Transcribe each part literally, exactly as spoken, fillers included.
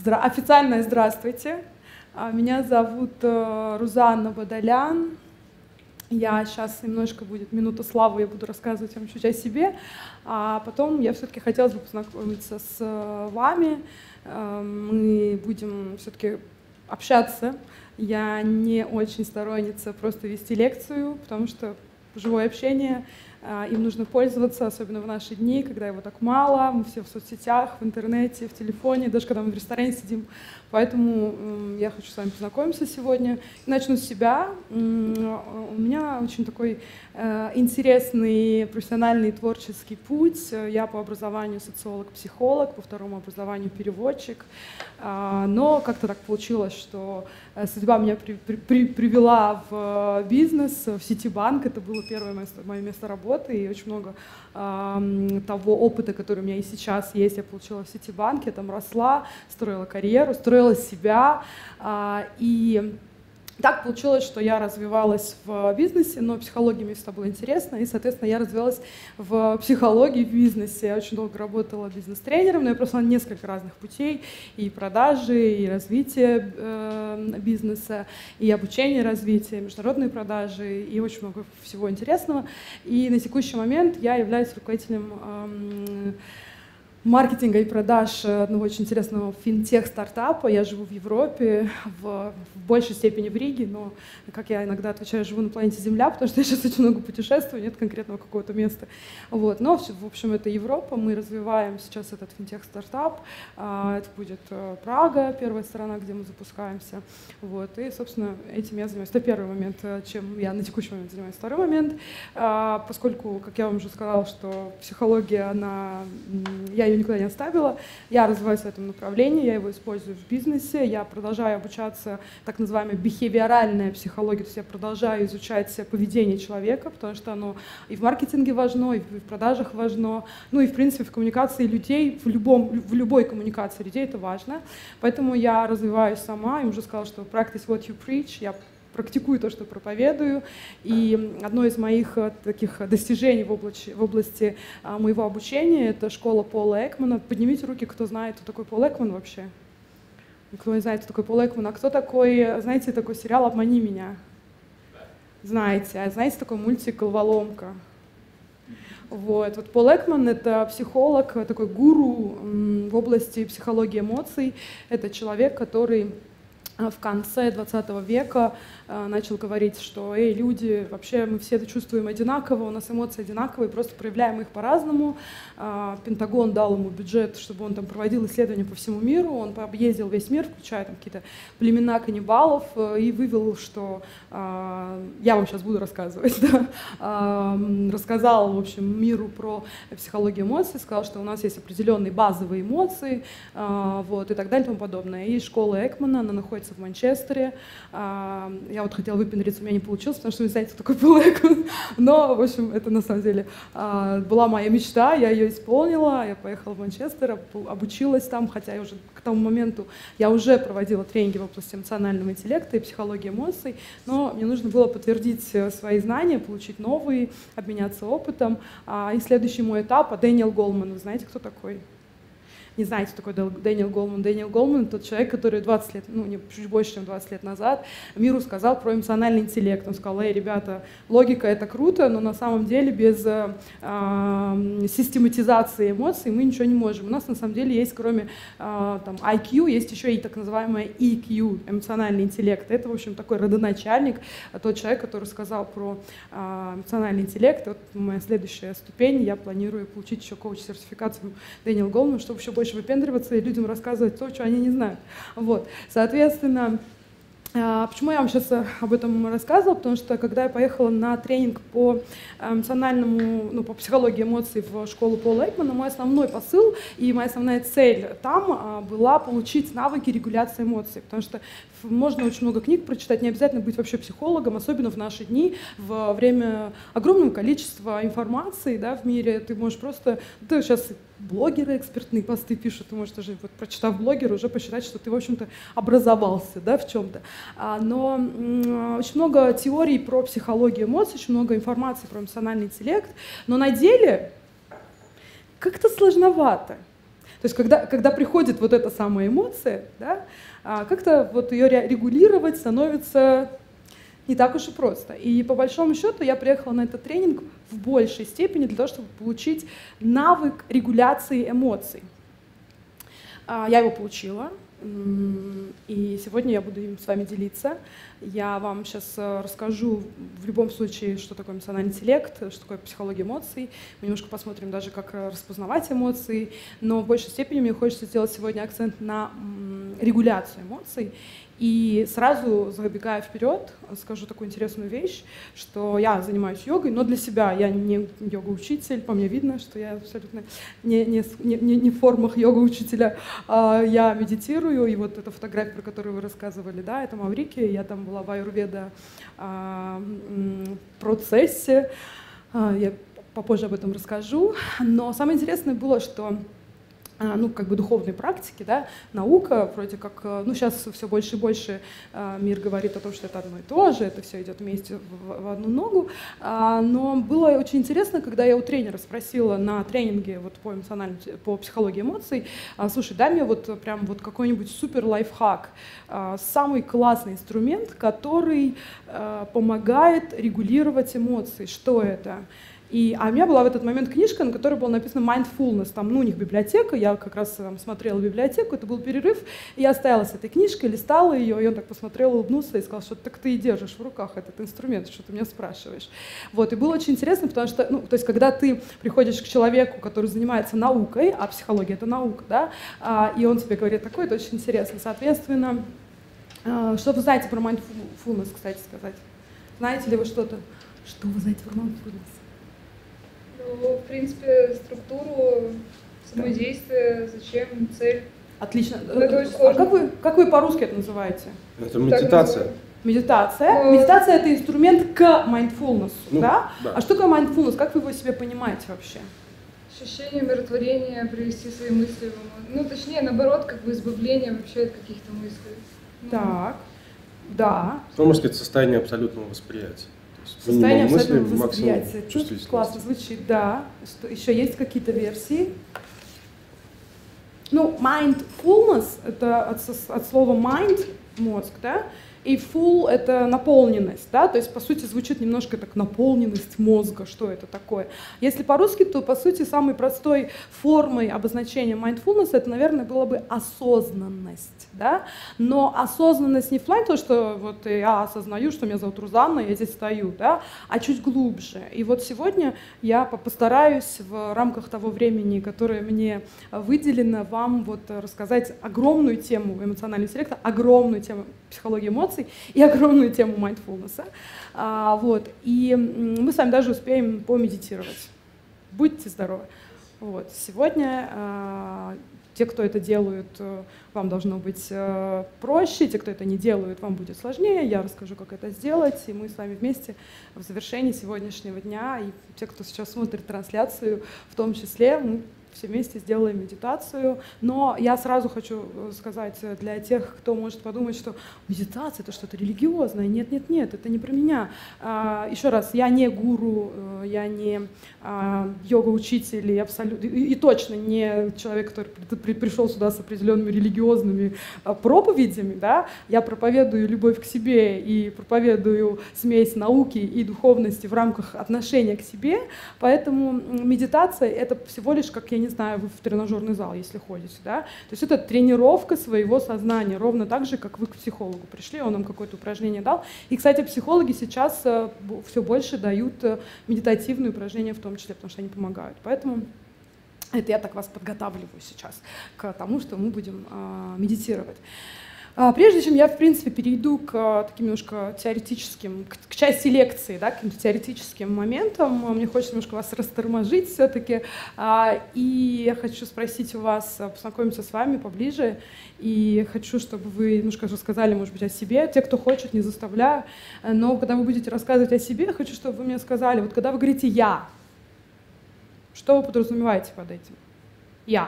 Здра... Официальное здравствуйте. Меня зовут Рузанна Бадалян. Я сейчас немножко будет минута славы, я буду рассказывать вам чуть о себе, а потом я все-таки хотела бы познакомиться с вами. Мы будем все-таки общаться. Я не очень сторонница просто вести лекцию, потому что живое общение, им нужно пользоваться, особенно в наши дни, когда его так мало, мы все в соцсетях, в интернете, в телефоне, даже когда мы в ресторане сидим. Поэтому я хочу с вами познакомиться сегодня. Начну с себя. У меня очень такой интересный профессиональный творческий путь. Я по образованию социолог-психолог, по второму образованию переводчик. Но как-то так получилось, что судьба меня при, при, привела в бизнес, в Ситибанк. Это было первое место, мое место работы, и очень много э, того опыта, который у меня и сейчас есть, я получила в Ситибанке. Я там росла, строила карьеру, строила себя. Э, и так получилось, что я развивалась в бизнесе, но психология мне всегда была интересна, и, соответственно, я развивалась в психологии в бизнесе. Я очень долго работала бизнес-тренером, но я прошла несколько разных путей: и продажи, и развитие э, бизнеса, и обучение развития, и международные продажи, и очень много всего интересного. И на текущий момент я являюсь руководителем э, маркетинга и продаж одного очень интересного финтех-стартапа. Я живу в Европе, в, в большей степени в Риге, но, как я иногда отвечаю, живу на планете Земля, потому что я сейчас очень много путешествую, нет конкретного какого-то места. Вот. Но, в общем, это Европа, мы развиваем сейчас этот финтех-стартап. Это будет Прага, первая страна, где мы запускаемся. Вот. И, собственно, этим я занимаюсь. Это первый момент, чем я на текущий момент занимаюсь. Второй момент, поскольку, как я вам уже сказала, что психология, она... я ее никуда не оставила. Я развиваюсь в этом направлении, я его использую в бизнесе, я продолжаю обучаться так называемой бихевиоральной психологии, то есть я продолжаю изучать поведение человека, потому что оно и в маркетинге важно, и в продажах важно, ну и в принципе в коммуникации людей, в, любом, в любой коммуникации людей это важно. Поэтому я развиваюсь сама, я уже сказала, что practice what you preach, я практикую то, что проповедую. И одно из моих таких достижений в области, в области моего обучения — это школа Пола Экмана. Поднимите руки, кто знает, кто такой Пол Экман вообще. Кто не знает, кто такой Пол Экман. А кто такой, знаете, такой сериал «Обмани меня»? Знаете. А знаете такой мультик «Головоломка»? Вот. Вот Пол Экман — это психолог, такой гуру в области психологии эмоций. Это человек, который в конце двадцатого века э, начал говорить, что «Эй, люди, вообще мы все это чувствуем одинаково, у нас эмоции одинаковые, просто проявляем их по-разному». Э, Пентагон дал ему бюджет, чтобы он там проводил исследования по всему миру, он объездил весь мир, включая там какие-то племена каннибалов, э, и вывел, что э, я вам сейчас буду рассказывать, да, э, рассказал, в общем, миру про психологию эмоций, сказал, что у нас есть определенные базовые эмоции, э, вот, и так далее и тому подобное. И школа Экмана, она находится в Манчестере. Я вот хотела выпендриться, у меня не получилось, потому что вы знаете, кто такой Пол Экман. Но, в общем, это на самом деле была моя мечта, я ее исполнила. Я поехала в Манчестер, обучилась там, хотя я уже к тому моменту я уже проводила тренинги в области эмоционального интеллекта и психологии эмоций, но мне нужно было подтвердить свои знания, получить новые, обменяться опытом. И следующий мой этап — Дэниел Голман. Вы знаете, кто такой? Не знаете, кто такой Дэниел Голман. Дэниел Голман — тот человек, который двадцать лет, ну, не, чуть больше, чем двадцать лет назад миру сказал про эмоциональный интеллект. Он сказал: «Эй, ребята, логика — это круто, но на самом деле без э, э, систематизации эмоций мы ничего не можем. У нас на самом деле есть, кроме э, там, ай кью, есть еще и так называемое и кью, эмоциональный интеллект». Это, в общем, такой родоначальник, тот человек, который сказал про э, эмоциональный интеллект. Вот моя следующая ступень, я планирую получить еще коуч-сертификацию Дэниела Голмана, чтобы еще больше выпендриваться и людям рассказывать то, что они не знают. Вот. Соответственно, почему я вам сейчас об этом рассказывала? Потому что когда я поехала на тренинг по эмоциональному, ну, по психологии эмоций в школу Пола Экмана, мой основной посыл и моя основная цель там была получить навыки регуляции эмоций. Потому что можно очень много книг прочитать, не обязательно быть вообще психологом, особенно в наши дни, во время огромного количества информации, да, в мире. Ты можешь просто... Ты сейчас блогеры экспертные посты пишут, ты можешь даже, вот, прочитав блогера, уже посчитать, что ты, в общем-то, образовался, да, в чем-то. Но очень много теорий про психологию эмоций, очень много информации про эмоциональный интеллект, но на деле как-то сложновато. То есть когда, когда приходит вот эта самая эмоция, да, как-то вот ее регулировать становится не так уж и просто. И по большому счету я приехала на этот тренинг в большей степени для того, чтобы получить навык регуляции эмоций. Я его получила, и сегодня я буду им с вами делиться. Я вам сейчас расскажу в любом случае, что такое эмоциональный интеллект, что такое психология эмоций. Мы немножко посмотрим даже, как распознавать эмоции, но в большей степени мне хочется сделать сегодня акцент на регуляцию эмоций. И сразу, забегая вперед, скажу такую интересную вещь, что я занимаюсь йогой, но для себя я не йога-учитель, по мне видно, что я абсолютно не, не, не, не в формах йога-учителя. Я медитирую, и вот эта фотография, про которую вы рассказывали, да, это Маврики, я там была в аюрведа процессе, я попозже об этом расскажу. Но самое интересное было, что ну, как бы духовной практики, да, наука, вроде как, ну, сейчас все больше и больше э, мир говорит о том, что это одно и то же, это все идет вместе в, в одну ногу, а, но было очень интересно, когда я у тренера спросила на тренинге вот по эмоциональной, по психологии эмоций, а, слушай, дай мне вот прям вот какой-нибудь супер лайфхак, а, самый классный инструмент, который а, помогает регулировать эмоции, что это? И, а у меня была в этот момент книжка, на которой было написано mindfulness. Там, ну, у них библиотека, я как раз там смотрела библиотеку, это был перерыв, и я стояла с этой книжкой, листала ее, и он так посмотрел, улыбнулся и сказал, что так ты и держишь в руках этот инструмент, что ты меня спрашиваешь. Вот, и было очень интересно, потому что, ну, то есть, когда ты приходишь к человеку, который занимается наукой, а психология — это наука, да, а, и он тебе говорит такое, это очень интересно. Соответственно, а, что вы знаете про mindfulness, кстати сказать? Знаете ли вы что-то? Что вы знаете про mindfulness? Ну, в принципе, структуру, само да. действие, зачем, цель. Отлично. А как вы, как вы по-русски это называете? Это медитация. Медитация. Но... Медитация — это инструмент к mindfulness, ну, да? да? А что такое mindfulness? Как вы его себе понимаете вообще? Ощущение умиротворения, привести свои мысли в ум. Ну, точнее, наоборот, как бы избавление вообще от каких-то мыслей. Ну, так, да. Ну, можно сказать, состояние абсолютного восприятия. Состояние абсолютного восприятия. Классно звучит, да. Что, еще есть какие-то версии? Ну, mindfulness — это от, от слова mind — мозг, да? И full — это наполненность, да, то есть, по сути, звучит немножко так: наполненность мозга, что это такое. Если по-русски, то, по сути, самой простой формой обозначения mindfulness — это, наверное, было бы осознанность, да, но осознанность не в плане того, что вот я осознаю, что меня зовут Рузанна, я здесь стою, да, а чуть глубже. И вот сегодня я постараюсь в рамках того времени, которое мне выделено, вам вот рассказать огромную тему эмоционального интеллекта, огромную тему психологии эмоций и огромную тему mindfulness. А, вот. И мы с вами даже успеем помедитировать. Будьте здоровы. Вот. Сегодня а, те, кто это делают, вам должно быть а, проще, те, кто это не делают, вам будет сложнее. Я расскажу, как это сделать, и мы с вами вместе в завершении сегодняшнего дня, и те, кто сейчас смотрит трансляцию, в том числе, мы все вместе сделаем медитацию. Но я сразу хочу сказать для тех, кто может подумать, что медитация — это что-то религиозное. Нет, нет, нет, это не про меня. Еще раз, я не гуру, я не йога-учитель и, абсолютно, и, и точно не человек, который пришел сюда с определенными религиозными проповедями. Да? Я проповедую любовь к себе и проповедую смесь науки и духовности в рамках отношения к себе. Поэтому медитация — это всего лишь, как я не знаю, вы в тренажерный зал, если ходите, да, то есть это тренировка своего сознания, ровно так же, как вы к психологу пришли, он нам какое-то упражнение дал. И, кстати, психологи сейчас все больше дают медитативные упражнения в том числе, потому что они помогают. Поэтому это я так вас подготавливаю сейчас к тому, что мы будем э, медитировать. Прежде чем я, в принципе, перейду к таким немножко теоретическим, к, к части лекции, да, к каким-то теоретическим моментам, мне хочется немножко вас расторможить все-таки, и я хочу спросить у вас, познакомиться с вами поближе, и хочу, чтобы вы немножко рассказали, может быть, о себе, те, кто хочет, не заставляю, но когда вы будете рассказывать о себе, я хочу, чтобы вы мне сказали, вот когда вы говорите «я», что вы подразумеваете под этим? «Я».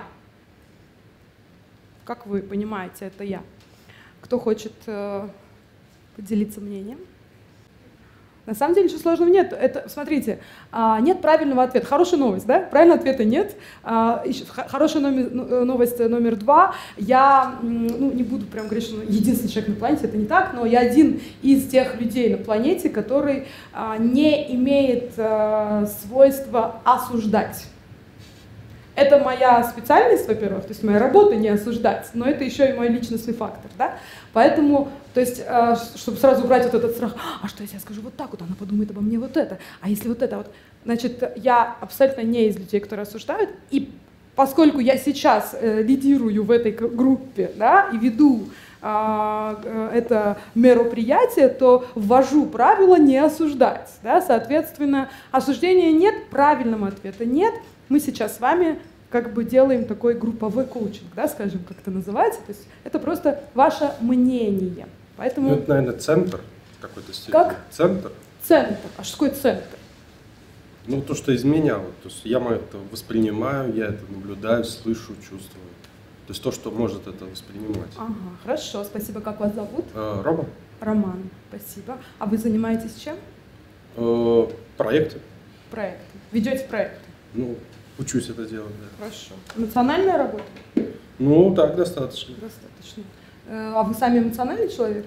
Как вы понимаете это «я»? Кто хочет э, поделиться мнением? На самом деле ничего сложного нет. Это, смотрите, нет правильного ответа. Хорошая новость, да? Правильного ответа нет. Хорошая новость номер два. Я, ну, не буду прям говорить, что единственный человек на планете, это не так, но я один из тех людей на планете, который не имеет свойства осуждать. Это моя специальность, во-первых, то есть моя работа не осуждать, но это еще и мой личностный фактор, да? Поэтому, то есть, э, чтобы сразу убрать вот этот страх, а что если я скажу вот так вот, она подумает обо мне вот это, а если вот это вот, значит, я абсолютно не из людей, которые осуждают, и поскольку я сейчас э, лидирую в этой группе, да, и веду э, это мероприятие, то ввожу правило не осуждать, да? Соответственно, осуждения нет, правильного ответа нет. Мы сейчас с вами как бы делаем такой групповой коучинг, да, скажем, как это называется. То есть это просто ваше мнение. Поэтому... Ну, это, наверное, центр какой-то степени. Как? Центр. Центр. А что такое центр? Ну, то, что из меня. Вот, то есть я это воспринимаю, я это наблюдаю, слышу, чувствую. То есть то, что может это воспринимать. Ага, хорошо. Спасибо. Как вас зовут? Э, Рома. Роман. Спасибо. А вы занимаетесь чем? Э, проекты. Проекты. Ведете проекты? Ну, учусь это делать, да. Хорошо. Эмоциональная работа? Ну, так, достаточно. Достаточно. А вы сами эмоциональный человек?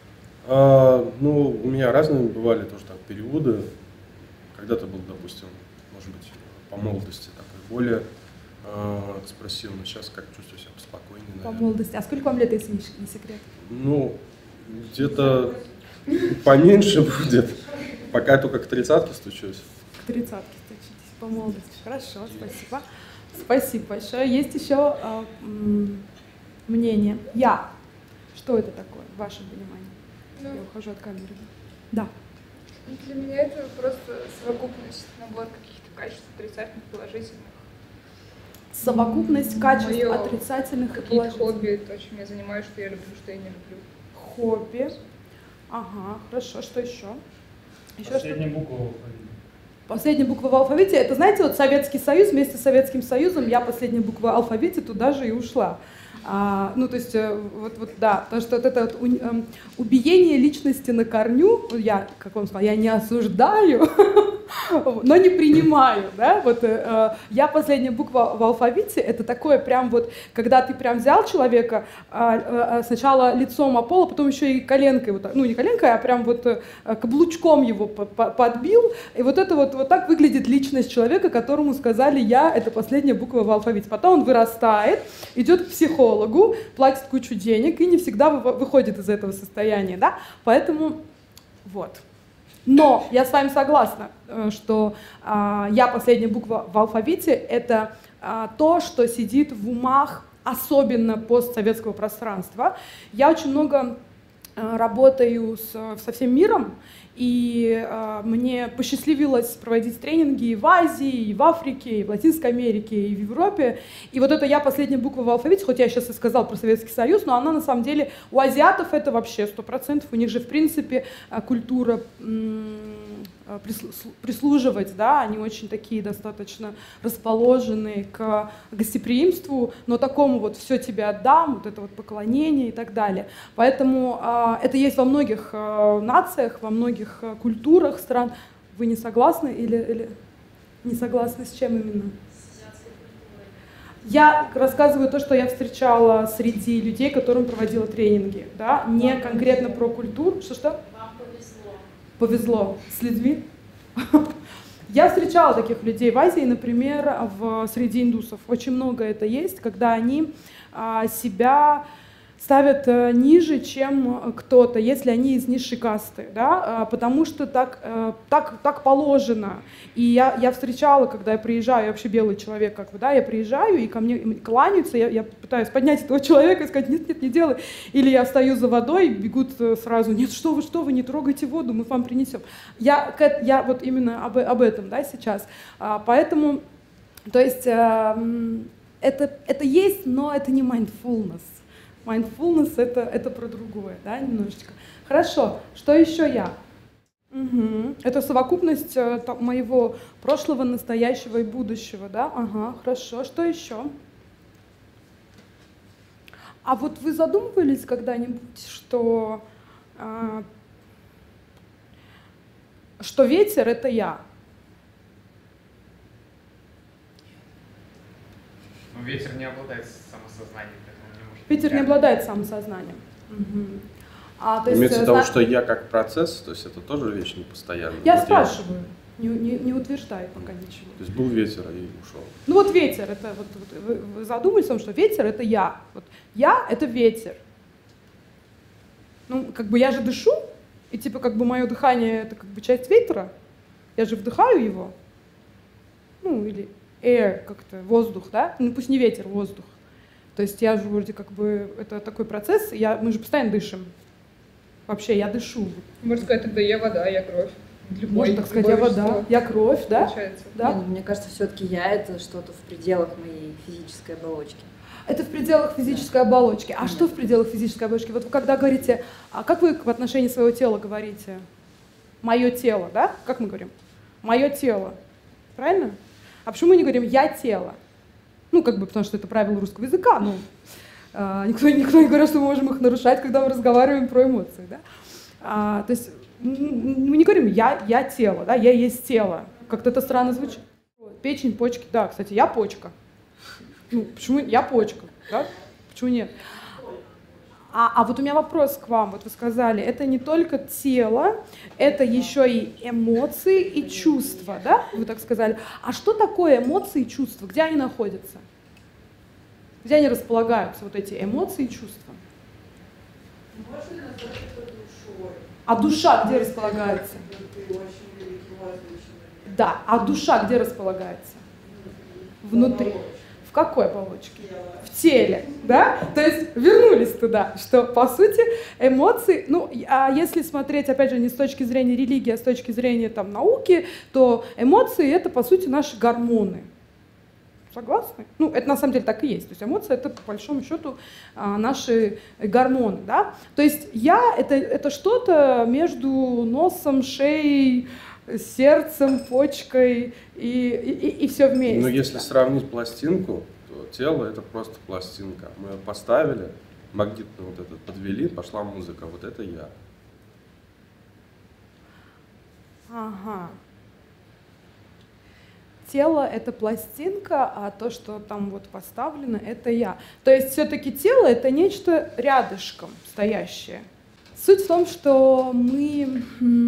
А, ну, у меня разные бывали тоже так периоды. Когда-то был, допустим, может быть, по молодости такой более э, экспрессивный. Сейчас как чувствую себя спокойнее, наверное. По молодости. А сколько вам лет, если не секрет? Ну, где-то поменьше будет. Пока только к тридцатке стучусь. К тридцатке стучитесь. По молодости. Хорошо, спасибо. Спасибо большое. Есть еще э, мнение. Я. Что это такое, в вашем понимании? Ну, я ухожу от камеры. Да. Для меня это просто совокупность, набор каких-то качеств отрицательных, положительных. Совокупность качеств Моё отрицательных и какие-то положительных. хобби, то, чем я занимаюсь, что я люблю, что я не люблю. Хобби. Ага, хорошо. Что еще? Еще Последняя что? буква в алфавите. Последняя буква в алфавите. Это, знаете, вот Советский Союз, вместе с Советским Союзом я последняя буква в алфавите туда же и ушла. А, ну, то есть, вот, вот, да, потому что вот это вот у, э, убиение личности на корню, я, как вам сказала, я не осуждаю, но не принимаю, да, вот э, я последняя буква в алфавите, это такое прям вот, когда ты прям взял человека э, э, сначала лицом о пол, а потом еще и коленкой, вот, ну, не коленкой, а прям вот э, каблучком его подбил, и вот это вот, вот так выглядит личность человека, которому сказали «я» — это последняя буква в алфавите. Потом он вырастает, идет к психологу, платит кучу денег и не всегда выходит из этого состояния, да, поэтому вот. Но я с вами согласна, что а, я последняя буква в алфавите — это а, то, что сидит в умах, особенно постсоветского пространства. Я очень много а, работаю с, со всем миром, и э, мне посчастливилось проводить тренинги и в Азии, и в Африке, и в Латинской Америке, и в Европе. И вот это я последняя буква в алфавите, хоть я сейчас и сказала про Советский Союз, но она на самом деле у азиатов это вообще сто процентов. У них же в принципе культура прислуживать, да, они очень такие достаточно расположенные к гостеприимству, но такому вот «все тебе отдам», вот это вот поклонение и так далее. Поэтому э, это есть во многих э, нациях, во многих э, культурах стран. Вы не согласны или, или не согласны с чем именно? Я рассказываю то, что я встречала среди людей, которым проводила тренинги, да, не конкретно про культуру. Что-что? Повезло с людьми. Я встречала таких людей в Азии, например, в, среди индусов. Очень много это есть, когда они а, себя ставят а, ниже, чем кто-то, если они из низшей касты, да, а, потому что так, а, так, так положено. И я, я встречала, когда я приезжаю, я вообще белый человек, как бы, да, я приезжаю, и ко мне кланяются, я, я пытаюсь поднять этого человека и сказать, нет, нет, не делай. Или я стою за водой, бегут сразу, нет, что вы, что вы, не трогайте воду, мы вам принесем. Я, я вот именно об, об этом, да, сейчас. А, поэтому, то есть, а, это, это есть, но это не mindfulness. Mindfulness — это, это про другое, да, немножечко. Хорошо, что еще я? Угу. Это совокупность э, там, моего прошлого, настоящего и будущего, да? Ага, хорошо. Что еще? А вот вы задумывались когда-нибудь, что э, что ветер — это я. Но ветер не обладает самосознанием, поэтому не может... Ветер не обладает самосознанием. Угу. А, то есть, Имеется в зна... виду, что я как процесс, то есть это тоже вещь непостоянная. Я вот спрашиваю, я... Не, не, не утверждаю пока ничего. То есть был ветер и ушел. Ну вот ветер, это вот, вот вы, вы задумались о том, что ветер — это я. Вот я — это ветер. Ну, как бы я же дышу, и типа как бы мое дыхание — это как бы часть ветра. Я же вдыхаю его. Ну, или air, как-то, воздух, да? Ну, пусть не ветер, воздух. То есть я же вроде как бы, это такой процесс, я, мы же постоянно дышим. Вообще, я дышу. Можно сказать, тогда я вода, я кровь. Любой, Можно так сказать, я вода, я кровь, да? Получается. Да? Не, ну, мне кажется, все-таки я — это что-то в пределах моей физической оболочки. Это в пределах физической оболочки. А Нет. что в пределах физической оболочки? Вот вы когда говорите, а как вы в отношении своего тела говорите? Мое тело, да? Как мы говорим? Мое тело. Правильно? А почему мы не говорим «я тело»? Ну, как бы, потому что это правило русского языка, ну, а, никто, никто не говорит, что мы можем их нарушать, когда мы разговариваем про эмоции, да? А, то есть мы не говорим «я, я тело», да? «Я есть тело». Как-то это странно звучит. Печень, почки, да, кстати, я почка. Ну, почему я почка, да? Почему нет? А, а вот у меня вопрос к вам. Вот вы сказали, это не только тело, это еще и эмоции и чувства, да? Вы так сказали. А что такое эмоции и чувства? Где они находятся? Где они располагаются, вот эти эмоции и чувства? Можно ли назвать это душой? А душа где располагается? Да, а душа где располагается? Внутри. В какой оболочке? В теле, да? То есть вернулись туда, что, по сути, эмоции, ну, а если смотреть, опять же, не с точки зрения религии, а с точки зрения там науки, то эмоции — это, по сути, наши гормоны. Согласны? Ну, это на самом деле так и есть. То есть эмоции — это, по большому счету, наши гормоны, да? То есть я — это, это что-то между носом, шеей, сердцем, почкой и, и, и все вместе. Но если сравнить пластинку, то тело — это просто пластинка. Мы ее поставили, магнитно вот этот подвели, пошла музыка, вот это я. Ага. Тело — это пластинка, а то, что там вот поставлено, это я. То есть все-таки тело — это нечто рядышком стоящее. Суть в том, что мы...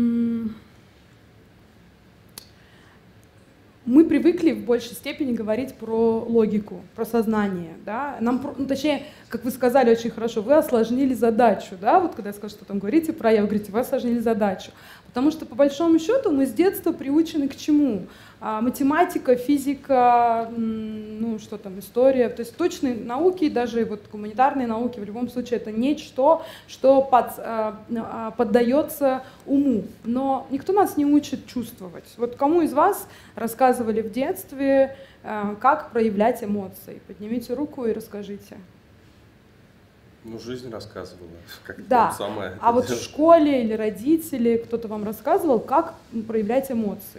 Мы привыкли в большей степени говорить про логику, про сознание, да? Нам, ну, точнее, как вы сказали очень хорошо, вы осложнили задачу, да? Вот когда я сказала, что там говорите про я, вы говорите, вы осложнили задачу. Потому что, по большому счету, мы с детства приучены к чему? А, математика, физика, ну, что там, история. То есть точные науки, даже вот гуманитарные науки, в любом случае, это нечто, что под, а, поддается уму. Но никто нас не учит чувствовать. Вот кому из вас рассказывали в детстве, а, как проявлять эмоции? Поднимите руку и расскажите. Ну, жизнь рассказывала, как Да. сама. А вот в школе или родители, кто-то вам рассказывал, как проявлять эмоции?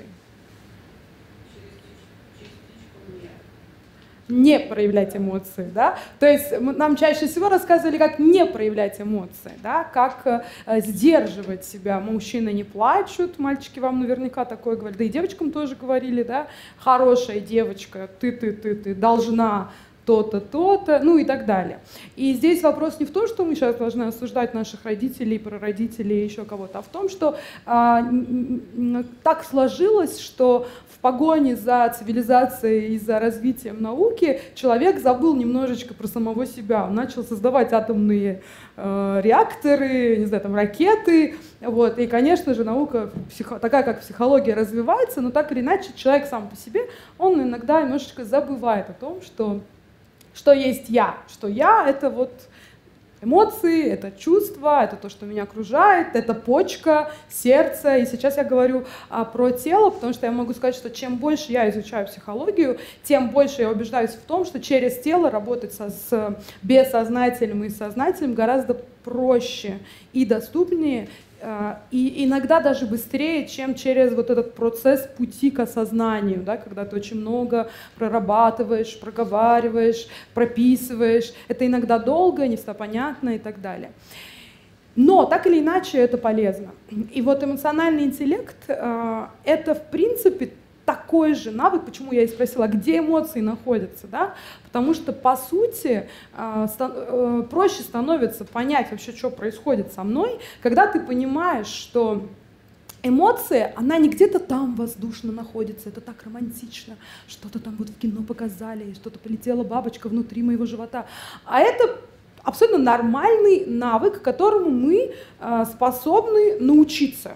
Не проявлять эмоции, да? То есть мы, нам чаще всего рассказывали, как не проявлять эмоции, да? Как э, сдерживать себя. Мужчины не плачут, мальчики вам наверняка такое говорили, да и девочкам тоже говорили, да? Хорошая девочка, ты, ты, ты, ты должна то-то, то-то, ну и так далее. И здесь вопрос не в том, что мы сейчас должны осуждать наших родителей, прародителей, еще кого-то, а в том, что а, так сложилось, что в погоне за цивилизацией и за развитием науки человек забыл немножечко про самого себя. Он начал создавать атомные э, реакторы, не знаю, там, ракеты. Вот. И, конечно же, наука, психо, такая как психология, развивается, но так или иначе человек сам по себе, он иногда немножечко забывает о том, что Что есть я? Что я — это вот эмоции, это чувства, это то, что меня окружает, это почка, сердце. И сейчас я говорю а, про тело, потому что я могу сказать, что чем больше я изучаю психологию, тем больше я убеждаюсь в том, что через тело работать со, с бессознательным и сознательным гораздо проще и доступнее, и иногда даже быстрее, чем через вот этот процесс пути к осознанию, да, когда ты очень много прорабатываешь, проговариваешь, прописываешь. Это иногда долго, не всегда понятно и так далее. Но так или иначе это полезно. И вот эмоциональный интеллект э, — это в принципе такой же навык, почему я и спросила, где эмоции находятся, да? Потому что по сути э, ста- э, проще становится понять вообще, что происходит со мной, когда ты понимаешь, что эмоция, она не где-то там воздушно находится, это так романтично, что-то там вот в кино показали, что-то полетела бабочка внутри моего живота. А это абсолютно нормальный навык, которому мы э, способны научиться.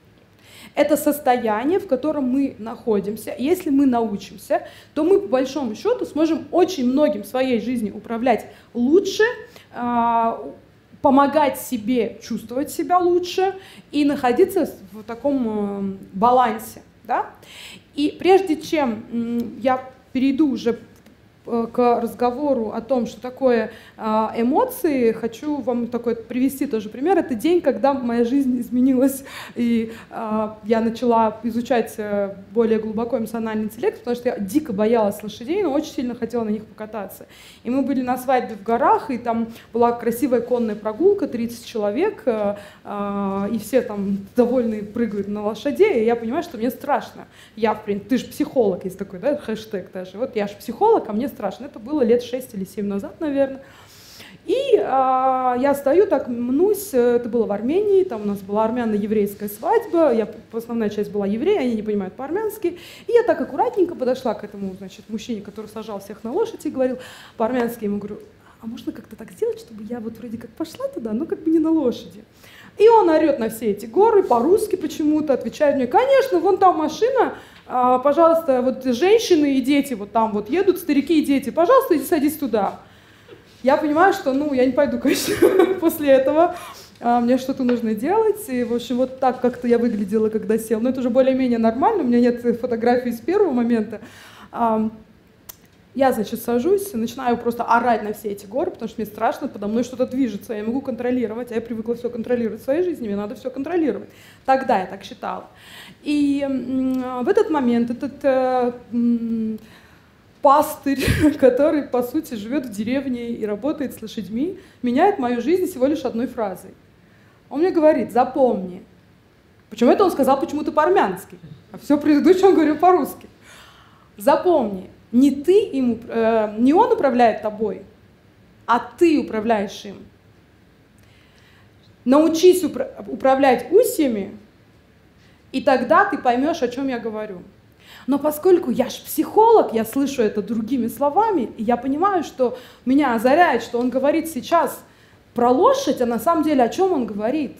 Это состояние, в котором мы находимся. Если мы научимся, то мы по большому счету сможем очень многим в своей жизни управлять лучше, э, помогать себе чувствовать себя лучше и находиться в таком э, балансе. Да? И прежде чем м, я перейду уже к разговору о том, что такое э, эмоции, хочу вам такой привести тоже пример. Это день, когда моя жизнь изменилась, и э, я начала изучать более глубоко эмоциональный интеллект, потому что я дико боялась лошадей, но очень сильно хотела на них покататься. И мы были на свадьбе в горах, и там была красивая конная прогулка, тридцать человек, э, э, и все там довольные прыгают на лошадей, и я понимаю, что мне страшно. Я, в принципе, ты же психолог, есть такой, да, хэштег даже. Вот я же психолог, а мне страшно. Это было лет шесть или семь назад, наверное. И э, я стою, так мнусь, это было в Армении, там у нас была армяно-еврейская свадьба, я, основная часть была евреи, они не понимают по-армянски. И я так аккуратненько подошла к этому, значит, мужчине, который сажал всех на лошадь, и говорил по-армянски, ему говорю, а можно как-то так сделать, чтобы я вот вроде как пошла туда, но как бы не на лошади. И он орет на все эти горы, по-русски почему-то, отвечает мне, конечно, вон там машина, а, пожалуйста, вот женщины и дети вот там вот едут, старики и дети, пожалуйста, иди садись туда. Я понимаю, что, ну, я не пойду, конечно, после этого, а, мне что-то нужно делать, и, в общем, вот так как-то я выглядела, когда сел, но это уже более-менее нормально, у меня нет фотографий с первого момента. А, Я, значит, сажусь, начинаю просто орать на все эти горы, потому что мне страшно, подо мной что-то движется, я могу контролировать, а я привыкла все контролировать в своей жизни, мне надо все контролировать. Тогда я так считала. И в этот момент этот э, м, пастырь, который, по сути, живет в деревне и работает с лошадьми, меняет мою жизнь всего лишь одной фразой. Он мне говорит, запомни. Почему это он сказал почему-то по-армянски, а все предыдущее он говорил по-русски. Запомни. Не ты им, э, не он управляет тобой, а ты управляешь им. Научись упра- управлять усьями, и тогда ты поймешь, о чем я говорю. Но поскольку я же психолог, я слышу это другими словами, и я понимаю, что меня озаряет, что он говорит сейчас про лошадь, а на самом деле о чем он говорит?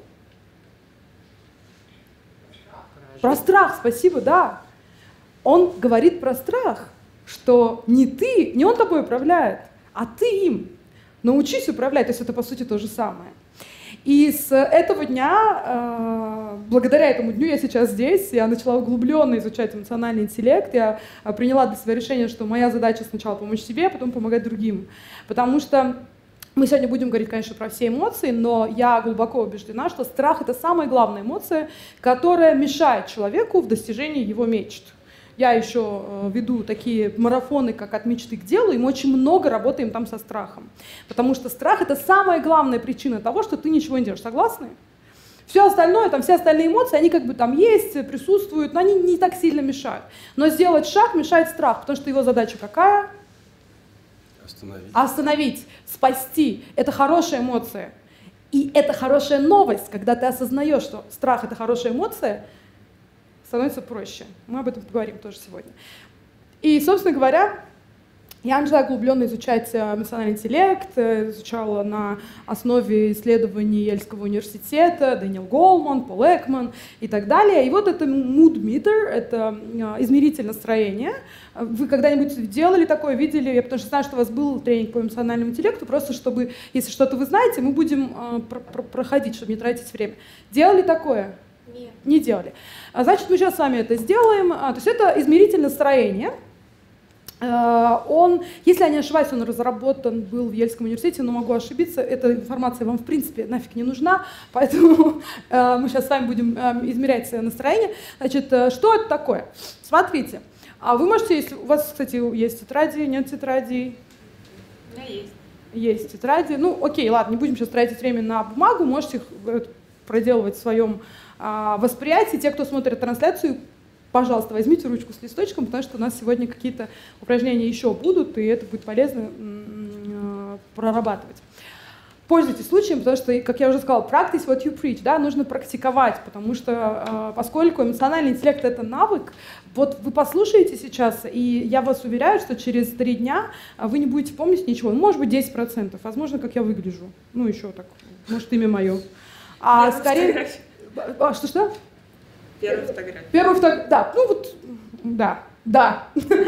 Про страх, спасибо, да. Он говорит про страх. Что не ты, не он тобой управляет, а ты им. Научись управлять, то есть это по сути то же самое. И с этого дня, э, благодаря этому дню я сейчас здесь, я начала углубленно изучать эмоциональный интеллект, я приняла для себя решение, что моя задача сначала помочь себе, а потом помогать другим. Потому что мы сегодня будем говорить, конечно, про все эмоции, но я глубоко убеждена, что страх — это самая главная эмоция, которая мешает человеку в достижении его мечт. Я еще веду такие марафоны, как «От мечты к делу», и мы очень много работаем там со страхом. Потому что страх — это самая главная причина того, что ты ничего не делаешь. Согласны? Все остальное, там, все остальные эмоции, они как бы там есть, присутствуют, но они не так сильно мешают. Но сделать шаг мешает страх, потому что его задача какая? Остановить. Остановить, спасти. Это хорошая эмоция. И это хорошая новость, когда ты осознаешь, что страх — это хорошая эмоция, становится проще. Мы об этом поговорим тоже сегодня. И, собственно говоря, я начала углубленно изучать эмоциональный интеллект, изучала на основе исследований Ельского университета, Дэниел Голман, Пол Экман и так далее. И вот это mood meter, это измеритель настроения. Вы когда-нибудь делали такое, видели? Я потому что знаю, что у вас был тренинг по эмоциональному интеллекту, просто чтобы, если что-то вы знаете, мы будем проходить, чтобы не тратить время. Делали такое? Нет. Не делали. Значит, мы сейчас с вами это сделаем. То есть это измеритель настроения. Он, если я не ошибаюсь, он разработан был в Ельском университете, но могу ошибиться. Эта информация вам, в принципе, нафиг не нужна, поэтому мы сейчас с вами будем измерять настроение. Значит, что это такое? Смотрите, вы можете, если у вас, кстати, есть тетради, нет тетрадей? У меня есть. есть тетради. Ну, окей, ладно, не будем сейчас тратить время на бумагу, можете их проделывать в своем а, восприятии. Те, кто смотрит трансляцию, пожалуйста, возьмите ручку с листочком, потому что у нас сегодня какие-то упражнения еще будут, и это будет полезно м-м, прорабатывать. Пользуйтесь случаем, потому что, как я уже сказала, practice what you preach, да, нужно практиковать, потому что, поскольку эмоциональный интеллект — это навык, вот вы послушаете сейчас, и я вас уверяю, что через три дня вы не будете помнить ничего, ну, может быть, десять процентов, возможно, как я выгляжу, ну, еще так, может, имя мое. А скорее... А, что-что? Первая фотография. Первую фотографию, да, ну вот, да. Да,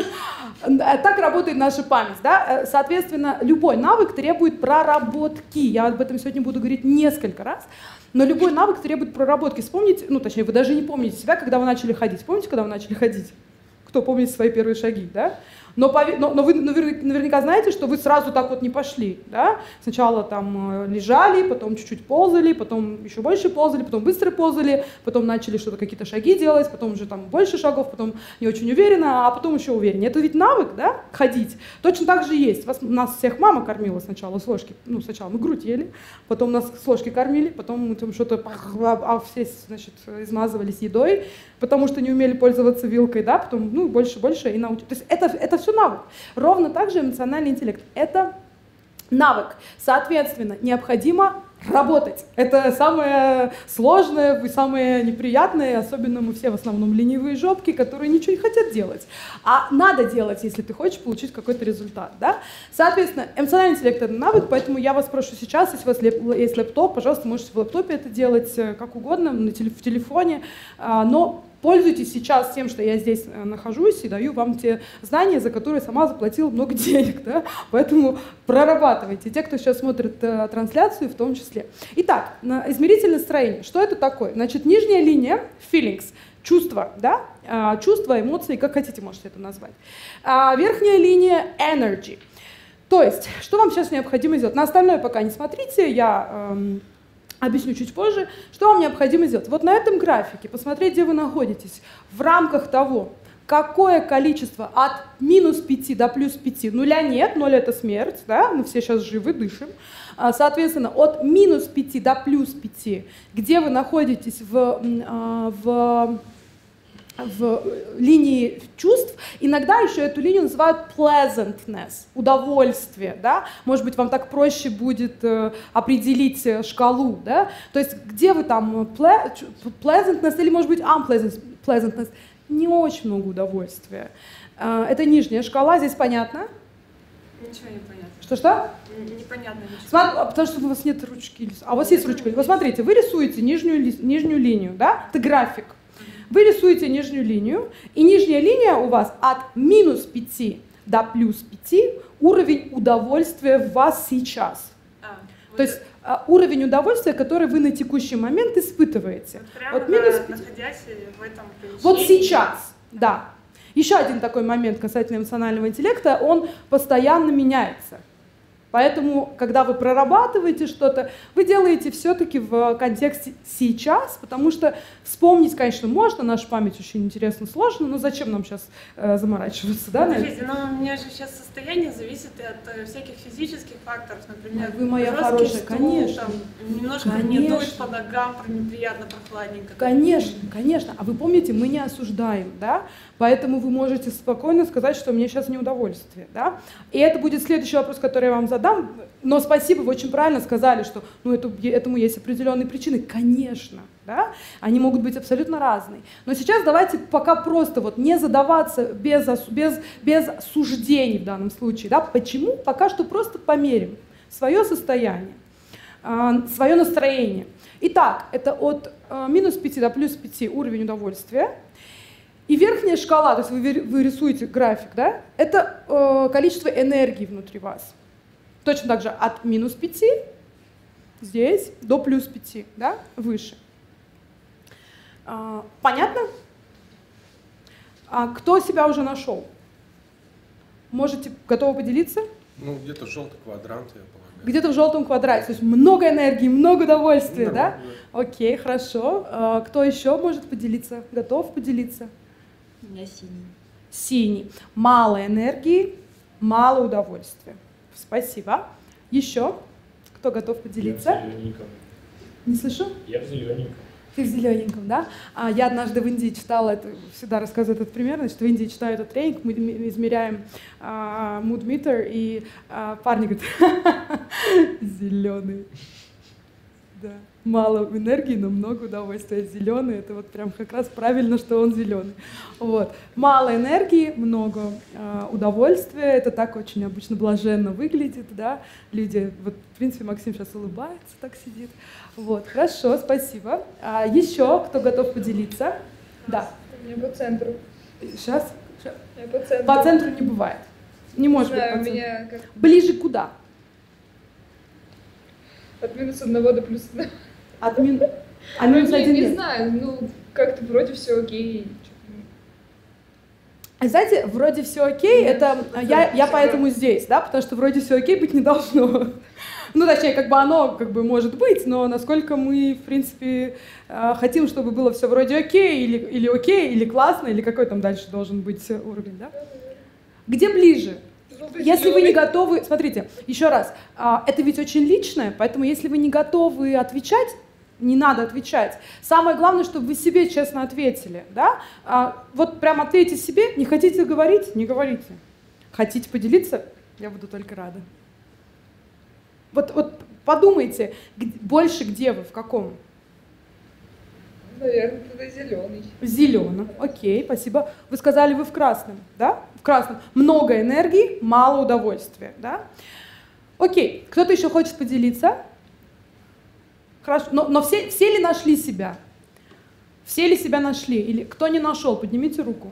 так работает наша память, да? Соответственно, любой навык требует проработки. Я об этом сегодня буду говорить несколько раз, но любой навык требует проработки. Вспомните, ну точнее, вы даже не помните себя, когда вы начали ходить. Помните, когда вы начали ходить? Кто помнит свои первые шаги, да? Но, но, но вы наверняка знаете, что вы сразу так вот не пошли, да? Сначала там лежали, потом чуть-чуть ползали, потом еще больше ползали, потом быстро ползали, потом начали что-то, какие-то шаги делать, потом уже там больше шагов, потом не очень уверенно, а потом еще увереннее. Это ведь навык, да, ходить. Точно так же есть. Вас, нас всех мама кормила сначала с ложки, ну сначала мы грудь ели, потом нас с ложки кормили, потом мы там что-то, а все, значит, измазывались едой, потому что не умели пользоваться вилкой, да, потом, ну, больше, больше и научились. То есть это, это все навык. Ровно так же эмоциональный интеллект. Это навык. Соответственно, необходимо работать. Это самое сложное и самое неприятное, особенно мы все в основном ленивые жопки, которые ничего не хотят делать. А надо делать, если ты хочешь получить какой-то результат. Да? Соответственно, эмоциональный интеллект — это навык, поэтому я вас прошу сейчас, если у вас есть лэптоп, пожалуйста, можете в лэптопе это делать как угодно, в телефоне, но пользуйтесь сейчас тем, что я здесь нахожусь и даю вам те знания, за которые сама заплатила много денег. Да? Поэтому прорабатывайте. Те, кто сейчас смотрит э, трансляцию, в том числе. Итак, измеритель настроения. Что это такое? Значит, нижняя линия feelings. Чувства, да? А, чувства, эмоции, как хотите, можете это назвать. А, верхняя линия energy. То есть, что вам сейчас необходимо сделать? На остальное пока не смотрите, я... Эм, объясню чуть позже, что вам необходимо сделать. Вот на этом графике посмотреть, где вы находитесь, в рамках того, какое количество от минус пяти до плюс пяти, нуля нет, ноль — это смерть, да, мы все сейчас живы, дышим. Соответственно, от минус пяти до плюс пяти, где вы находитесь в, в, в линии чувств, иногда еще эту линию называют pleasantness, удовольствие, да, может быть, вам так проще будет э, определить шкалу, да, то есть где вы там ple, pleasantness или, может быть, unpleasantness, не очень много удовольствия. Э, это нижняя шкала, здесь понятно? Ничего не понятно. Что-что? Непонятно ничего. Смотри, потому что у вас нет ручки, а у вас есть ручка. Вот смотрите, вы рисуете нижнюю, нижнюю линию, да, это график. Вы рисуете нижнюю линию, и нижняя линия у вас от минус пяти до плюс пяти уровень удовольствия в вас сейчас. А, вот. То есть а, уровень удовольствия, который вы на текущий момент испытываете. Вот прямо от минус на, находясь в этом помещении. Вот сейчас, да. Еще один такой момент касательно эмоционального интеллекта, он постоянно меняется. Поэтому, когда вы прорабатываете что-то, вы делаете все-таки в контексте сейчас, потому что вспомнить, конечно, можно, наша память очень интересно сложна, но зачем нам сейчас э, заморачиваться, да? Подождите, но у меня же сейчас состояние зависит от э, всяких физических факторов, например, вы моя хорошая, стул, конечно. Там, немножко конечно. мне дует по ногам, неприятно, прохладненько. Конечно, конечно. А вы помните, мы не осуждаем, да? Поэтому вы можете спокойно сказать, что мне сейчас неудовольствие, да? И это будет следующий вопрос, который я вам задам. Но спасибо, вы очень правильно сказали, что ну, это, этому есть определенные причины. Конечно, да? Они могут быть абсолютно разные. Но сейчас давайте пока просто вот не задаваться без, без, без суждений в данном случае. Да? Почему? Пока что просто померим свое состояние, свое настроение. Итак, это от минус пяти до плюс пяти уровень удовольствия. И верхняя шкала, то есть вы, вы рисуете график, да? Это э, количество энергии внутри вас. Точно так же от минус пяти здесь до плюс пяти, да, выше. А, понятно? А кто себя уже нашел? Можете, готовы поделиться? Ну, где-то желтый квадрант, я полагаю. Где-то в желтом квадрате, то есть много энергии, много удовольствия, ну, да? да? Окей, хорошо. А, кто еще может поделиться? Готов поделиться? У меня синий. Синий. Мало энергии, мало удовольствия. Спасибо. Еще? Кто готов поделиться? Я в зелененьком. Не слышу? Я в зелененьком. Ты в зелененьком, да? А, я однажды в Индии читала, это, всегда рассказываю этот пример, значит, в Индии читаю этот тренинг, мы измеряем а, mood meter, и а, парни говорят, зеленый. Да. Мало энергии, но много удовольствия. Зеленый — это вот прям как раз правильно, что он зеленый. Вот. Мало энергии, много э, удовольствия. Это так очень обычно блаженно выглядит, да. Люди, вот в принципе Максим сейчас улыбается, так сидит. Вот. Хорошо, спасибо. А еще кто готов поделиться? Да. У меня по центру. Сейчас. Я по центру. По центру не бывает. Не может Не знаю, быть по у центру. меня как Ближе куда? от минус одного до плюс одного. От мин... А минус не, один не нет. знаю, ну как-то вроде все окей. Знаете, вроде все окей, это я, я поэтому здесь, да, потому что вроде все окей быть не должно. Ну, точнее, как бы оно как бы может быть, но насколько мы, в принципе, хотим, чтобы было все вроде окей, или, или окей, или классно, или какой там дальше должен быть уровень, да? Где ближе? Если вы не готовы, смотрите, еще раз, это ведь очень личное, поэтому если вы не готовы отвечать, не надо отвечать. Самое главное, чтобы вы себе честно ответили, да? Вот прям ответьте себе, не хотите говорить, не говорите. Хотите поделиться, я буду только рада. Вот, вот подумайте, больше где вы, в каком? Наверное, тогда зеленый. В зеленом, окей, спасибо. Вы сказали, вы в красном, да? В красном. Много энергии, мало удовольствия, да? Окей, кто-то еще хочет поделиться? Хорошо, но, но все, все ли нашли себя? Все ли себя нашли? Или кто не нашел, поднимите руку.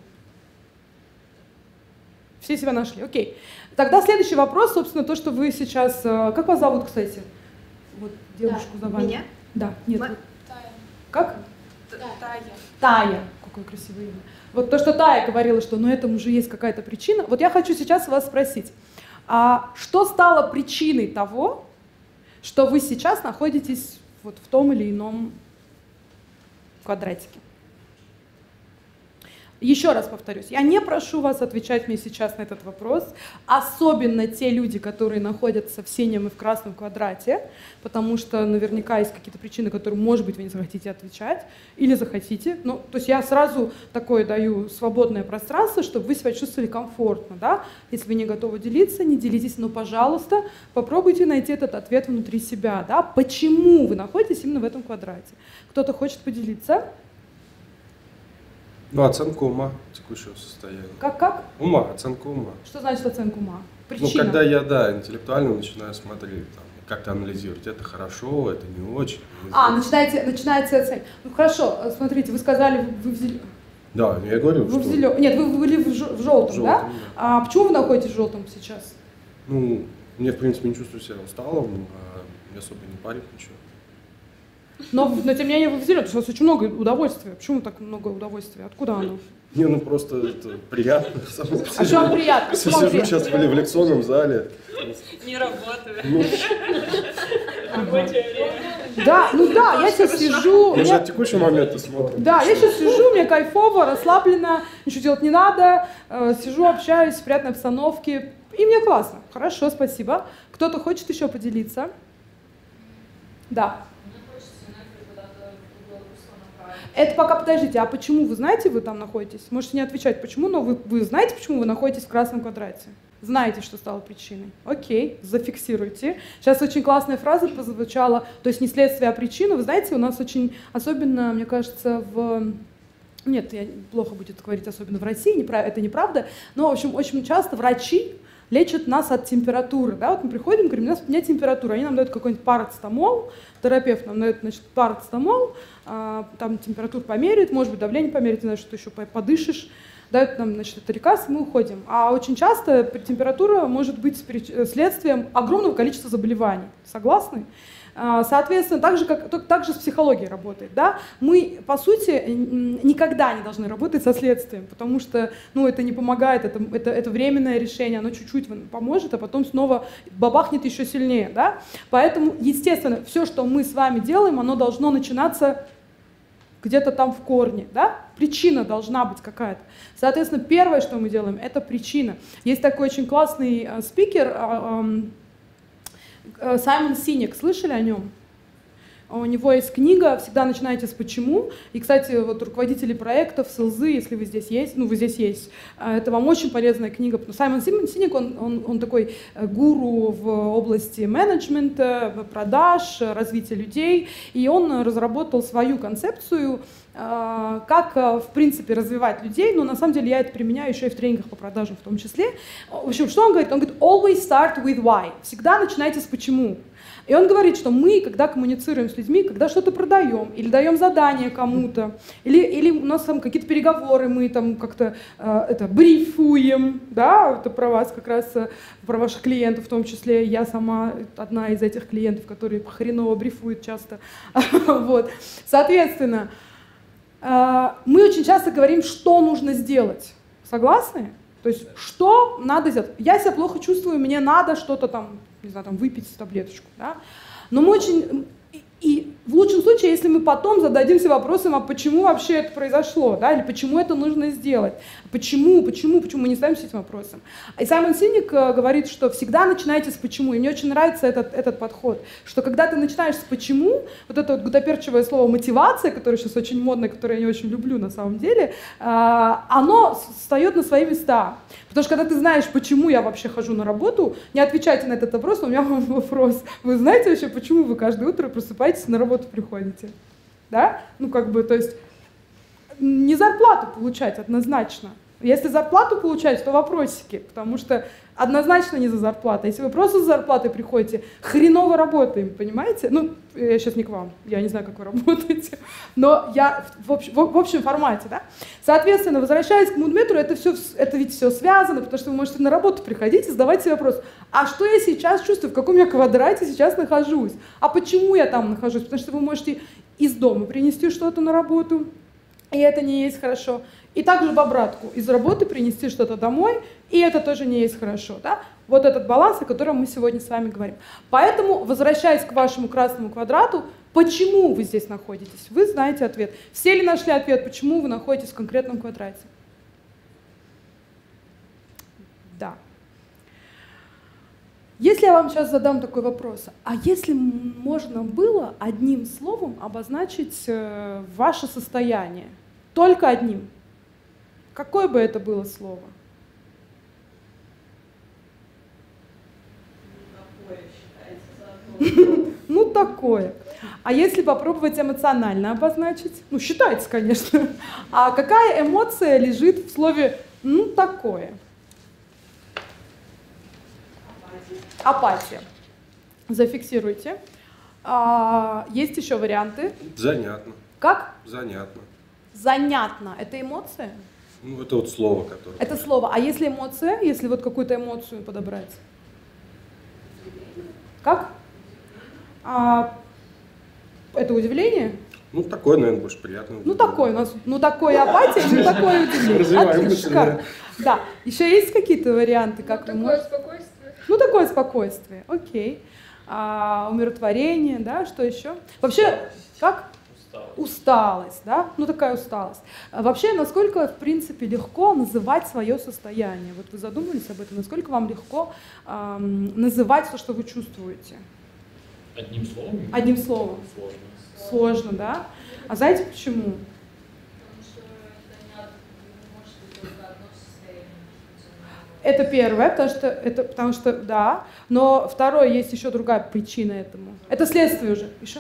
Все себя нашли, окей. Тогда следующий вопрос, собственно, то, что вы сейчас... Как вас зовут, кстати? Вот девушку Да. за вами. Меня? Да, нет. Ма- вы- Тая. Как? Тая. Тая. Какое красивое имя. Вот то, что Тая говорила, что ну этому же есть какая-то причина. Вот я хочу сейчас вас спросить, а что стало причиной того, что вы сейчас находитесь вот в том или ином квадратике? Еще раз повторюсь, я не прошу вас отвечать мне сейчас на этот вопрос, особенно те люди, которые находятся в синем и в красном квадрате, потому что наверняка есть какие-то причины, которые, может быть, вы не захотите отвечать, или захотите. Ну, то есть я сразу такое даю свободное пространство, чтобы вы себя чувствовали комфортно, да? Если вы не готовы делиться, не делитесь, но, пожалуйста, попробуйте найти этот ответ внутри себя, да? Почему вы находитесь именно в этом квадрате? Кто-то хочет поделиться? Ну, оценка ума текущего состояния. Как-как? Ума, оценка ума. Что значит оценка ума? Ну, Причина? когда я, да, интеллектуально начинаю смотреть, там, как-то анализировать, это хорошо, это не очень. А, начинаете, начинаете оценивать. Ну хорошо, смотрите, вы сказали, вы в зеленом. Да, я говорю, Вы что... в зелё- Нет, вы были в, жё- в желтом, В желтом, да? да. А почему вы находитесь в желтом сейчас? Ну, мне, в принципе, не чувствую себя усталым, а не особо не парит ничего. Но, но тем не менее вы в зеленом, потому что у вас очень много удовольствия. Почему так много удовольствия? Откуда оно? Не, ну просто это приятно. А что вам приятно? Что вам Сижу приятно? сейчас в в лекционном зале. Не работаю. Ну, Рабочее время. Да, ну да, я сейчас сижу. мы же я- от текущего момента смотрим. Да, я сейчас сижу, мне кайфово, расслабленно, ничего делать не надо, э, сижу, общаюсь в приятной обстановке, и мне классно. Хорошо, спасибо. Кто-то хочет еще поделиться? Да. Это пока подождите, а почему вы знаете, вы там находитесь? Можете не отвечать, почему, но вы, вы знаете, почему вы находитесь в красном квадрате? Знаете, что стало причиной? Окей, зафиксируйте. Сейчас очень классная фраза прозвучала, то есть не следствие, а причина. Вы знаете, у нас очень, особенно, мне кажется, в... Нет, я, плохо будет говорить, особенно в России, неправ- это неправда, но, в общем, очень часто врачи лечат нас от температуры. Да? Вот мы приходим, говорим, у нас нет температуры, они нам дают какой-нибудь парацетамол, терапевт нам дает, значит, парацетамол, а, там температуру померяет, может быть, давление померяет, не знаю, что еще подышишь, дают нам, значит, это лекарство, мы уходим. А очень часто температура может быть следствием огромного количества заболеваний. Согласны? Соответственно, так же, как, так же с психологией работает. Да? Мы, по сути, никогда не должны работать со следствием, потому что ну, это не помогает, это, это, это временное решение, оно чуть-чуть поможет, а потом снова бабахнет еще сильнее. Да? Поэтому, естественно, все, что мы с вами делаем, оно должно начинаться где-то там в корне. Да? Причина должна быть какая-то. Соответственно, первое, что мы делаем, это причина. Есть такой очень классный э, спикер, э, э, Саймон Синек, слышали о нем? У него есть книга «Всегда начинайте с почему». И, кстати, вот руководители проектов, селзы, если вы здесь есть, ну, вы здесь есть, это вам очень полезная книга. Саймон Синек, он, он, он такой гуру в области менеджмента, продаж, развития людей. И он разработал свою концепцию, как, в принципе, развивать людей, но на самом деле я это применяю еще и в тренингах по продажам в том числе. В общем, что он говорит? Он говорит, always start with why. Всегда начинайте с почему. И он говорит, что мы, когда коммуницируем с людьми, когда что-то продаем, или даем задание кому-то, или, или у нас там какие-то переговоры, мы там как-то э, это, брифуем, да, это про вас как раз, про ваших клиентов в том числе, я сама одна из этих клиентов, которые хреново брифуют часто, вот, соответственно, э, мы очень часто говорим, что нужно сделать, согласны? То есть, что надо сделать? Я себя плохо чувствую, мне надо что-то там, не знаю, там, выпить таблеточку, да? Но мы очень... И, и в лучшем случае, если мы потом зададимся вопросом, а почему вообще это произошло, да, или почему это нужно сделать, почему, почему, почему мы не ставимся этим вопросом. И Саймон Синек говорит, что всегда начинайте с почему, и мне очень нравится этот, этот подход, что когда ты начинаешь с почему, вот это вот гутоперчивое слово мотивация, которое сейчас очень модное, которое я не очень люблю на самом деле, оно встает на свои места. Потому что когда ты знаешь, почему я вообще хожу на работу, не отвечайте на этот вопрос, но у меня вам вопрос. Вы знаете вообще, почему вы каждое утро просыпаетесь и на работу приходите? Да? Ну, как бы, то есть, не зарплату получать однозначно. Если зарплату получать, то вопросики, потому что однозначно не за зарплату. Если вы просто за зарплатой приходите, хреново работаем, понимаете? Ну, я сейчас не к вам, я не знаю, как вы работаете, но я в, общ, в, в общем формате, да? Соответственно, возвращаясь к мудметру, это, все, это ведь все связано, потому что вы можете на работу приходить и задавать себе вопрос, а что я сейчас чувствую, в каком я квадрате сейчас нахожусь? А почему я там нахожусь? Потому что вы можете из дома принести что-то на работу, и это не есть хорошо. И также в обратку, из работы принести что-то домой, и это тоже не есть хорошо. Да? Вот этот баланс, о котором мы сегодня с вами говорим. Поэтому, возвращаясь к вашему красному квадрату, почему вы здесь находитесь? Вы знаете ответ. Все ли нашли ответ, почему вы находитесь в конкретном квадрате? Да. Если я вам сейчас задам такой вопрос, а если можно было одним словом обозначить ваше состояние? Только одним. Какое бы это было слово? Ну, такое. А если попробовать эмоционально обозначить? Ну, считается, конечно. А какая эмоция лежит в слове «ну, такое»? Апатия. Зафиксируйте. А, есть еще варианты. Занятно. Как? Занятно. Занятно. Это эмоция? Ну, это вот слово, которое... Это слово. А если эмоция? Если вот какую-то эмоцию подобрать? Как? А, это удивление? Ну, такое, наверное, больше приятное. Ну, такое у нас. Ну, такое апатия, ну, такое удивление. Развиваем Отлично. мысль, да. Да. Еще есть какие-то варианты? Как Ну, вы такое можете? спокойствие. Ну, такое спокойствие. Окей. А, умиротворение, да? Что еще? Вообще, как? Усталость. Усталость, да? Ну, такая усталость. А вообще, насколько, в принципе, легко называть свое состояние? Вот вы задумались об этом? Насколько вам легко эм, называть то, что вы чувствуете? Одним словом? Одним словом. Сложно. Сложно, да? А знаете почему? Потому что это не, од- не может быть только одно состояние. Это первое, потому что, это, потому что, да. Но второе, есть еще другая причина этому. Это следствие уже. Еще?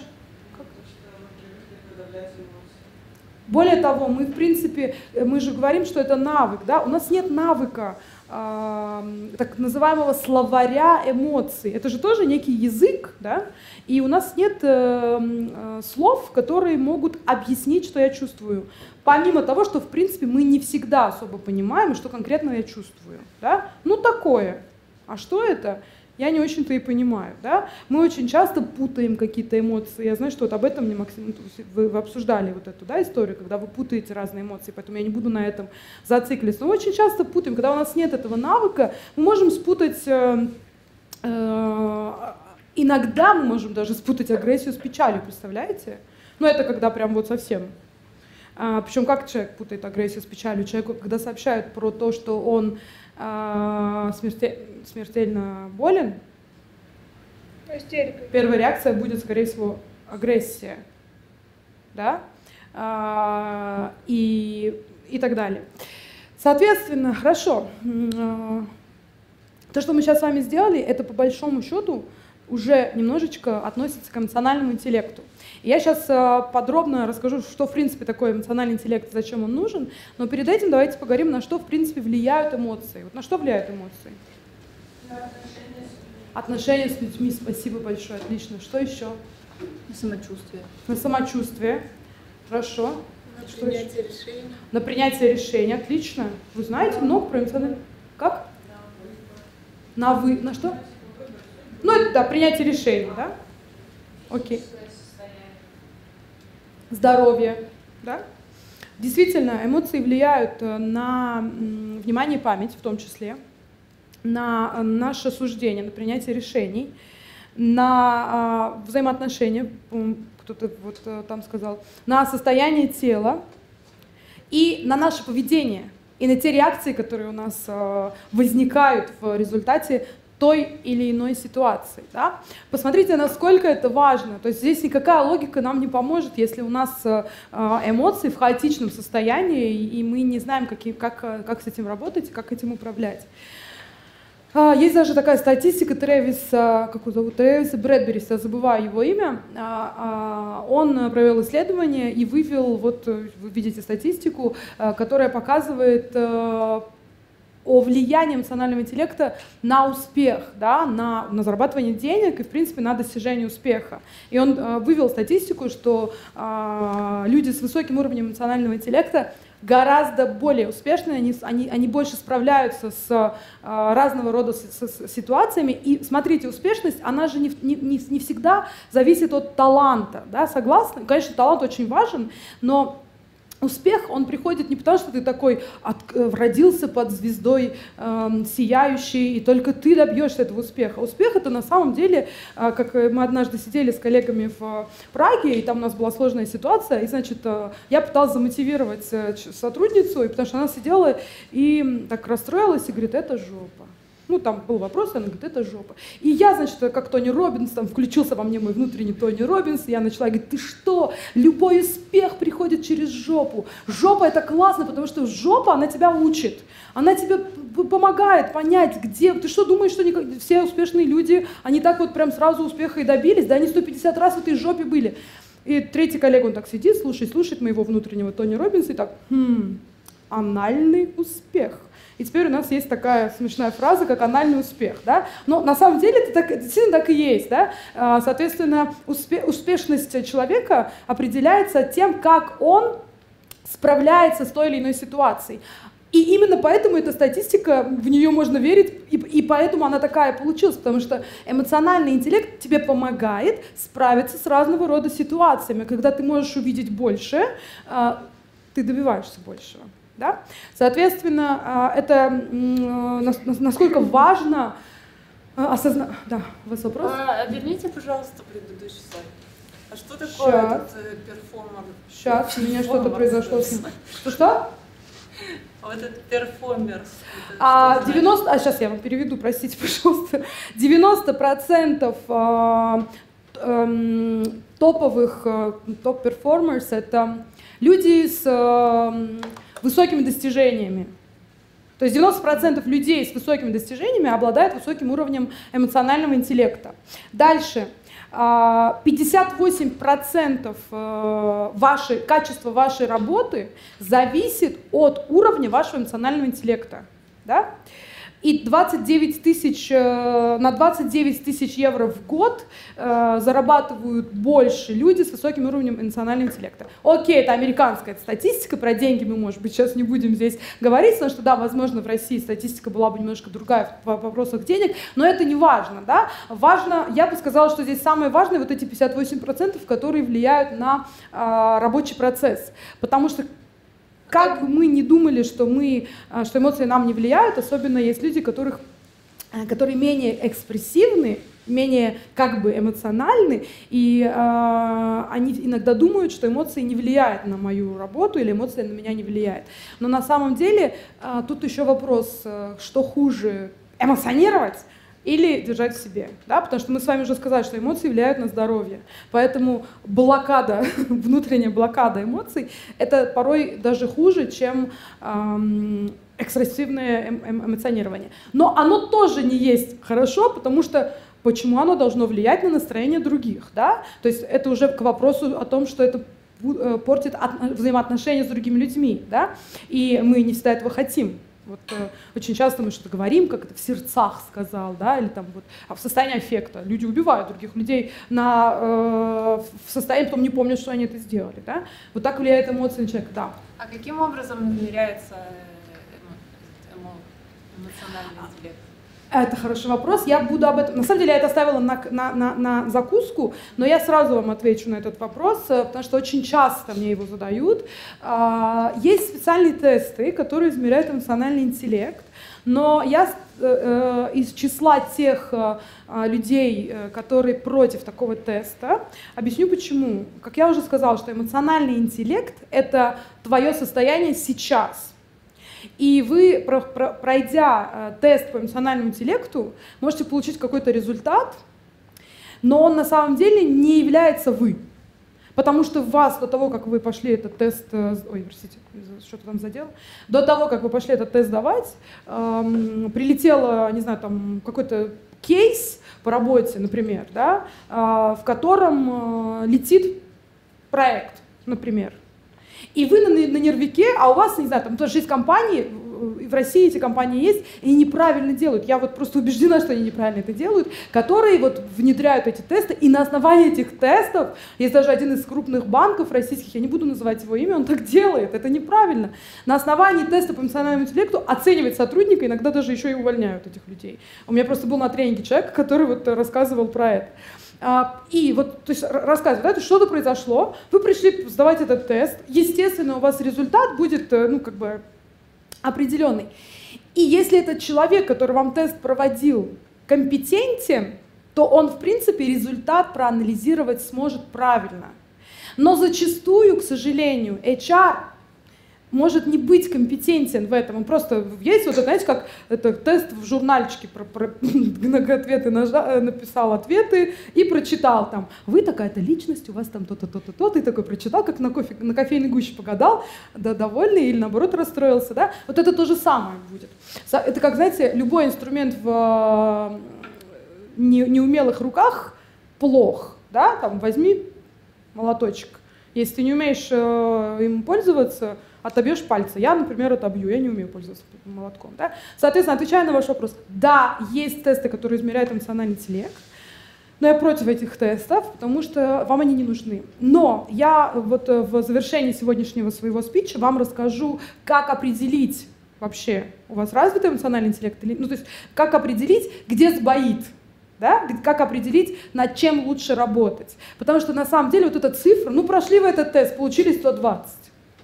Более того, мы, в принципе, мы же говорим, что это навык, да? У нас нет навыка э, так называемого словаря эмоций. Это же тоже некий язык, да? И у нас нет э, э, слов, которые могут объяснить, что я чувствую. Помимо того, что, в принципе, мы не всегда особо понимаем, что конкретно я чувствую, да? Ну, такое. А что это? Я не очень-то и понимаю, да? Мы очень часто путаем какие-то эмоции. Я знаю, что вот об этом мне, Максим, вы, вы обсуждали вот эту, да, историю, когда вы путаете разные эмоции, поэтому я не буду на этом зацикливаться. Но мы очень часто путаем, когда у нас нет этого навыка, мы можем спутать, э, э, иногда мы можем даже спутать агрессию с печалью, представляете? Ну, это когда прям вот совсем. А, причем как человек путает агрессию с печалью? Человеку, когда сообщают про то, что он а, смерте, смертельно болен, Истерика. Первая реакция будет, скорее всего, агрессия, да, а, и, и так далее. Соответственно, хорошо, то, что мы сейчас с вами сделали, это по большому счету уже немножечко относится к эмоциональному интеллекту. И я сейчас подробно расскажу, что в принципе такое эмоциональный интеллект, зачем он нужен, но перед этим давайте поговорим, на что в принципе влияют эмоции. Вот на что влияют эмоции? Отношения с людьми, спасибо большое, отлично. Что еще? На самочувствие. На самочувствие. Хорошо. На Что принятие еще? решения. На принятие решения, отлично. Вы знаете много про эмоциональный... Как? На вы... На что? Ну, это, да, принятие решений, да? Окей. Здоровье, да? Действительно, эмоции влияют на м, внимание и память, в том числе, на наше суждение, на принятие решений, на а, взаимоотношения, кто-то вот там сказал, на состояние тела и на наше поведение, и на те реакции, которые у нас а, возникают в результате той или иной ситуации. Да? Посмотрите, насколько это важно. То есть здесь никакая логика нам не поможет, если у нас эмоции в хаотичном состоянии, и мы не знаем, как, как, как с этим работать, как этим управлять. Есть даже такая статистика Трэвиса, как его зовут, Трэвиса Брэдбери, я забываю его имя. Он провел исследование и вывел, вот вы видите статистику, которая показывает о влиянии эмоционального интеллекта на успех, да, на, на зарабатывание денег и, в принципе, на достижение успеха. И он э, вывел статистику, что э, люди с высоким уровнем эмоционального интеллекта гораздо более успешны, они, они, они больше справляются с э, разного рода с, с, с ситуациями. И смотрите, успешность, она же не, не, не всегда зависит от таланта, да, согласны? Конечно, талант очень важен, но успех, он приходит не потому, что ты такой от, родился под звездой э, сияющий, и только ты добьешься этого успеха. Успех — это на самом деле, э, как мы однажды сидели с коллегами в Праге, и там у нас была сложная ситуация, и, значит, э, я пыталась замотивировать э, сотрудницу, и потому что она сидела и так расстроилась и говорит: это жопа. Ну, там был вопрос, она говорит: это жопа. И я, значит, как Тони Роббинс, там включился во мне мой внутренний Тони Роббинс, и я начала говорить: ты что, любой успех приходит через жопу. Жопа — это классно, потому что жопа, она тебя учит. Она тебе помогает понять, где... Ты что, думаешь, что не... все успешные люди, они так вот прям сразу успеха и добились? Да, они сто пятьдесят раз в этой жопе были. И третий коллега, он так сидит, слушает, слушает моего внутреннего Тони Роббинса и так: хм, анальный успех. И теперь у нас есть такая смешная фраза, как анальный успех. Да? Но на самом деле это так, действительно так и есть. Да? Соответственно, успе, успешность человека определяется тем, как он справляется с той или иной ситуацией. И именно поэтому эта статистика, в нее можно верить, и, и поэтому она такая получилась, потому что эмоциональный интеллект тебе помогает справиться с разного рода ситуациями. Когда ты можешь увидеть больше, ты добиваешься большего. Да? Соответственно, это насколько важно осознать... Да, у вас вопрос? А, верните, пожалуйста, предыдущий слайд. А что такое Сейчас. этот э, перформер? Сейчас, у меня что-то произошло. Что-что? Вот этот перформер. А, девяносто... а сейчас я вам переведу, простите, пожалуйста. девяносто процентов а, а, топовых топ-перформерс — это люди с... А, высокими достижениями. То есть девяносто процентов людей с высокими достижениями обладают высоким уровнем эмоционального интеллекта. Дальше. пятьдесят восемь процентов вашей, качества вашей работы зависит от уровня вашего эмоционального интеллекта. Да? И двадцать девять тысяч, на двадцать девять тысяч евро в год э, зарабатывают больше люди с высоким уровнем эмоционального интеллекта. Окей, это американская статистика, про деньги мы, может быть, сейчас не будем здесь говорить, потому что, да, возможно, в России статистика была бы немножко другая в вопросах денег, но это не важно, да. Важно, я бы сказала, что здесь самое важное вот эти пятьдесят восемь процентов, которые влияют на э, рабочий процесс, потому что как бы мы ни думали, что, мы, что эмоции нам не влияют, особенно есть люди, которых, которые менее экспрессивны, менее как бы эмоциональны, и э, они иногда думают, что эмоции не влияют на мою работу или эмоции на меня не влияют. Но на самом деле э, тут еще вопрос, что хуже: эмоционировать или держать в себе, да, потому что мы с вами уже сказали, что эмоции влияют на здоровье, поэтому блокада, внутренняя блокада эмоций, это порой даже хуже, чем эм, экспрессивное эм, эм, эмоционирование. Но оно тоже не есть хорошо, потому что почему оно должно влиять на настроение других, да, то есть это уже к вопросу о том, что это портит взаимоотношения с другими людьми, да, и мы не всегда этого хотим. Вот, э, очень часто мы что-то говорим, как это в сердцах сказал, да, или там вот а в состоянии аффекта. Люди убивают других людей на, э, в состоянии, потом не помнят, что они это сделали, да. Вот так влияет эмоции на человека, да. А каким образом измеряется эмо, эмо, эмоциональный интеллект? Это хороший вопрос. Я буду об этом... На самом деле я это оставила на, на, на, на закуску, но я сразу вам отвечу на этот вопрос, потому что очень часто мне его задают. Есть специальные тесты, которые измеряют эмоциональный интеллект, но я из числа тех людей, которые против такого теста, объясню почему. Как я уже сказала, что эмоциональный интеллект — это твое состояние сейчас. И вы, пройдя тест по эмоциональному интеллекту, можете получить какой-то результат, но он на самом деле не является вы. Потому что вас до того, как вы пошли этот тест, ой, простите, что-то там задел, до того, как вы пошли этот тест давать, эм, прилетело, не знаю, там какой-то кейс по работе, например, да, э, в котором э, летит проект, например. И вы на, на нервике, а у вас, не знаю, там тоже есть компании, в России эти компании есть, и они неправильно делают. Я вот просто убеждена, что они неправильно это делают, которые вот внедряют эти тесты, и на основании этих тестов, есть даже один из крупных банков российских, я не буду называть его имя, он так делает, это неправильно. На основании теста по эмоциональному интеллекту оценивать сотрудника, иногда даже еще и увольняют этих людей. У меня просто был на тренинге человек, который вот рассказывал про это. И вот, то есть рассказывают, да, что-то произошло, вы пришли сдавать этот тест, естественно, у вас результат будет, ну, как бы определенный. И если этот человек, который вам тест проводил, компетентен, то он, в принципе, результат проанализировать сможет правильно. Но зачастую, к сожалению, эйч ар может не быть компетентен в этом. Он просто есть, вот, знаете, как это, тест в журнальчике про, про, ответы нажа, написал ответы и прочитал там. Вы такая-то личность, у вас там то-то, то-то, то-то. Ты такой прочитал, как на, кофе, на кофейной гуще погадал, да, довольный или наоборот расстроился. Да? Вот это то же самое будет. Это как, знаете, любой инструмент в не, неумелых руках плох. Да? Там, возьми молоточек. Если ты не умеешь э, им пользоваться, отобьешь пальцы. Я, например, отобью, я не умею пользоваться молотком. Да? Соответственно, отвечая на ваш вопрос, да, есть тесты, которые измеряют эмоциональный интеллект, но я против этих тестов, потому что вам они не нужны. Но я вот в завершении сегодняшнего своего спича вам расскажу, как определить вообще, у вас развитый эмоциональный интеллект, или, ну, то есть как определить, где сбоит. Да? Как определить, над чем лучше работать. Потому что на самом деле вот эта цифра, ну прошли вы этот тест, получили сто двадцать.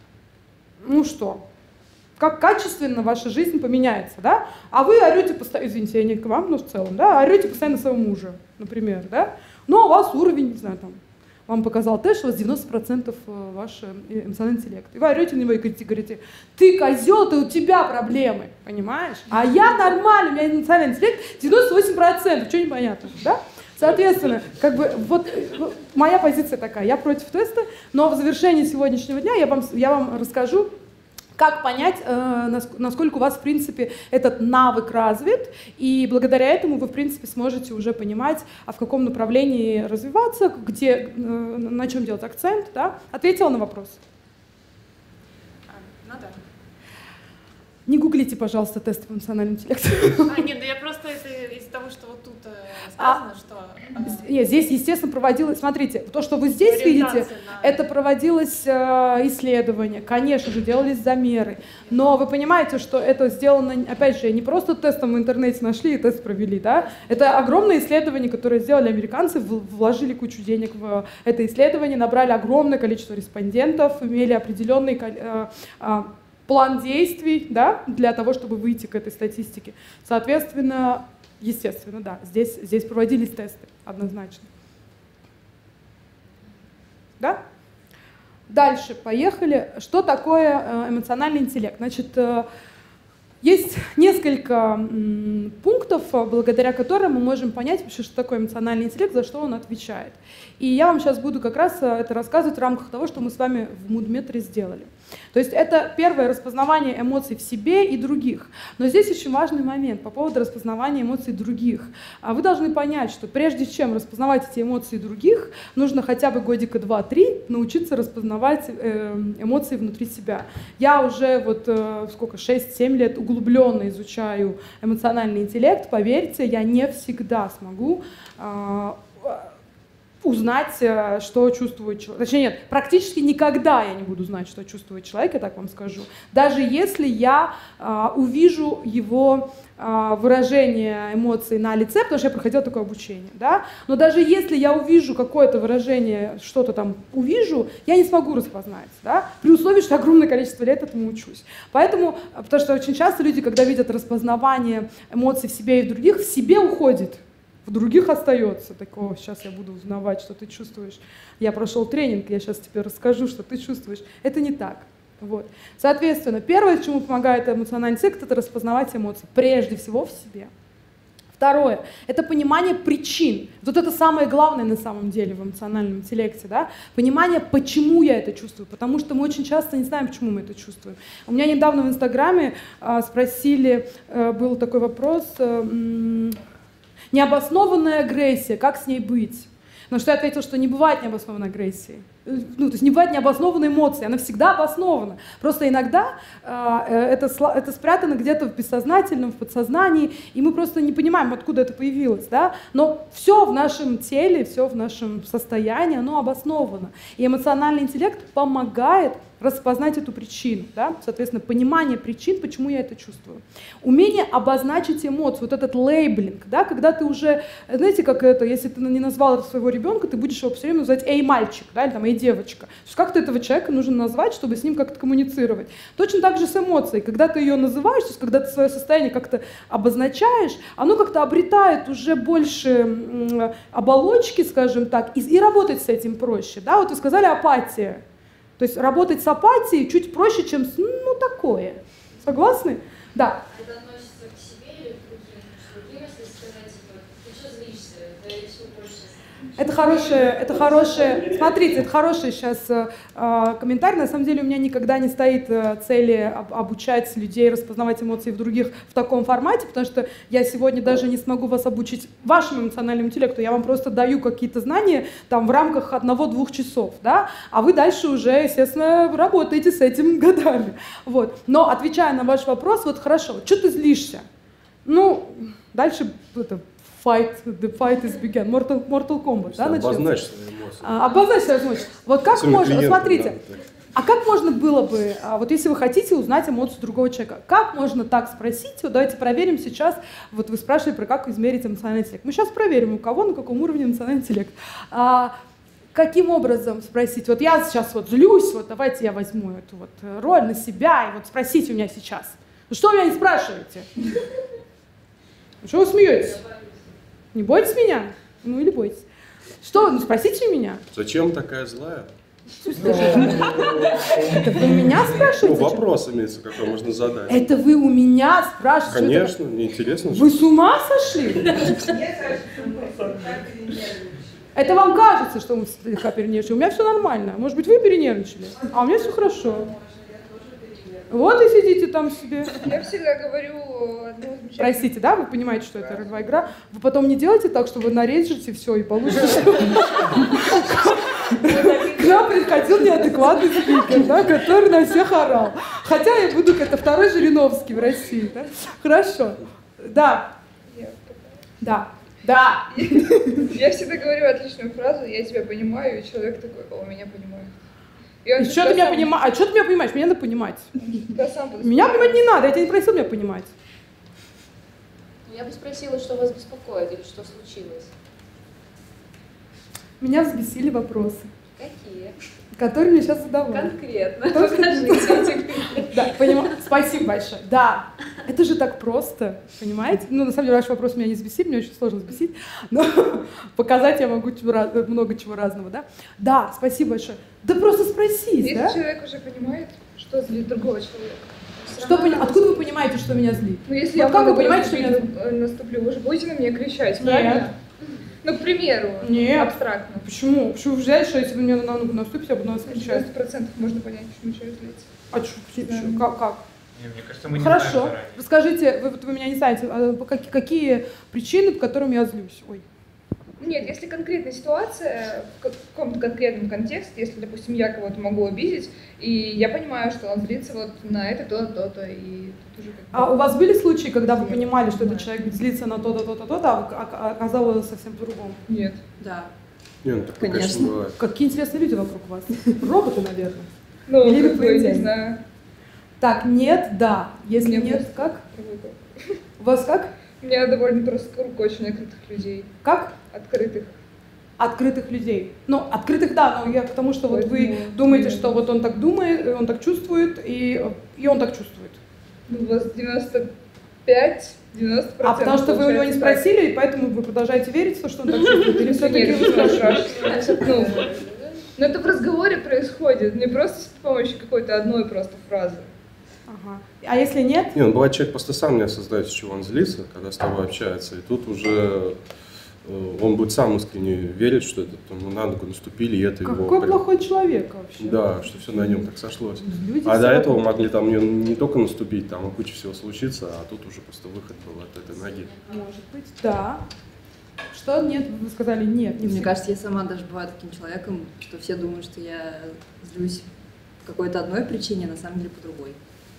Ну что, как качественно ваша жизнь поменяется, да? А вы орете постоянно, извините, я не к вам, но в целом, да, орете постоянно своего мужа, например, да? Но у вас уровень, не знаю, там, вам показал тест, что у вас девяносто процентов ваш эмоциональный интеллект. И вы орете на него и говорите, говорите, ты козел, ты у тебя проблемы, понимаешь? А я нормальный, у меня эмоциональный интеллект девяносто восемь процентов, что непонятно, да? Соответственно, как бы вот моя позиция такая, я против теста, но в завершении сегодняшнего дня я вам, я вам расскажу, как понять, э, насколько у вас, в принципе, этот навык развит, и благодаря этому вы, в принципе, сможете уже понимать, а в каком направлении развиваться, где, э, на чем делать акцент, да? Ответила на вопрос? Ну да. Не гуглите, пожалуйста, тесты по эмоциональному интеллекту. А, нет, да я просто это из того, что вот тут э, сказано, а, что... Э, нет, здесь, естественно, проводилось... Смотрите, то, что вы здесь видите, на... это проводилось э, исследование, конечно же, делались замеры. Но вы понимаете, что это сделано, опять же, не просто тестом в интернете нашли и тест провели, да? Это огромное исследование, которое сделали американцы, вложили кучу денег в это исследование, набрали огромное количество респондентов, имели определенный... Э, э, план действий, да, для того, чтобы выйти к этой статистике. Соответственно, естественно, да, здесь, здесь проводились тесты, однозначно. Да? Дальше, поехали. Что такое эмоциональный интеллект? Значит, есть несколько пунктов, пунктов, благодаря которым мы можем понять вообще, что такое эмоциональный интеллект, за что он отвечает. И я вам сейчас буду как раз это рассказывать в рамках того, что мы с вами в Мудметре сделали. То есть это первое распознавание эмоций в себе и других. Но здесь очень важный момент по поводу распознавания эмоций других. Вы должны понять, что прежде чем распознавать эти эмоции других, нужно хотя бы годика два-три научиться распознавать эмоции внутри себя. Я уже вот сколько, шесть-семь лет углубленно изучаю эмоциональный интеллект. Поверьте, я не всегда смогу узнать, что чувствует человек. Точнее, нет, практически никогда я не буду знать, что чувствует человек, я так вам скажу. Даже если я а, увижу его а, выражение эмоций на лице, потому что я проходила такое обучение, да? Но даже если я увижу какое-то выражение, что-то там увижу, я не смогу распознать, да? При условии, что огромное количество лет этому учусь. Поэтому, потому что очень часто люди, когда видят распознавание эмоций в себе и в других, в себе уходит. В других остается. Такого, сейчас я буду узнавать, что ты чувствуешь. Я прошел тренинг, я сейчас тебе расскажу, что ты чувствуешь. Это не так. Вот. Соответственно, первое, чему помогает эмоциональный интеллект, это распознавать эмоции. Прежде всего в себе. Второе – это понимание причин. Вот это самое главное на самом деле в эмоциональном интеллекте. Да? Понимание, почему я это чувствую. Потому что мы очень часто не знаем, почему мы это чувствуем. У меня недавно в Инстаграме а, спросили, а, был такой вопрос… А, необоснованная агрессия, как с ней быть? На что я ответила, что не бывает необоснованной агрессии. Ну, то есть не бывает необоснованной эмоции, она всегда обоснована. Просто иногда э, это, это спрятано где-то в бессознательном, в подсознании, и мы просто не понимаем, откуда это появилось. Да? Но все в нашем теле, все в нашем состоянии, оно обосновано. И эмоциональный интеллект помогает распознать эту причину, да? Соответственно, понимание причин, почему я это чувствую. Умение обозначить эмоцию, вот этот лейблинг, да? Когда ты уже, знаете, как это, если ты не назвал своего ребенка, ты будешь его все время называть «эй, мальчик», да? Или там «эй, девочка». То есть как-то этого человека нужно назвать, чтобы с ним как-то коммуницировать. Точно так же с эмоцией. Когда ты ее называешь, то есть когда ты свое состояние как-то обозначаешь, оно как-то обретает уже больше оболочки, скажем так, и, и работать с этим проще. Да? Вот вы сказали апатия. То есть работать с апатией чуть проще, чем с ну такое. Согласны? Да. Это относится к себе или к другим? К другим, если сказать, типа, ты что злишься? Да я все больше. Это хорошее, это хорошее, смотрите, это хороший сейчас э, комментарий. На самом деле у меня никогда не стоит э, цели об, обучать людей распознавать эмоции в других в таком формате, потому что я сегодня даже не смогу вас обучить вашему эмоциональному интеллекту. Я вам просто даю какие-то знания там в рамках одного-двух часов, да, а вы дальше уже, естественно, работаете с этим годами. Вот. Но отвечая на ваш вопрос, вот хорошо, вот, что ты злишься? Ну, дальше это... Fight, the fight is begun. Mortal, Mortal Kombat, да, начнется? Обозначь свои эмоции. А, обозначь свои эмоции. Вот как Своим можно, вот клиентам, смотрите, да, а как можно было бы, вот если вы хотите узнать эмоцию другого человека, как можно так спросить? Вот давайте проверим сейчас, вот вы спрашивали про как измерить эмоциональный интеллект. Мы сейчас проверим, у кого, на каком уровне эмоциональный интеллект. А, каким образом спросить? Вот я сейчас вот злюсь, вот давайте я возьму эту вот роль на себя и вот спросите у меня сейчас. Ну что вы меня не спрашиваете? Ну что вы смеетесь? Не бойтесь меня? Ну или бойтесь. Что? Ну спросите у меня. Зачем такая злая? Это вы у меня Ну, спрашиваете? вопрос имеется, какой можно задать. Это вы у меня спрашиваете? Конечно, неинтересно же. Вы с ума сошли? Это вам кажется, что мы слегка перенервничали. У меня все нормально. Может быть, вы перенервничали? А у меня все хорошо. Вот и сидите там себе. Я всегда говорю одно замечание. Простите, да? Вы понимаете, что это ролевая игра. Вы потом не делайте так, что вы нарежете все и получите. К нам приходил неадекватный спикер, да, который на всех орал. Хотя я буду, это второй Жириновский в России. Да? Хорошо. Да. Да. Да. Я всегда говорю отличную фразу: я тебя понимаю, и человек такой: о, меня понимают. И что ты меня понимаешь? А что ты меня понимаешь? Мне надо понимать. Да, сам буду Меня понимать не надо, я тебя не просил меня понимать. Я бы спросила, что вас беспокоит или что случилось. Меня взбесили вопросы, Какие? которые мне сейчас задавали. Конкретно. То, что- Покажите. Да, понимаю. Спасибо большое. Да, это же так просто, понимаете? Ну, на самом деле, ваш вопрос меня не взбесит, мне очень сложно взбесить, но показать я могу чего раз- много чего разного, да? Да, спасибо большое. Да просто спросить, Если да? человек уже понимает, что злит другого человека, Что, пони- откуда вы понимаете, что меня злит? Ну, если Вот я как вы много понимаете, что меня злит? наступлю, наступлю, вы же будете на меня кричать, Нет. правильно? Ну, к примеру, Нет. абстрактно. Почему? Почему вы взяли, что если вы мне на ногу наступите, я буду на вас кричать? девяносто процентов можно понять, почему человек злится. А чё, почему? Да. Как? как? Не, мне кажется, мы не Хорошо. знаем заранее. Расскажите, вы, вот вы меня не знаете, а по какие, какие причины, по которым я злюсь? Ой. Нет, если конкретная ситуация, в каком-то конкретном контексте, если, допустим, я кого-то могу обидеть, и я понимаю, что он злится вот на это, то-то, то-то, и тут уже как бы... А у вас были случаи, когда вы Нет. понимали, что Нет. этот человек злится на то-то, то-то, то-то, а а- оказалось совсем по-другому? Нет. Да. Не, ну такое, конечно, Конечно. бывает. Какие интересные люди вокруг вас. Роботы, наверное. Ну, Или как бы, не инопланетяне. знаю. Так, нет, да. Если Нет, нет, нет. как? Другой. У вас как? У меня довольно просто круг очень открытых людей. Как? Открытых. Открытых людей. Ну, открытых, да, но я к тому, что вот вы Поэтому, думаете, да. что вот он так думает, он так чувствует, и, и он так чувствует. Ну, у вас девяносто пять девяносто процентов. А потому что вы у него не получается так. спросили, и поэтому вы продолжаете верить в то, что он так чувствует? Или все-таки Нет, вы не спрашиваете? спрашиваю. Ну, но это в разговоре происходит, не просто с помощью какой-то одной просто фразы. Ага. А если нет? Не, ну бывает, человек просто сам не осознает, с чего он злится, когда с тобой общается, и тут уже э, он будет сам искренне верить, что это там, на ногу наступили, и это его... Какой прям- плохой человек вообще. Да, что все на нем так сошлось. Люди А все до этого вокруг. могли там не, не только наступить, там и куча всего случиться, а тут уже просто выход был от этой ноги. Может быть, да. Что нет? Вы сказали нет. Не Мне всегда. кажется, я сама даже бываю таким человеком, что все думают, что я злюсь по какой-то одной причине, а на самом деле по другой.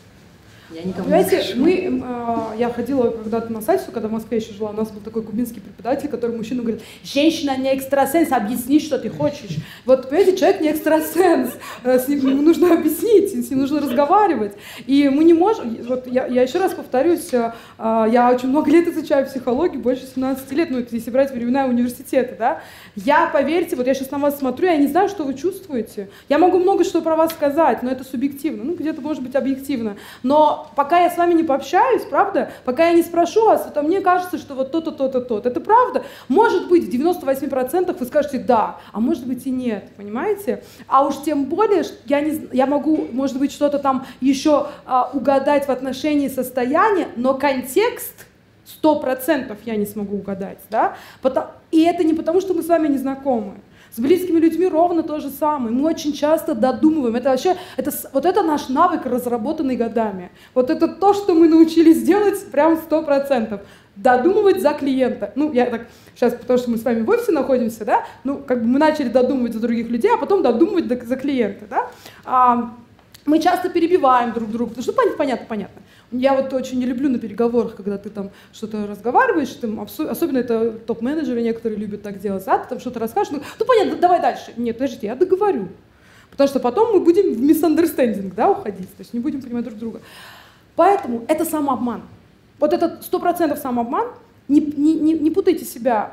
Я никому не Понимаете, скажу. мы, э, я ходила когда-то на сальсу, когда в Москве еще жила, у нас был такой кубинский преподаватель, который мужчина говорит: женщина не экстрасенс, объясни, что ты хочешь. Вот, понимаете, человек не экстрасенс, э, с ним ему нужно объяснить, с ним нужно разговаривать. И мы не можем, вот я, я еще раз повторюсь, э, э, я очень много лет изучаю психологию, больше семнадцати лет, ну, это если брать времена университета, да. Я, поверьте, вот я сейчас на вас смотрю, я не знаю, что вы чувствуете. Я могу много что про вас сказать, но это субъективно, ну, где-то может быть объективно. Но пока я с вами не пообщаюсь, правда, пока я не спрошу вас, то мне кажется, что вот то-то, то-то, то-то. Это правда? Может быть, в девяноста восьми процентах вы скажете «да», а может быть и нет, понимаете? А уж тем более, что я, не, я могу, может быть, что-то там еще а, угадать в отношении состояния, но контекст сто процентов я не смогу угадать, да? Потому, и это не потому, что мы с вами не знакомы. С близкими людьми ровно то же самое. Мы очень часто додумываем. Это вообще, это, вот это наш навык, разработанный годами. Вот это то, что мы научились делать прям сто процентов. Додумывать за клиента. Ну, я так сейчас, потому что мы с вами в офисе находимся, да, ну, как бы мы начали додумывать за других людей, а потом додумывать за клиента, да. А, мы часто перебиваем друг друга, потому что понятно, понятно. Я вот очень не люблю на переговорах, когда ты там что-то разговариваешь, там, особенно это топ-менеджеры некоторые любят так делать, да, ты там что-то расскажешь, ну, ну понятно, давай дальше. Нет, подождите, я договорю. Потому что потом мы будем в misunderstanding, да, уходить, то есть не будем понимать друг друга. Поэтому это самообман. Вот это сто процентов самообман, не, не, не, не путайте себя.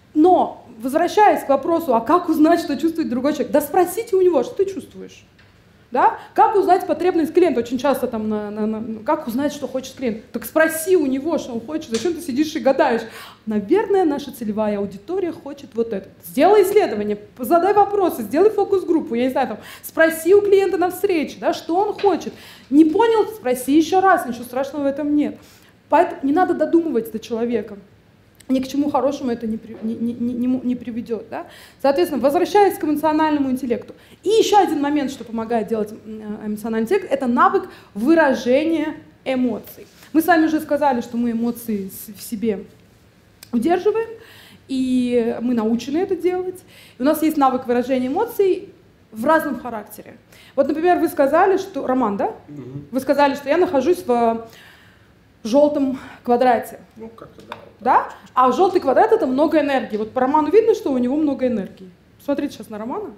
Но, возвращаясь к вопросу, а как узнать, что чувствует другой человек? Да спросите у него, что ты чувствуешь. Да? Как узнать потребность клиента? Очень часто там, на, на, на, как узнать, что хочет клиент? Так спроси у него, что он хочет, зачем ты сидишь и гадаешь? Наверное, наша целевая аудитория хочет вот это. Сделай исследование, задай вопросы, сделай фокус-группу, я не знаю, там, спроси у клиента на встрече, да, что он хочет. Не понял? Спроси еще раз, ничего страшного в этом нет. Поэтому не надо додумывать до человека. Ни к чему хорошему это не, не, не, не, не приведет. Да? Соответственно, возвращаясь к эмоциональному интеллекту. И еще один момент, что помогает делать эмоциональный интеллект, это навык выражения эмоций. Мы с вами уже сказали, что мы эмоции в себе удерживаем, и мы научены это делать. И у нас есть навык выражения эмоций в разном характере. Вот, например, вы сказали, что... Роман, да? Угу. Вы сказали, что я нахожусь в желтом квадрате. Ну, как-то да. Да? А желтый квадрат — это много энергии. Вот по Роману видно, что у него много энергии. Смотрите сейчас на Романа.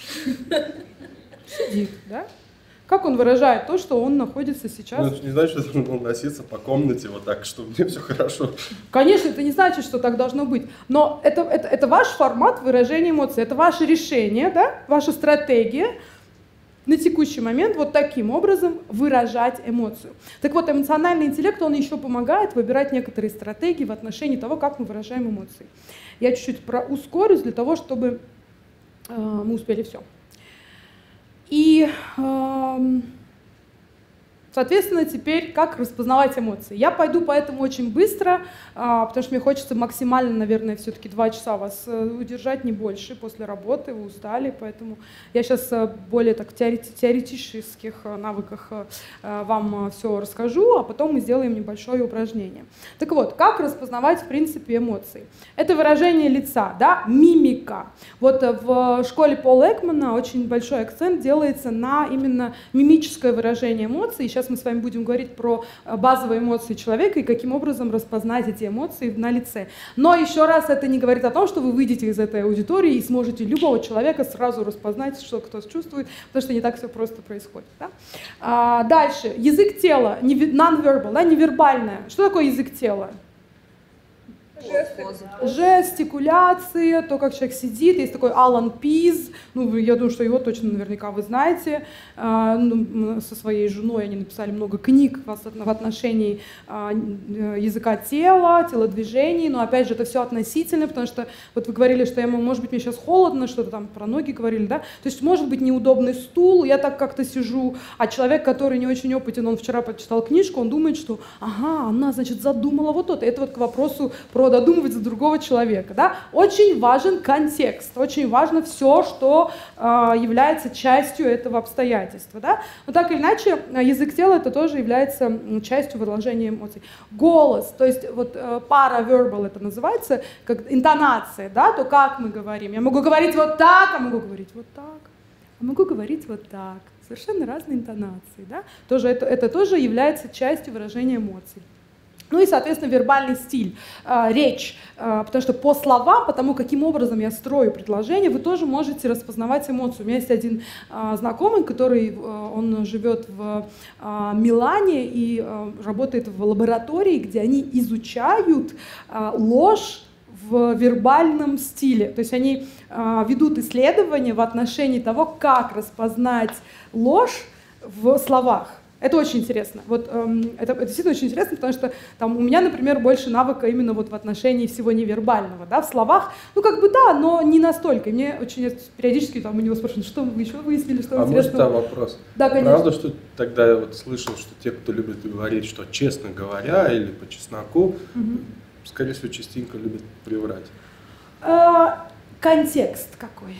Сидит, да? Как он выражает то, что он находится сейчас? Ну, это не значит, что должен носиться по комнате вот так, чтобы мне все хорошо. Конечно, это не значит, что так должно быть. Но это, это, это ваш формат выражения эмоций, это ваше решение, да? Ваша стратегия на текущий момент вот таким образом выражать эмоцию. Так вот, эмоциональный интеллект, он еще помогает выбирать некоторые стратегии в отношении того, как мы выражаем эмоции. Я чуть-чуть ускорюсь для того, чтобы э, мы успели все. И, э, Соответственно, теперь как распознавать эмоции? Я пойду поэтому очень быстро, потому что мне хочется максимально, наверное, все-таки два часа вас удержать, не больше, после работы, вы устали, поэтому я сейчас более так в теоретических навыках вам все расскажу, а потом мы сделаем небольшое упражнение. Так вот, как распознавать, в принципе, эмоции? Это выражение лица, да, мимика. Вот в школе Пола Экмана очень большой акцент делается на именно мимическое выражение эмоций. Сейчас мы с вами будем говорить про базовые эмоции человека и каким образом распознать эти эмоции на лице. Но еще раз, это не говорит о том, что вы выйдете из этой аудитории и сможете любого человека сразу распознать, что кто чувствует, потому что не так все просто происходит. Да? А, дальше. Язык тела, non-verbal, да, невербальное. Что такое язык тела? Жестикуляция, то, как человек сидит. Есть такой Алан Пиз, ну, я думаю, что его точно наверняка вы знаете. А, ну, со своей женой они написали много книг в отношении а, языка тела, телодвижений, но опять же это все относительно, потому что вот вы говорили, что я, может быть, мне сейчас холодно, что-то там про ноги говорили, да? То есть может быть неудобный стул, я так как-то сижу, а человек, который не очень опытен, он вчера почитал книжку, он думает, что ага, она, значит, задумала вот это. Это вот к вопросу про додумывать за другого человека. Да? Очень важен контекст, очень важно все, что э, является частью этого обстоятельства. Да? Но так или иначе, язык тела это тоже является частью выражения эмоций. Голос, то есть вот э, paraverbal это называется, как интонация, да? То как мы говорим. Я могу говорить вот так, а могу говорить вот так, а могу говорить вот так. Совершенно разные интонации. Да? Тоже это, это тоже является частью выражения эмоций. Ну и, соответственно, вербальный стиль, э, речь, э, потому что по словам, по тому, каким образом я строю предложение, вы тоже можете распознавать эмоцию. У меня есть один э, знакомый, который, э, он живет в э, Милане и э, работает в лаборатории, где они изучают э, ложь в вербальном стиле. То есть они э, ведут исследования в отношении того, как распознать ложь в словах. Это очень интересно. Вот, эм, это, это действительно очень интересно, потому что там, у меня, например, больше навыка именно вот в отношении всего невербального. Да, в словах, ну как бы да, но не настолько. И мне очень периодически там, у него спрашивают, что вы еще выяснили, что а интересного. А может, да, вопрос? Да, конечно. Правда, что тогда я вот слышал, что те, кто любит говорить, что честно говоря или по чесноку, угу. скорее всего, частенько любят приврать. А, контекст какой?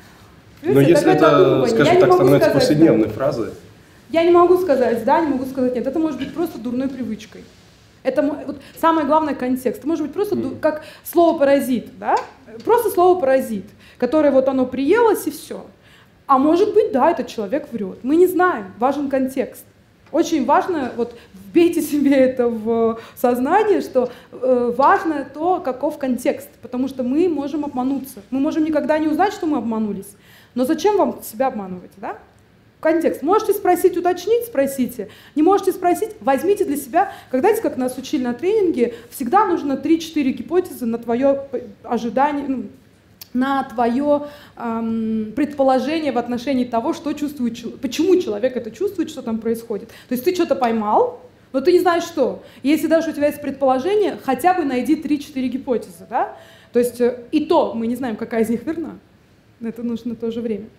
Но если это, скажем так, становится повседневной фразой. Я не могу сказать да, не могу сказать нет. Это может быть просто дурной привычкой. Это вот, самое главное контекст. Это может быть просто mm. как слово паразит, да? Просто слово паразит, которое вот оно приелось и все. А может быть, да, этот человек врет. Мы не знаем. Важен контекст. Очень важно, вот вбейте себе это в сознание, что э, важно то, каков контекст, потому что мы можем обмануться. Мы можем никогда не узнать, что мы обманулись. Но зачем вам себя обманывать, да? Контекст. Можете спросить, уточнить, спросите. Не можете спросить, возьмите для себя. Когда-то, как нас учили на тренинге, всегда нужно три-четыре гипотезы на твое ожидание, ну, на твое эм, предположение в отношении того, что чувствует, почему человек это чувствует, что там происходит. То есть ты что-то поймал, но ты не знаешь что. Если даже у тебя есть предположение, хотя бы найди три-четыре гипотезы. Да? То есть и то мы не знаем, какая из них верна. Это нужно тоже время.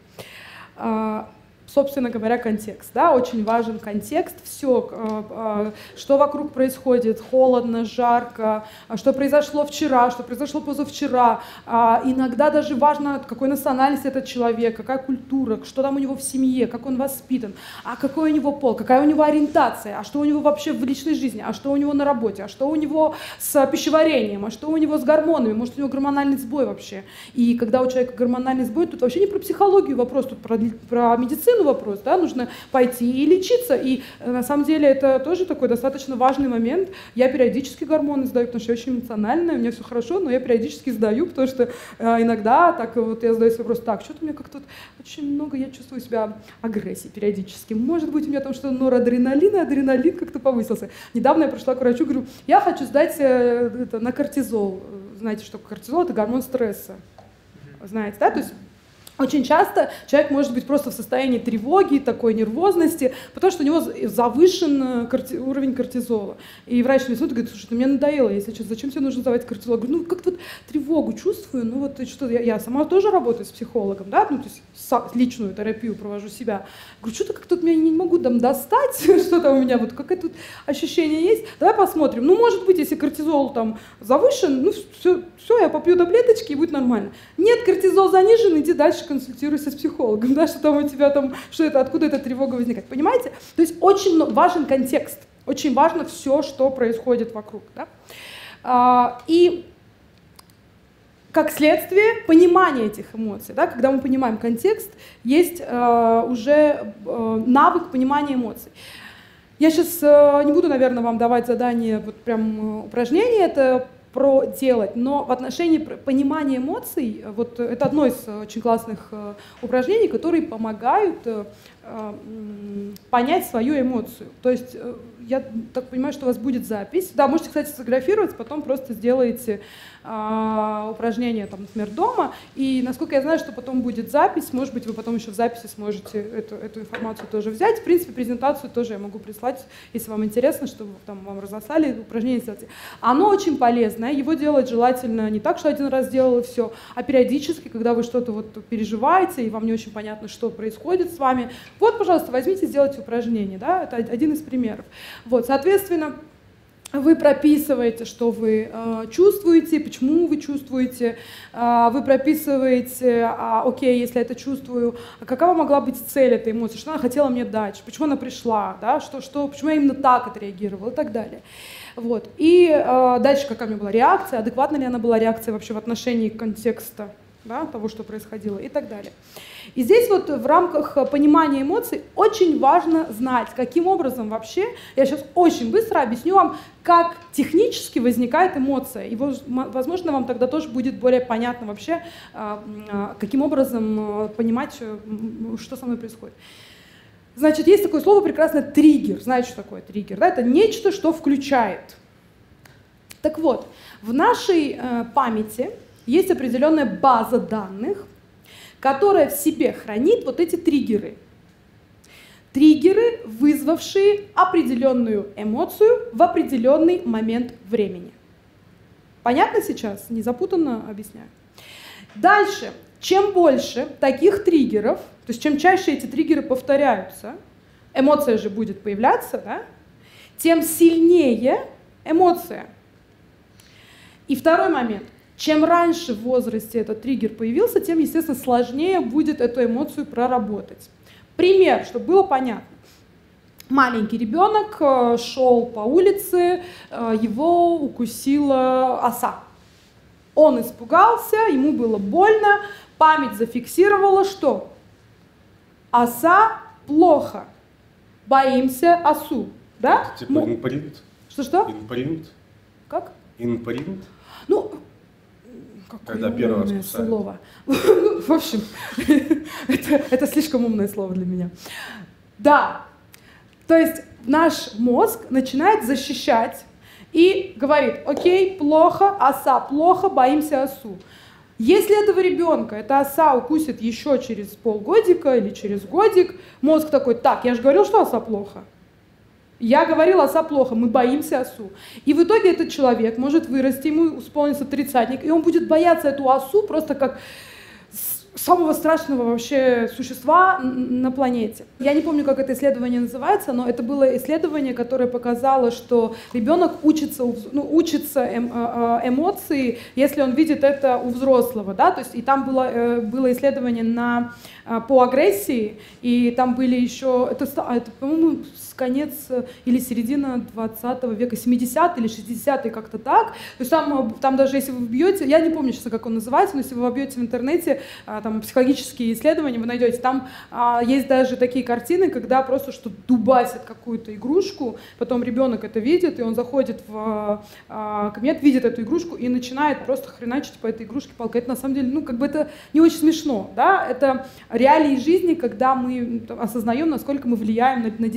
Собственно говоря, контекст. Да? Очень важен контекст, все, что вокруг происходит, холодно, жарко, что произошло вчера, что произошло позавчера. Иногда даже важно, какой национальности этот человек, какая культура, что там у него в семье, как он воспитан, а какой у него пол, какая у него ориентация, а что у него вообще в личной жизни, а что у него на работе, а что у него с пищеварением, а что у него с гормонами, может, у него гормональный сбой вообще. И когда у человека гормональный сбой, тут вообще не про психологию вопрос, тут про, про медицину вопрос, да, нужно пойти и лечиться, и на самом деле это тоже такой достаточно важный момент. Я периодически гормоны сдаю, потому что я очень эмоциональная, у меня все хорошо, но я периодически сдаю, потому что э, иногда так вот я задаю себе вопрос, так, что-то у меня как-то очень много, я чувствую себя агрессией периодически. Может быть, у меня там что-то норадреналин, и адреналин как-то повысился. Недавно я пришла к врачу, говорю, я хочу сдать э, это, на кортизол. Знаете, что кортизол — это гормон стресса. Знаете, да? То есть Очень часто человек может быть просто в состоянии тревоги, такой нервозности, потому что у него завышен корти... уровень кортизола. И врач мне смотрит и говорит: слушай, ну, мне надоело, если сейчас, зачем тебе нужно сдавать кортизол? Я говорю: ну как-то вот тревогу чувствую, ну вот что я, я сама тоже работаю с психологом, да, ну то есть личную терапию провожу себя. Говорю: что-то как-то вот я не могу там достать, что-то у меня вот какое-то ощущение есть. Давай посмотрим. Ну может быть, если кортизол там завышен, ну все, все, я попью таблеточки и будет нормально. Нет, кортизол занижен, иди дальше консультируйся с психологом, да, что там у тебя там, что это, откуда эта тревога возникает, понимаете? То есть очень важен контекст, очень важно все, что происходит вокруг, да? А, и как следствие понимания этих эмоций, да, когда мы понимаем контекст, есть а, уже а, навык понимания эмоций. Я сейчас а, не буду, наверное, вам давать задание, вот прям упражнение, это проделать, но в отношении понимания эмоций, вот это одно из очень классных упражнений, которые помогают понять свою эмоцию. То есть я так понимаю, что у вас будет запись. Да, можете, кстати, сфотографировать, потом просто сделаете а, упражнение, там, например, дома. И, насколько я знаю, что потом будет запись, может быть, вы потом еще в записи сможете эту, эту информацию тоже взять. В принципе, презентацию тоже я могу прислать, если вам интересно, чтобы там, вам разослали упражнение сделать. Оно очень полезное, его делать желательно не так, что один раз сделал и все, а периодически, когда вы что-то вот переживаете, и вам не очень понятно, что происходит с вами. Вот, пожалуйста, возьмите, сделайте упражнение. Да? Это один из примеров. Вот, соответственно, вы прописываете, что вы э, чувствуете, почему вы чувствуете, э, вы прописываете, а, окей, если я это чувствую, а какова могла быть цель этой эмоции, что она хотела мне дать, почему она пришла, да, что, что, почему я именно так отреагировала и так далее. Вот. И э, дальше какая у меня была реакция, адекватна ли она была реакция вообще в отношении контекста, да, того, что происходило и так далее. И здесь вот в рамках понимания эмоций очень важно знать, каким образом вообще, я сейчас очень быстро объясню вам, как технически возникает эмоция. И, возможно, вам тогда тоже будет более понятно вообще, каким образом понимать, что со мной происходит. Значит, есть такое слово прекрасное триггер. Знаете, что такое триггер? Да? Это нечто, что включает. Так вот, в нашей памяти есть определенная база данных, которая в себе хранит вот эти триггеры. Триггеры, вызвавшие определенную эмоцию в определенный момент времени. Понятно сейчас? Не запутанно объясняю. Дальше. Чем больше таких триггеров, то есть чем чаще эти триггеры повторяются, эмоция же будет появляться, да, тем сильнее эмоция. И второй момент. Чем раньше в возрасте этот триггер появился, тем, естественно, сложнее будет эту эмоцию проработать. Пример, чтобы было понятно. Маленький ребенок шел по улице, его укусила оса. Он испугался, ему было больно, память зафиксировала, что оса плохо, боимся осу. Да? Это типа инпринт? Что-что? Инпринт? Как? Инпринт? Ну, когда первый раз кусают. Слово. В общем, это, это слишком умное слово для меня. Да, то есть наш мозг начинает защищать и говорит: окей, плохо, оса плохо, боимся осу. Если этого ребенка эта оса укусит еще через полгодика или через годик, мозг такой: так, я же говорил, что оса плохо. Я говорила, оса плохо, мы боимся осу. И в итоге этот человек может вырасти, ему исполнится тридцатник, и он будет бояться эту осу просто как самого страшного вообще существа на планете. Я не помню, как это исследование называется, но это было исследование, которое показало, что ребенок учится, ну, учится эм, эмоции, если он видит это у взрослого, да, то есть и там было, было исследование на, по агрессии, и там были еще, это, это по-моему, конец или середина двадцатого века, семидесятые или шестидесятые, как-то так. То есть там, там даже если вы вбьете, я не помню сейчас, как он называется, но если вы вбьете в интернете там, психологические исследования, вы найдете, там а, есть даже такие картины, когда просто что дубасят какую-то игрушку, потом ребенок это видит, и он заходит в а, кабинет, видит эту игрушку и начинает просто хреначить по этой игрушке палкой. Это на самом деле, ну, как бы это не очень смешно, да, это реалии жизни, когда мы там осознаем, насколько мы влияем на, на детей. Но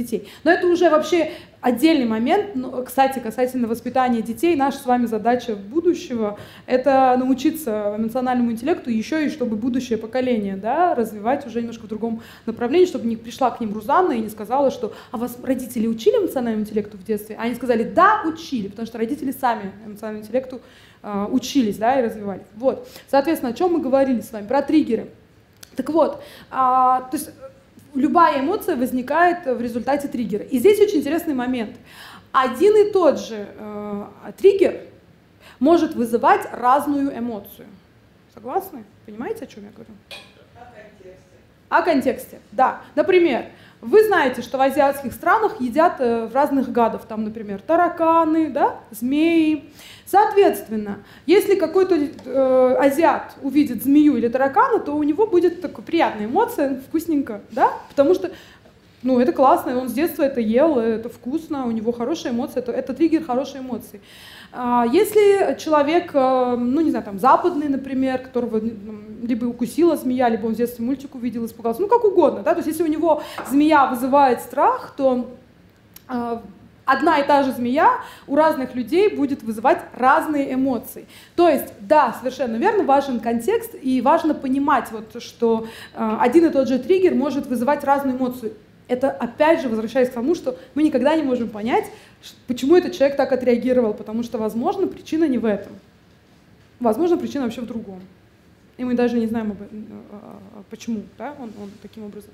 Но это уже вообще отдельный момент. Но, кстати, касательно воспитания детей, наша с вами задача будущего — это научиться эмоциональному интеллекту еще и чтобы будущее поколение, да, развивать уже немножко в другом направлении, чтобы не пришла к ним Рузанна и не сказала, что «а вас родители учили эмоциональному интеллекту в детстве?» А они сказали «да, учили», потому что родители сами эмоциональному интеллекту э, учились, да, и развивали. Вот. Соответственно, о чем мы говорили с вами? Про триггеры. Так вот, а, то есть любая эмоция возникает в результате триггера. И здесь очень интересный момент. Один и тот же э, триггер может вызывать разную эмоцию. Согласны? Понимаете, о чем я говорю? О контексте. О контексте, да. Например, вы знаете, что в азиатских странах едят э, разных гадов. Там, например, тараканы, да, змеи. Соответственно, если какой-то э, азиат увидит змею или таракана, то у него будет такая приятная эмоция, вкусненько, да? Потому что, ну, это классно, он с детства это ел, это вкусно, у него хорошая эмоция, это, это триггер хорошей эмоции. А если человек, э, ну, не знаю, там, западный, например, которого либо укусила змея, либо он в детстве мультик увидел, испугался, ну, как угодно, да? То есть если у него змея вызывает страх, то э, одна и та же змея у разных людей будет вызывать разные эмоции. То есть, да, совершенно верно, важен контекст, и важно понимать, вот, что э, один и тот же триггер может вызывать разную эмоцию. Это, опять же, возвращаясь к тому, что мы никогда не можем понять, почему этот человек так отреагировал, потому что, возможно, причина не в этом. Возможно, причина вообще в другом. И мы даже не знаем, почему, да, он, он таким образом.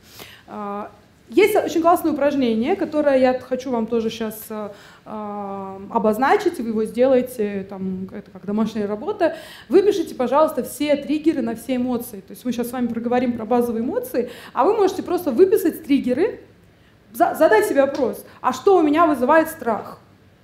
Есть очень классное упражнение, которое я хочу вам тоже сейчас э, обозначить, и вы его сделаете, там, это как домашняя работа. Выпишите, пожалуйста, все триггеры на все эмоции. То есть мы сейчас с вами проговорим про базовые эмоции, а вы можете просто выписать триггеры, за, задать себе вопрос, а что у меня вызывает страх?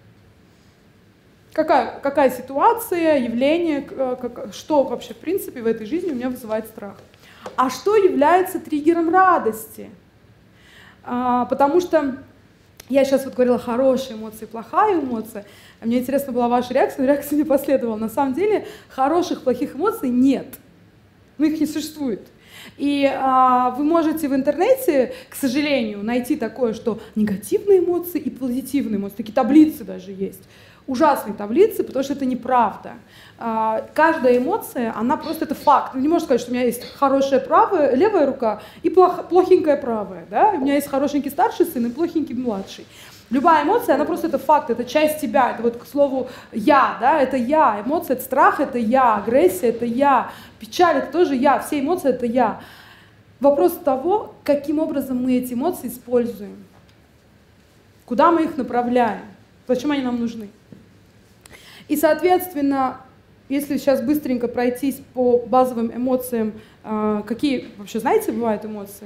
Какая, какая ситуация, явление, как, что вообще в принципе в этой жизни у меня вызывает страх? А что является триггером радости? А, потому что я сейчас вот говорила хорошая эмоция, плохая эмоция. Мне интересна была ваша реакция, но реакция не последовала. На самом деле хороших, плохих эмоций нет. Ну, их не существует. И а, вы можете в интернете, к сожалению, найти такое, что негативные эмоции и позитивные эмоции, такие таблицы даже есть. Ужасные таблицы, потому что это неправда. А, каждая эмоция, она просто это факт. Вы не можете сказать, что у меня есть хорошая правая, левая рука и плох, плохенькая правая. Да? У меня есть хорошенький старший сын и плохенький младший. Любая эмоция, она просто это факт, это часть тебя. Это вот, к слову, я, да, это я. Эмоция — это страх, это я. Агрессия — это я. Печаль — это тоже я. Все эмоции — это я. Вопрос того, каким образом мы эти эмоции используем. Куда мы их направляем. Зачем они нам нужны. И, соответственно, если сейчас быстренько пройтись по базовым эмоциям, какие вообще, знаете, бывают эмоции?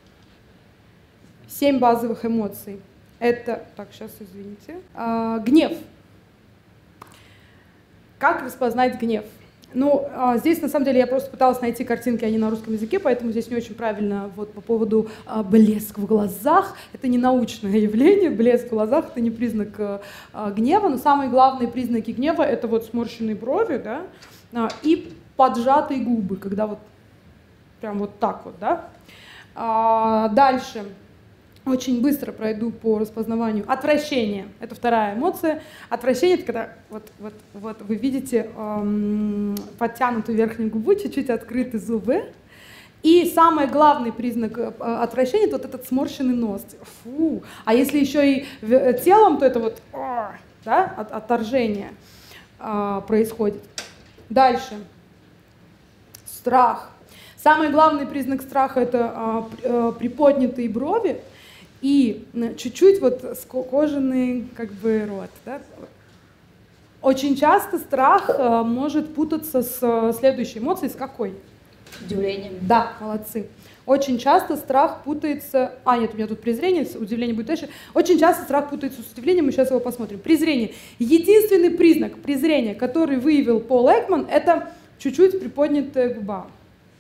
Семь базовых эмоций. Это, так, сейчас, извините, гнев. Как распознать гнев? Ну, здесь, на самом деле, я просто пыталась найти картинки, они на русском языке, поэтому здесь не очень правильно вот по поводу блеск в глазах. Это не научное явление, блеск в глазах — это не признак гнева, но самые главные признаки гнева — это вот сморщенные брови, да, и поджатые губы, когда вот прям вот так вот, да. Дальше. Очень быстро пройду по распознаванию. Отвращение — это вторая эмоция. Отвращение — это когда вот, вот, вот вы видите эм, подтянутую верхнюю губу, чуть-чуть открыты зубы. И самый главный признак э, отвращения — это вот этот сморщенный нос. Фу. А если еще и телом, то это вот о, да, от, отторжение э, происходит. Дальше. Страх. Самый главный признак страха — это э, э, приподнятые брови и чуть-чуть вот скошенный как бы рот. Да? Очень часто страх э, может путаться с следующей эмоцией. С какой? Удивлением. Да, молодцы. Очень часто страх путается... А, нет, у меня тут презрение, удивление будет дальше. Очень часто страх путается с удивлением, мы сейчас его посмотрим. Презрение. Единственный признак презрения, который выявил Пол Экман, это чуть-чуть приподнятая губа.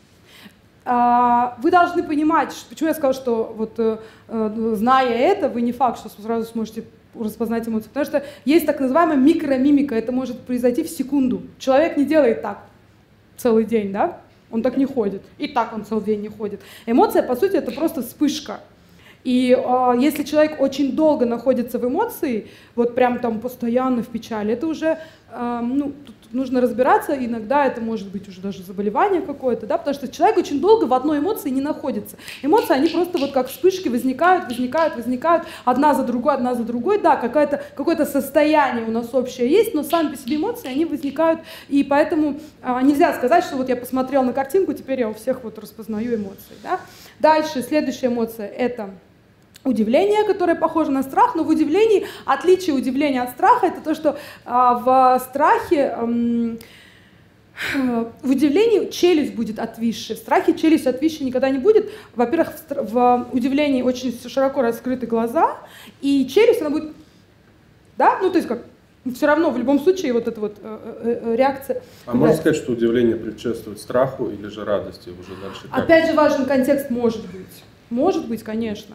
Вы должны понимать, почему я сказала, что вот, зная это, вы не факт, что сразу сможете распознать эмоции. Потому что есть так называемая микромимика, это может произойти в секунду. Человек не делает так целый день, да? Он так не ходит. И так он целый день не ходит. Эмоция, по сути, это просто вспышка. И э, если человек очень долго находится в эмоции, вот прям там постоянно в печали, это уже, э, ну, тут нужно разбираться, иногда это может быть уже даже заболевание какое-то, да, потому что человек очень долго в одной эмоции не находится. Эмоции, они просто вот как вспышки возникают, возникают, возникают, одна за другой, одна за другой, да, какое-то, какое-то состояние у нас общее есть, но сами по себе эмоции, они возникают, и поэтому а, нельзя сказать, что вот я посмотрел на картинку, теперь я у всех вот распознаю эмоции, да. Дальше, следующая эмоция — это удивление, которое похоже на страх, но в удивлении, отличие удивления от страха, это то, что а, в страхе, ам, в удивлении челюсть будет отвисшей, в страхе челюсть отвисшей никогда не будет. Во-первых, в, в удивлении очень широко раскрыты глаза, и челюсть, она будет, да, ну то есть как, все равно в любом случае вот эта вот э, э, реакция. А можно сказать, что удивление предшествует страху или же радости уже дальше? Как? Опять же важен контекст, может быть, может быть, конечно.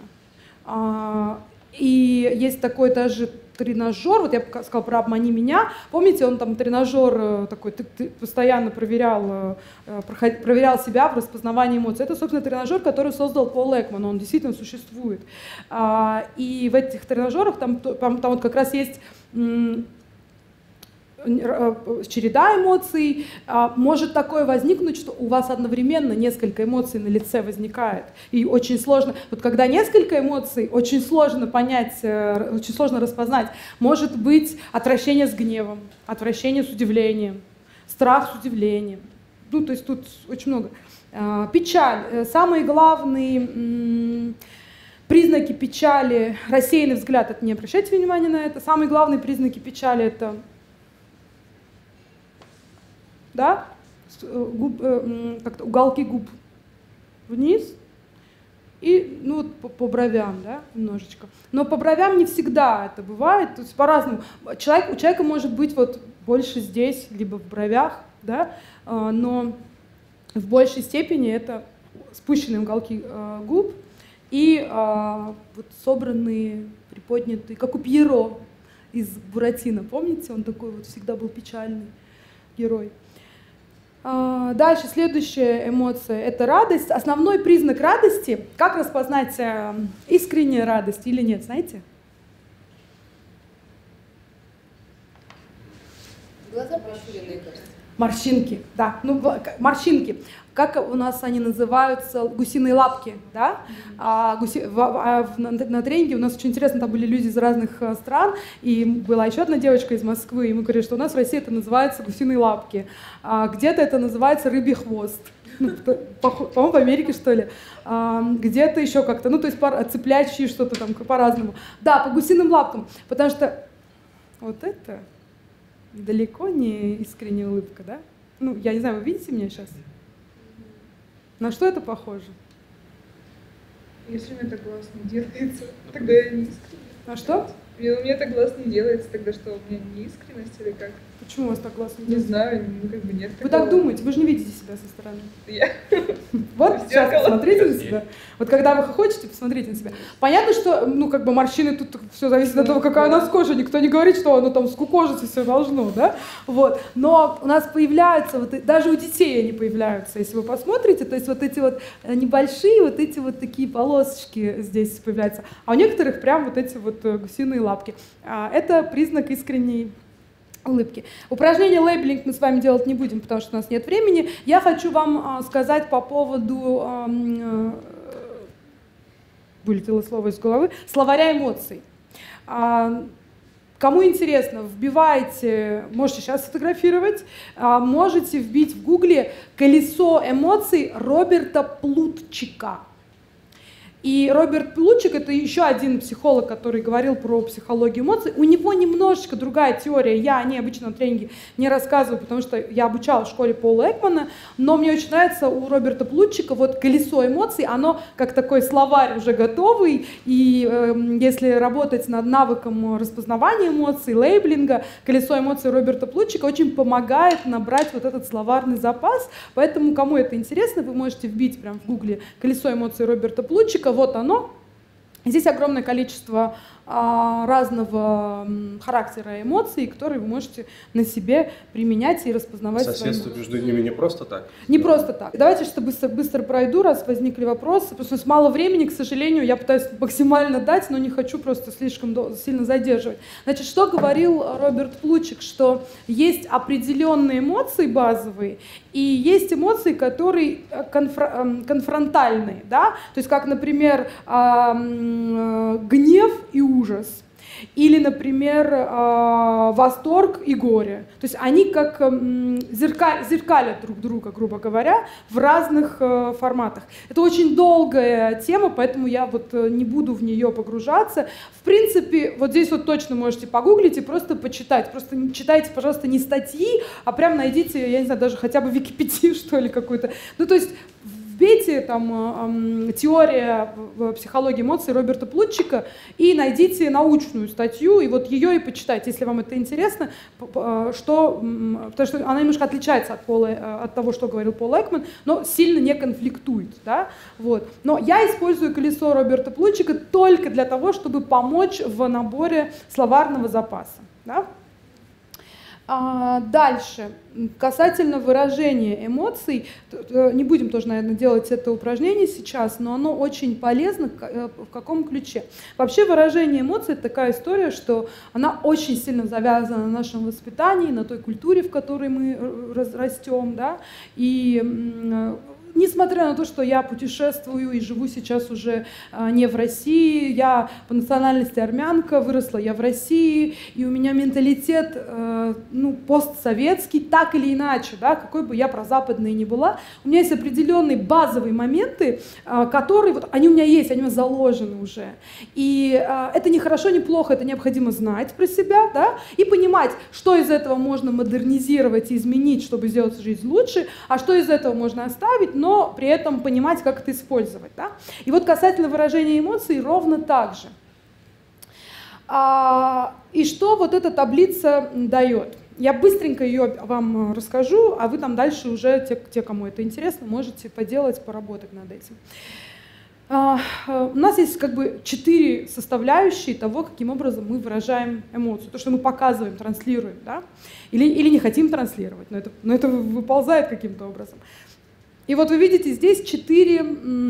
И есть такой даже тренажер, вот я сказала про «Обмани меня», помните, он там тренажер такой, ты, ты постоянно проверял, проверял себя в распознавании эмоций. Это, собственно, тренажер, который создал Пол Экман, он действительно существует. И в этих тренажерах там, там, там вот как раз есть череда эмоций. Может такое возникнуть, что у вас одновременно несколько эмоций на лице возникает. И очень сложно, вот когда несколько эмоций, очень сложно понять, очень сложно распознать. Может быть отвращение с гневом, отвращение с удивлением, страх с удивлением. Ну, то есть тут очень много. Печаль. Самые главные признаки печали, рассеянный взгляд, это не обращайте внимания на это. Самые главные признаки печали — это да, губ, э, как-то уголки губ вниз и ну, вот по, по бровям, да, немножечко. Но по бровям не всегда это бывает, то есть по-разному. Человек, у человека может быть вот больше здесь, либо в бровях, да, э, но в большей степени это спущенные уголки э, губ и э, вот собранные, приподнятые, как у Пьеро из Буратино, помните, он такой вот всегда был печальный герой. Дальше, следующая эмоция — это радость. Основной признак радости, как распознать искренняя радость или нет, знаете? Глаза прищуренные, кажется. Морщинки, да, ну морщинки. Как у нас они называются? Гусиные лапки, да? А, гуси... в, а, в, на, на тренинге у нас очень интересно, там были люди из разных а, стран, и была еще одна девочка из Москвы, и мы говорили, что у нас в России это называется гусиные лапки, а где-то это называется рыбий хвост. Ну, по-моему, в Америке, что ли. А, где-то еще как-то, ну, то есть пар... цыплячьи что-то там по-разному. Да, по гусиным лапкам, потому что вот это далеко не искренняя улыбка, да? Ну, я не знаю, вы видите меня сейчас? На что это похоже? Если у меня так глаз не делается, тогда я не искренне. А что? У меня так глаз не делается, тогда что, у меня не искренность или как? Почему у вас так глаз не Не делается? знаю, ну как бы нет Вы такого. так думаете, вы же не видите себя со стороны. Я. Вот В сейчас зеркало. посмотрите на себя. Вот когда вы хохочете, посмотрите на себя. Понятно, что, ну, как бы морщины тут все зависит от того, какая у нас кожа. Никто не говорит, что оно там скукожится, все должно, да? Вот. Но у нас появляются, вот, даже у детей они появляются, если вы посмотрите, то есть вот эти вот небольшие, вот эти вот такие полосочки здесь появляются. А у некоторых прям вот эти вот гусиные лапки. Это признак искренней улыбки. Упражнение лейблинг мы с вами делать не будем, потому что у нас нет времени. Я хочу вам а, сказать по поводу, а, а, вылетело слово из головы, словаря эмоций. А, кому интересно, вбивайте, можете сейчас сфотографировать, а, можете вбить в гугле «Колесо эмоций» Роберта Плутчика. И Роберт Плутчик — это еще один психолог, который говорил про психологию эмоций. У него немножечко другая теория. Я о ней обычно на тренинге не рассказываю, потому что я обучала в школе Пола Экмана. Но мне очень нравится у Роберта Плутчика вот «Колесо эмоций». Оно как такой словарь уже готовый. И э, если работать над навыком распознавания эмоций, лейблинга, «Колесо эмоций» Роберта Плутчика очень помогает набрать вот этот словарный запас. Поэтому, кому это интересно, вы можете вбить прям в гугле «Колесо эмоций» Роберта Плутчика. Вот оно. Здесь огромное количество а, разного характера эмоций, которые вы можете на себе применять и распознавать. Соседство между ними не просто так? Не да. просто так. Давайте что быстро, быстро пройду, раз возникли вопросы. Потому что у нас мало времени, к сожалению, я пытаюсь максимально дать, но не хочу просто слишком сильно задерживать. Значит, что говорил Роберт Плутчик, что есть определенные эмоции базовые, и есть эмоции, которые конфр- конфронтальные, да? То есть, как, например, гнев и ужас. Или, например, восторг и горе. То есть они как зеркаль, зеркалят друг друга, грубо говоря, в разных форматах. Это очень долгая тема, поэтому я вот не буду в нее погружаться. В принципе, вот здесь вот точно можете погуглить и просто почитать. Просто читайте, пожалуйста, не статьи, а прям найдите, я не знаю, даже хотя бы Википедию, что ли, какую-то. Ну, то есть вбейте там э, теория в психологии эмоций Роберта Плутчика и найдите научную статью, и вот ее и почитайте, если вам это интересно, что, потому что она немножко отличается от, Пола, от того, что говорил Пол Экман, но сильно не конфликтует. Да? Вот. Но я использую колесо Роберта Плутчика только для того, чтобы помочь в наборе словарного запаса. Да? А дальше, касательно выражения эмоций, не будем тоже, наверное, делать это упражнение сейчас, но оно очень полезно в каком ключе. Вообще выражение эмоций — это такая история, что она очень сильно завязана на нашем воспитании, на той культуре, в которой мы растем, да, и несмотря на то, что я путешествую и живу сейчас уже а, не в России, я по национальности армянка, выросла я в России, и у меня менталитет э, ну, постсоветский, так или иначе, да, какой бы я прозападной ни была, у меня есть определенные базовые моменты, э, которые, вот, они у меня есть, они у меня заложены уже. И э, это не хорошо, не плохо, это необходимо знать про себя, да, и понимать, что из этого можно модернизировать и изменить, чтобы сделать жизнь лучше, а что из этого можно оставить, но при этом понимать, как это использовать. Да? И вот касательно выражения эмоций ровно так же. А, и что вот эта таблица дает? Я быстренько ее вам расскажу, а вы там дальше уже, те, те кому это интересно, можете поделать, поработать над этим. А, у нас есть как бы четыре составляющие того, каким образом мы выражаем эмоцию. То, что мы показываем, транслируем, да? или, или не хотим транслировать, но это, но это выползает каким-то образом. И вот вы видите здесь четыре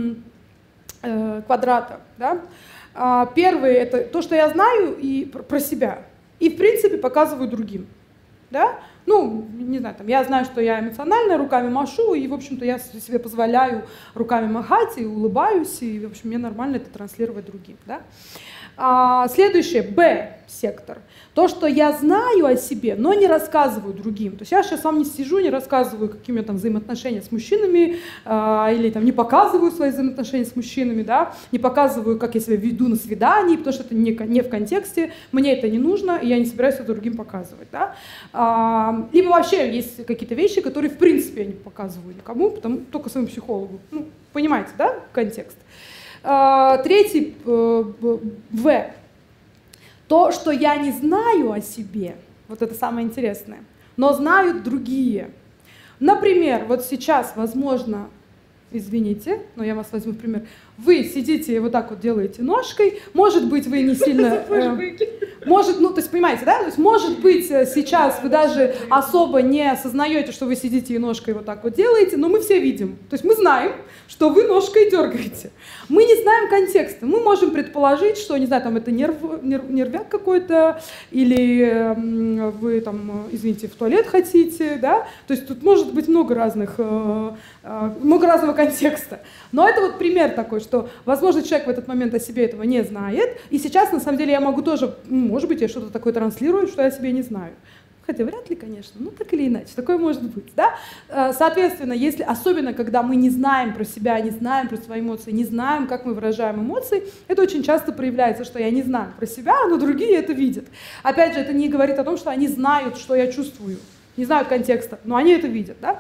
э, квадрата. Да? А, первый — это то, что я знаю и про, про себя. И, в принципе, показываю другим. Да? Ну, не знаю, там, я знаю, что я эмоциональная, руками машу, и, в общем-то, я себе позволяю руками махать и улыбаюсь, и, в общем, мне нормально это транслировать другим. Да? А, следующее, Б-сектор. То, что я знаю о себе, но не рассказываю другим. То есть я сейчас вам не сижу, не рассказываю, какие у меня там взаимоотношения с мужчинами, э, или там не показываю свои взаимоотношения с мужчинами, да, не показываю, как я себя веду на свидании, потому что это не, не в контексте, мне это не нужно, и я не собираюсь это другим показывать. Да. А, либо вообще есть какие-то вещи, которые в принципе я не показываю никому, потому, только своему психологу. Ну, понимаете, да, контекст. А, третий, э, В. То, что я не знаю о себе, вот это самое интересное, но знают другие. Например, вот сейчас, возможно, извините, но я вас возьму в пример, вы сидите и вот так вот делаете ножкой, может быть, вы не сильно... Может, ну, то есть, понимаете, да? То есть, может быть, сейчас вы даже особо не осознаете, что вы сидите и ножкой вот так вот делаете, но мы все видим. То есть мы знаем, что вы ножкой дергаете. Мы не знаем контекста. Мы можем предположить, что, не знаю, там это нерв, нерв, нервяк какой-то, или вы там, извините, в туалет хотите, да? То есть тут может быть много разных, много разного контекста. Но это вот пример такой, что, возможно, человек в этот момент о себе этого не знает, и сейчас, на самом деле, я могу тоже, может быть, я что-то такое транслирую, что я о себе не знаю. Хотя вряд ли, конечно, но так или иначе, такое может быть. Да? Соответственно, если, особенно когда мы не знаем про себя, не знаем про свои эмоции, не знаем, как мы выражаем эмоции, это очень часто проявляется, что я не знаю про себя, но другие это видят. Опять же, это не говорит о том, что они знают, что я чувствую, не знают контекста, но они это видят. Да?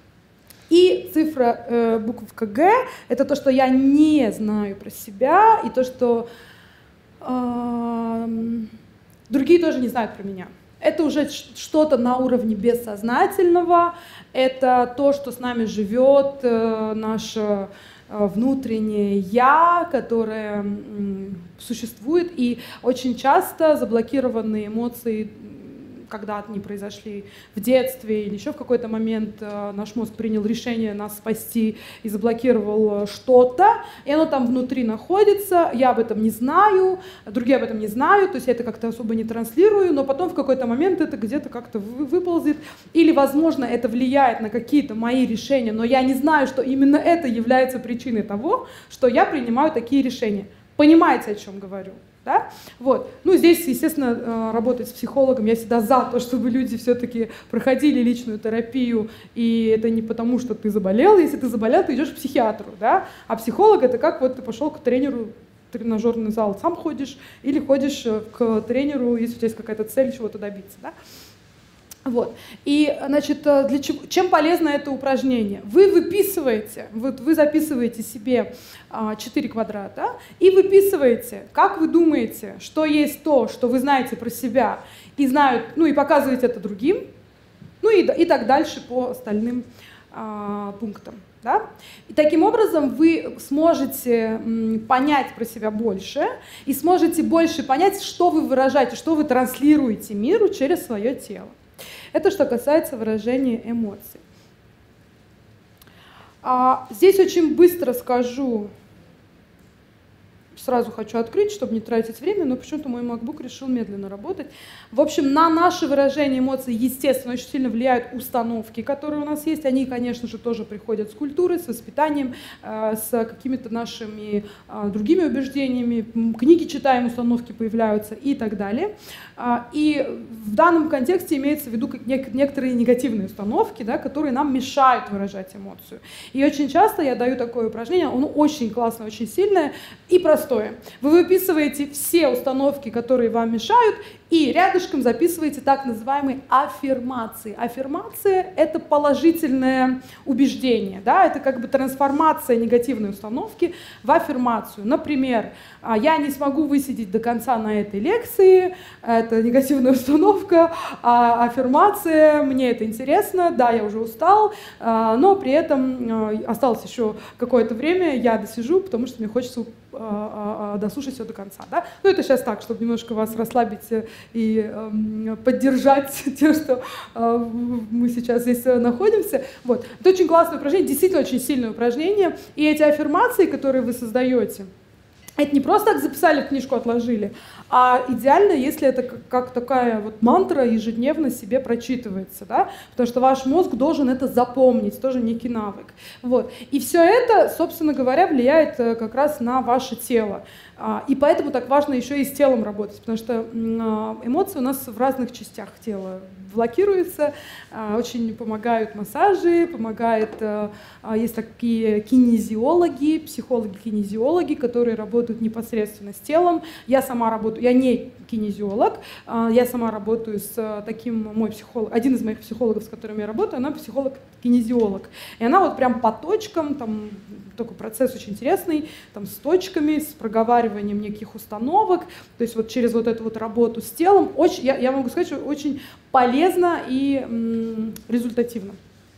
И цифра, э, буковка Г, это то, что я не знаю про себя, и то, что э, другие тоже не знают про меня. Это уже что-то на уровне бессознательного, это то, что с нами живет, наше внутреннее «я», которое существует, и очень часто заблокированные эмоции, когда они произошли в детстве или еще в какой-то момент, наш мозг принял решение нас спасти и заблокировал что-то, и оно там внутри находится, я об этом не знаю, другие об этом не знают, то есть я это как-то особо не транслирую, но потом в какой-то момент это где-то как-то выползет, или, возможно, это влияет на какие-то мои решения, но я не знаю, что именно это является причиной того, что я принимаю такие решения. Понимаете, о чем говорю? Да? Вот. Ну, здесь, естественно, работать с психологом, я всегда за то, чтобы люди все-таки проходили личную терапию, и это не потому, что ты заболел, если ты заболел, ты идешь к психиатру, да? А психолог — это как вот ты пошел к тренеру, в тренажерный зал сам ходишь, или ходишь к тренеру, если у тебя есть какая-то цель чего-то добиться, да? Вот. И, значит, для чего, чем полезно это упражнение? Вы выписываете, вот вы записываете себе четыре квадрата и выписываете, как вы думаете, что есть то, что вы знаете про себя, и знают, ну и показываете это другим, ну и, и так дальше по остальным а, пунктам. Да? И таким образом вы сможете понять про себя больше и сможете больше понять, что вы выражаете, что вы транслируете миру через свое тело. Это что касается выражения эмоций. А здесь очень быстро скажу, сразу хочу открыть, чтобы не тратить время, но почему-то мой MacBook решил медленно работать. В общем, на наше выражение эмоций, естественно, очень сильно влияют установки, которые у нас есть. Они, конечно же, тоже приходят с культурой, с воспитанием, с какими-то нашими другими убеждениями. Книги читаем, установки появляются и так далее. И в данном контексте имеется в виду некоторые негативные установки, да, которые нам мешают выражать эмоцию. И очень часто я даю такое упражнение, оно очень классное, очень сильное и простое. Вы выписываете все установки, которые вам мешают, и рядышком записываете так называемые аффирмации. Аффирмация — это положительное убеждение, да? Это как бы трансформация негативной установки в аффирмацию. Например, я не смогу высидеть до конца на этой лекции, это негативная установка, а аффирмация, мне это интересно, да, я уже устал, но при этом осталось еще какое-то время, я досижу, потому что мне хочется дослушать все до конца. Да? Ну, это сейчас так, чтобы немножко вас расслабить и э, поддержать тем, что э, мы сейчас здесь находимся. Вот. Это очень классное упражнение, действительно очень сильное упражнение. И эти аффирмации, которые вы создаете, это не просто так записали в книжку, отложили, а идеально, если это как, как такая вот мантра ежедневно себе прочитывается, да? Потому что ваш мозг должен это запомнить, тоже некий навык. Вот. И все это, собственно говоря, влияет как раз на ваше тело. И поэтому так важно еще и с телом работать, потому что эмоции у нас в разных частях тела блокируются, очень помогают массажи, помогают, есть такие кинезиологи, психологи-кинезиологи, которые работают непосредственно с телом. Я сама работаю, я не кинезиолог, я сама работаю с таким, мой психолог, один из моих психологов, с которым я работаю, она психолог-кинезиолог. И она вот прям по точкам, там такой процесс очень интересный, там с точками, с проговариванием неких установок, то есть вот через вот эту вот работу с телом, очень, я, я могу сказать, что очень полезно и м, результативно.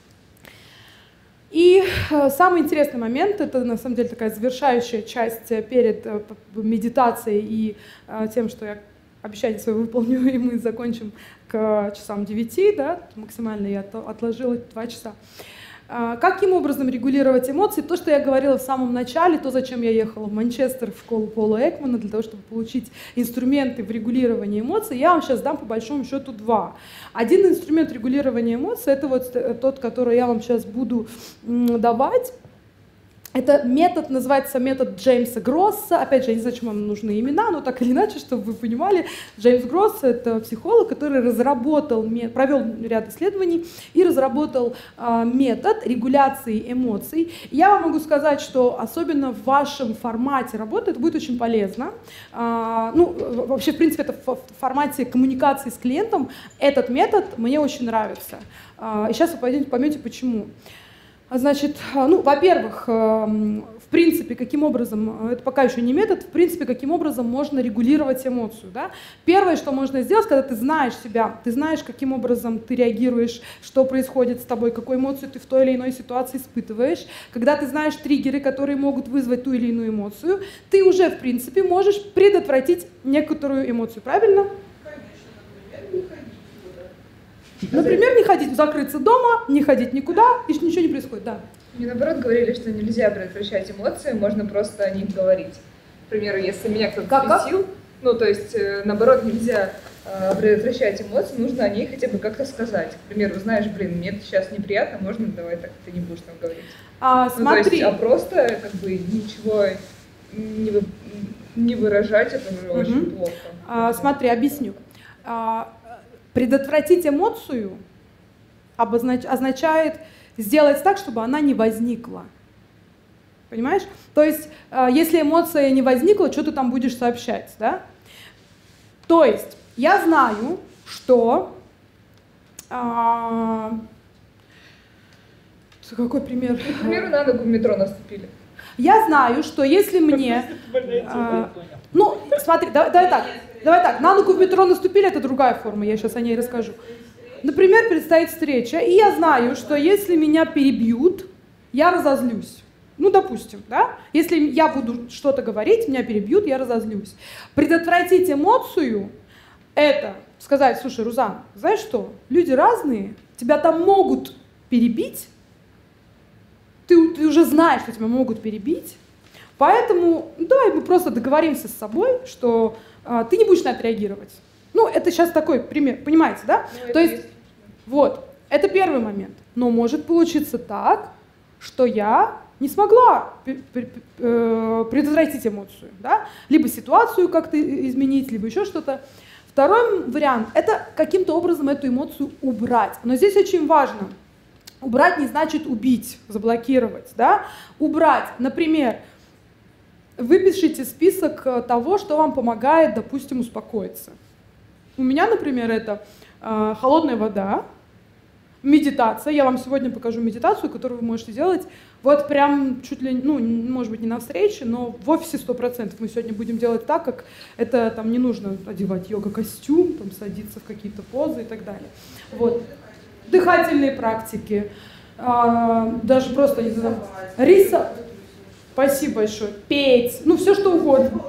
И э, самый интересный момент, это на самом деле такая завершающая часть перед э, медитацией и э, тем, что я обещание свое выполню, и мы закончим к часам девяти, да, максимально я отложила два часа. Каким образом регулировать эмоции? То, что я говорила в самом начале, то, зачем я ехала в Манчестер в школу Пола Экмана, для того, чтобы получить инструменты в регулировании эмоций, я вам сейчас дам по большому счету два. Один инструмент регулирования эмоций — это вот тот, который я вам сейчас буду давать. Это метод, называется метод Джеймса Гросса. Опять же, я не знаю, чем вам нужны имена, но так или иначе, чтобы вы понимали, Джеймс Гросс — это психолог, который разработал, провел ряд исследований и разработал э, метод регуляции эмоций. И я вам могу сказать, что особенно в вашем формате работы это будет очень полезно. Э, ну, вообще, в принципе, это в формате коммуникации с клиентом. Этот метод мне очень нравится. Э, и сейчас вы поймете, поймете, почему. Значит, ну, во-первых, в принципе, каким образом, это пока еще не метод, в принципе, каким образом можно регулировать эмоцию, да? Первое, что можно сделать, когда ты знаешь себя, ты знаешь, каким образом ты реагируешь, что происходит с тобой, какую эмоцию ты в той или иной ситуации испытываешь, когда ты знаешь триггеры, которые могут вызвать ту или иную эмоцию, ты уже, в принципе, можешь предотвратить некоторую эмоцию, правильно? Например, не ходить, закрыться дома, не ходить никуда, и ничего не происходит, да. Мне наоборот говорили, что нельзя предотвращать эмоции, можно просто о них говорить. К примеру, если меня кто-то спросил, ну то есть наоборот нельзя э, предотвращать эмоции, нужно о ней хотя бы как-то сказать. К примеру, знаешь, блин, мне это сейчас неприятно, можно давай так ты не будешь там говорить. А, ну, смотри. То есть, а просто как бы ничего не, вы, не выражать, это уже угу. очень плохо. А, смотри, объясню. А, предотвратить эмоцию обознач... означает сделать так, чтобы она не возникла. Понимаешь? То есть, если эмоция не возникла, что ты там будешь сообщать, да? То есть, я знаю, что... А... Какой пример? К примеру, на ногу в метро наступили. Я знаю, что если мне... А... Ну, смотри, давай, давай так. Давай так, на ногу в метро наступили, это другая форма, я сейчас о ней расскажу. Например, предстоит встреча, и я знаю, что если меня перебьют, я разозлюсь. Ну, допустим, да? Если я буду что-то говорить, меня перебьют, я разозлюсь. Предотвратить эмоцию – это сказать, слушай, Рузан, знаешь что, люди разные, тебя там могут перебить, ты, ты уже знаешь, что тебя могут перебить, поэтому ну, давай мы просто договоримся с собой, что а, ты не будешь на это реагировать. Ну, это сейчас такой пример, понимаете, да? Ну, То есть, есть, вот, это первый момент. Но может получиться так, что я не смогла предотвратить эмоцию, да? Либо ситуацию как-то изменить, либо еще что-то. Второй вариант – это каким-то образом эту эмоцию убрать. Но здесь очень важно. Убрать не значит убить, заблокировать, да? Убрать, например, выпишите список того, что вам помогает, допустим, успокоиться. У меня, например, это э, холодная вода, медитация. Я вам сегодня покажу медитацию, которую вы можете делать вот прям чуть ли, ну, может быть, не на встрече, но в офисе сто процентов мы сегодня будем делать так, как это там не нужно одевать йога-костюм, там, садиться в какие-то позы и так далее. Вот. Дыхательные практики, э, даже просто, не знаю, риса, спасибо большое, петь, ну, все что угодно.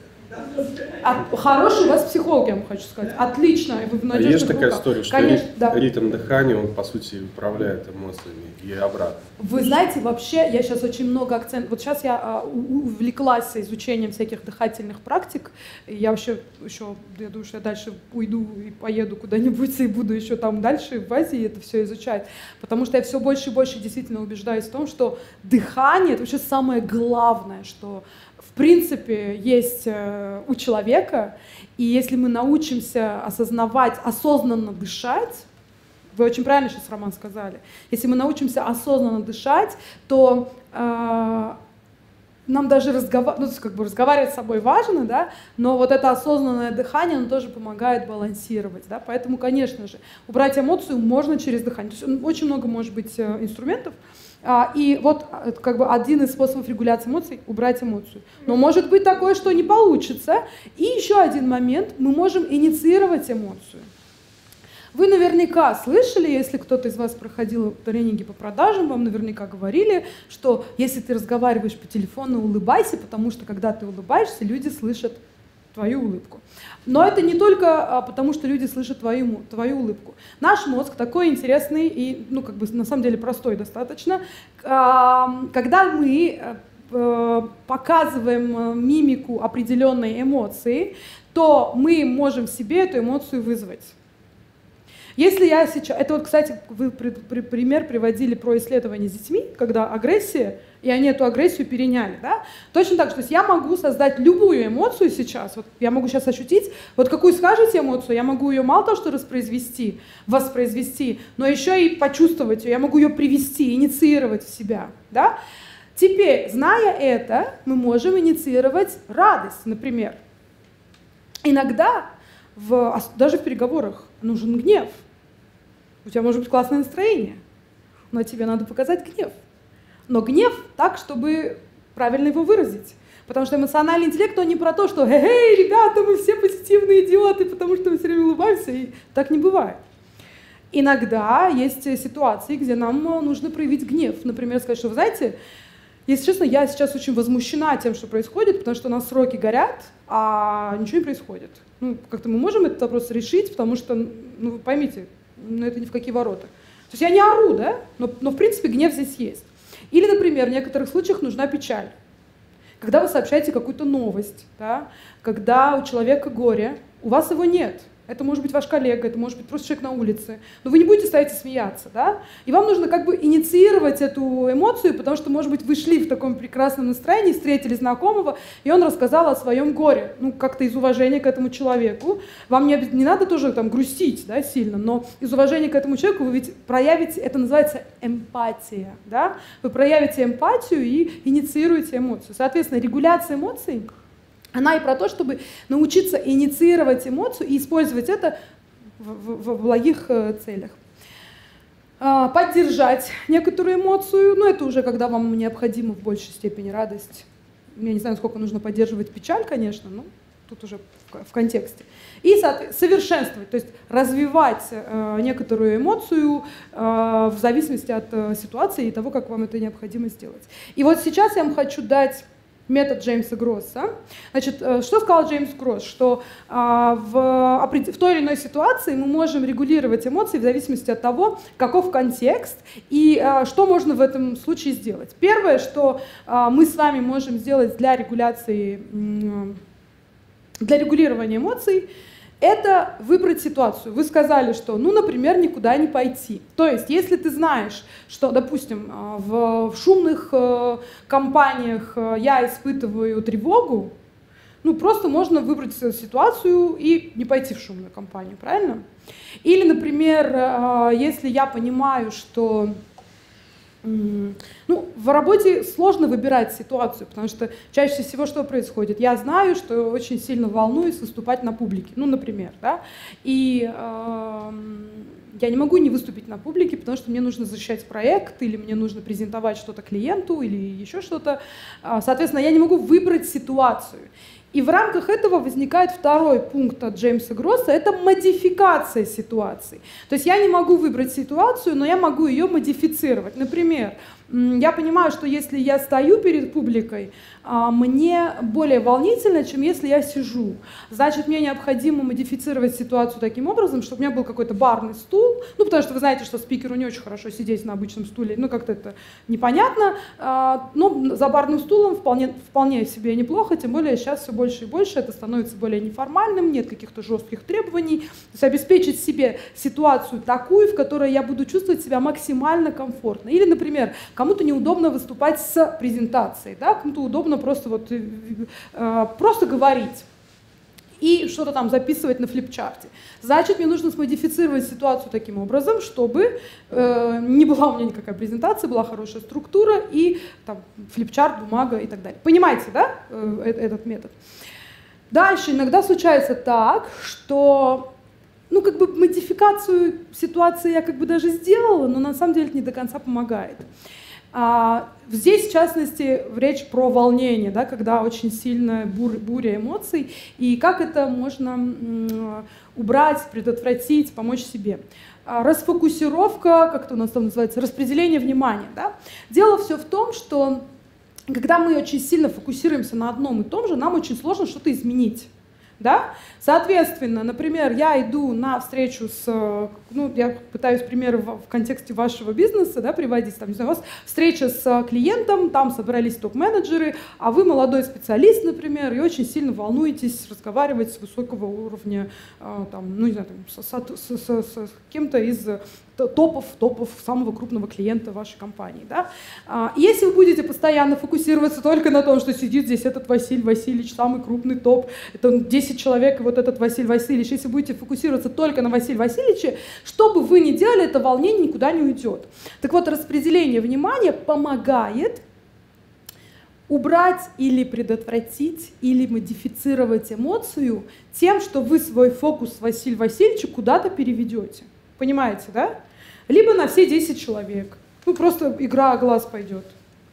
А, хороший у вас психолог, я вам хочу сказать. Отлично. Вы в а есть такая руках. История, что Конечно, ритм, да. ритм дыхания, он, по сути, управляет эмоциями и обратно. Вы знаете, вообще, я сейчас очень много акцентов... Вот сейчас я а, увлеклась изучением всяких дыхательных практик. И я вообще еще, я думаю, что я дальше уйду и поеду куда-нибудь и буду еще там дальше в Азии это все изучать. Потому что я все больше и больше действительно убеждаюсь в том, что дыхание — это вообще самое главное, что... в принципе, есть у человека, и если мы научимся осознавать, осознанно дышать, вы очень правильно сейчас, Роман, сказали, если мы научимся осознанно дышать, то э, нам даже разговаривать, ну, то есть как бы разговаривать с собой важно, да, но вот это осознанное дыхание, оно тоже помогает балансировать, да, поэтому, конечно же, убрать эмоцию можно через дыхание. То есть очень много может быть инструментов. И вот как бы один из способов регуляции эмоций – убрать эмоцию. Но может быть такое, что не получится. И еще один момент – мы можем инициировать эмоцию. Вы наверняка слышали, если кто-то из вас проходил тренинги по продажам, вам наверняка говорили, что если ты разговариваешь по телефону, улыбайся, потому что когда ты улыбаешься, люди слышат твою улыбку. Но это не только потому, что люди слышат твою, твою улыбку. Наш мозг такой интересный и, ну, как бы, на самом деле, простой достаточно. Когда мы показываем мимику определенной эмоции, то мы можем в себе эту эмоцию вызвать. Если я сейчас... Это вот, кстати, вы пример приводили про исследование с детьми, когда агрессия, и они эту агрессию переняли, да? Точно так же, то есть я могу создать любую эмоцию сейчас, вот я могу сейчас ощутить, вот какую скажете эмоцию, я могу ее мало того, что воспроизвести, воспроизвести, но еще и почувствовать ее, я могу ее привести, инициировать в себя, да? Теперь, зная это, мы можем инициировать радость, например. Иногда, в, даже в переговорах, нужен гнев. У тебя может быть классное настроение, но тебе надо показать гнев. но гнев так, чтобы правильно его выразить. Потому что эмоциональный интеллект, он не про то, что «Эй, ребята, мы все позитивные идиоты, потому что мы все время улыбаемся», и так не бывает. Иногда есть ситуации, где нам нужно проявить гнев. Например, сказать, что, вы знаете, если честно, я сейчас очень возмущена тем, что происходит, потому что у нас сроки горят, а ничего не происходит. Ну, как-то мы можем этот вопрос решить, потому что, ну, вы поймите, ну, это ни в какие ворота. То есть я не ору, да, но, но в принципе гнев здесь есть. Или, например, в некоторых случаях нужна печаль. Когда вы сообщаете какую-то новость, да, когда у человека горе, у вас его нет. Это может быть ваш коллега, это может быть просто человек на улице. Но вы не будете стоять и смеяться, да? И вам нужно как бы инициировать эту эмоцию, потому что, может быть, вы шли в таком прекрасном настроении, встретили знакомого, и он рассказал о своем горе. Ну, как-то из уважения к этому человеку. Вам не, не надо тоже там грустить, да, сильно, но из уважения к этому человеку вы ведь проявите, это называется эмпатия, да? Вы проявите эмпатию и инициируете эмоцию. Соответственно, регуляция эмоций, она и про то, чтобы научиться инициировать эмоцию и использовать это в, в, в благих целях. Поддержать некоторую эмоцию, ну это уже когда вам необходима в большей степени радость. Я не знаю, сколько нужно поддерживать печаль, конечно, но тут уже в, в контексте. И совершенствовать, то есть развивать э, некоторую эмоцию э, в зависимости от э, ситуации и того, как вам это необходимо сделать. И вот сейчас я вам хочу дать метод Джеймса Гросса. Значит, что сказал Джеймс Гросс? Что а, в, в той или иной ситуации мы можем регулировать эмоции в зависимости от того, каков контекст и а, что можно в этом случае сделать. Первое, что а, мы с вами можем сделать для регуляции, для регулирования эмоций, это выбрать ситуацию. Вы сказали, что, ну, например, никуда не пойти. То есть, если ты знаешь, что, допустим, в, в шумных э, компаниях я испытываю тревогу, ну, просто можно выбрать ситуацию и не пойти в шумную компанию, правильно? Или, например, э, если я понимаю, что... Ну, в работе сложно выбирать ситуацию, потому что чаще всего что происходит? Я знаю, что очень сильно волнуюсь выступать на публике, ну, например, да, и э, я не могу не выступить на публике, потому что мне нужно защищать проект, или мне нужно презентовать что-то клиенту, или еще что-то. Соответственно, я не могу выбрать ситуацию. И в рамках этого возникает второй пункт от Джеймса Гросса – это модификация ситуации. То есть я не могу выбрать ситуацию, но я могу ее модифицировать. Например, я понимаю, что если я стою перед публикой, мне более волнительно, чем если я сижу. Значит, мне необходимо модифицировать ситуацию таким образом, чтобы у меня был какой-то барный стул, ну, потому что вы знаете, что спикеру не очень хорошо сидеть на обычном стуле, ну, как-то это непонятно, но за барным стулом вполне, вполне себе неплохо, тем более сейчас все больше и больше это становится более неформальным, нет каких-то жестких требований, то есть обеспечить себе ситуацию такую, в которой я буду чувствовать себя максимально комфортно. Или, например, кому-то неудобно выступать с презентацией, да, кому-то удобно просто, вот, э, просто говорить и что-то там записывать на флипчарте. Значит, мне нужно смодифицировать ситуацию таким образом, чтобы э, не была у меня никакая презентация, была хорошая структура и там, флипчарт, бумага и так далее. Понимаете, да, э, этот метод? Дальше иногда случается так, что ну, как бы модификацию ситуации я как бы даже сделала, но на самом деле это не до конца помогает. А, здесь, в частности, речь про волнение, да, когда очень сильная бур, буря эмоций, и как это можно м, убрать, предотвратить, помочь себе. А, расфокусировка, как это у нас там называется, распределение внимания. Да? Дело все в том, что когда мы очень сильно фокусируемся на одном и том же, нам очень сложно что-то изменить. Да? Соответственно, например, я иду на встречу с, ну, я пытаюсь примеры в, в контексте вашего бизнеса, да, приводить, там, не знаю, у вас встреча с клиентом, там собрались топ-менеджеры, а вы молодой специалист, например, и очень сильно волнуетесь разговаривать с высокого уровня, там, ну, не знаю, там, с, с, с, с, с кем-то из топов, топов самого крупного клиента вашей компании. Да? И если вы будете постоянно фокусироваться только на том, что сидит здесь этот Василий Васильевич, самый крупный топ, это десять человек, и вот этот Василий Васильевич, если будете фокусироваться только на Василии Васильевиче, что бы вы ни делали, это волнение никуда не уйдет. Так вот, распределение внимания помогает убрать или предотвратить, или модифицировать эмоцию тем, что вы свой фокус Василия Васильевича куда-то переведете. Понимаете, да? Либо на все десять человек. Ну, просто игра глаз пойдет.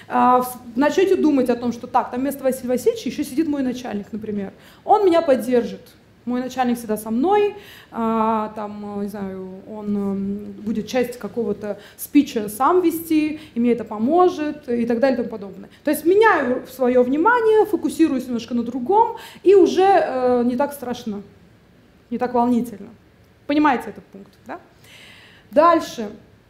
начнете думать о том, что так, там вместо Василия Васильевича еще сидит мой начальник, например. Он меня поддержит. Мой начальник всегда со мной, а, там, не знаю, он будет часть какого-то спича сам вести, и мне это поможет, и так далее и тому подобное. То есть меняю свое внимание, фокусируюсь немножко на другом, и уже э, не так страшно, не так волнительно. Понимаете этот пункт, да? Дальше.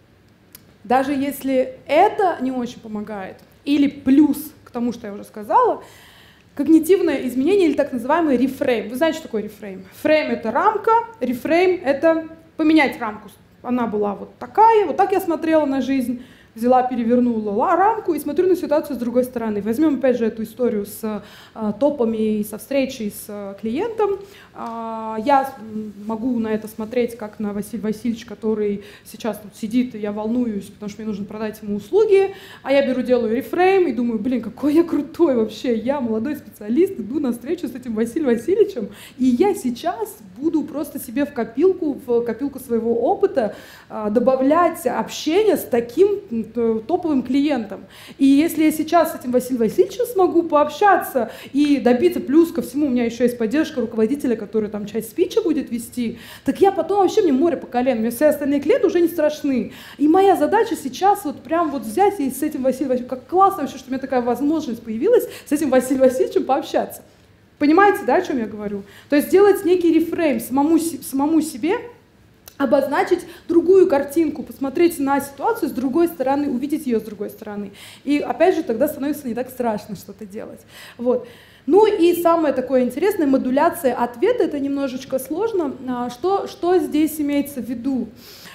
Даже если это не очень помогает, или плюс к тому, что я уже сказала, когнитивное изменение или так называемый рефрейм. Вы знаете, что такое рефрейм? Фрейм — это рамка, рефрейм — это поменять рамку. Она была вот такая, вот так я смотрела на жизнь, взяла, перевернула рамку и смотрю на ситуацию с другой стороны. Возьмем опять же эту историю с а, топами и со встречей с а, клиентом. А, я могу на это смотреть как на Василия Васильевича, который сейчас тут сидит, и я волнуюсь, потому что мне нужно продать ему услуги, а я беру, делаю рефрейм и думаю, блин, какой я крутой вообще, я молодой специалист, иду на встречу с этим Василием Васильевичем, и я сейчас буду просто себе в копилку, в копилку своего опыта а, добавлять общение с таким топовым клиентом. И если я сейчас с этим Василием Васильевичем смогу пообщаться и добиться, плюс ко всему у меня еще есть поддержка руководителя, который там часть спича будет вести, так я потом вообще, мне море по колено, мне все остальные клиенты уже не страшны. И моя задача сейчас вот прям вот взять и с этим Василием Васильевичем, как классно вообще, что у меня такая возможность появилась, с этим Василием Васильевичем пообщаться. Понимаете, да, о чем я говорю? То есть делать некий рефрейм самому, самому себе, обозначить другую картинку, посмотреть на ситуацию с другой стороны, увидеть ее с другой стороны. И опять же, тогда становится не так страшно что-то делать. Вот. Ну и самое такое интересное, модуляция ответа, это немножечко сложно. Что, что здесь имеется в виду?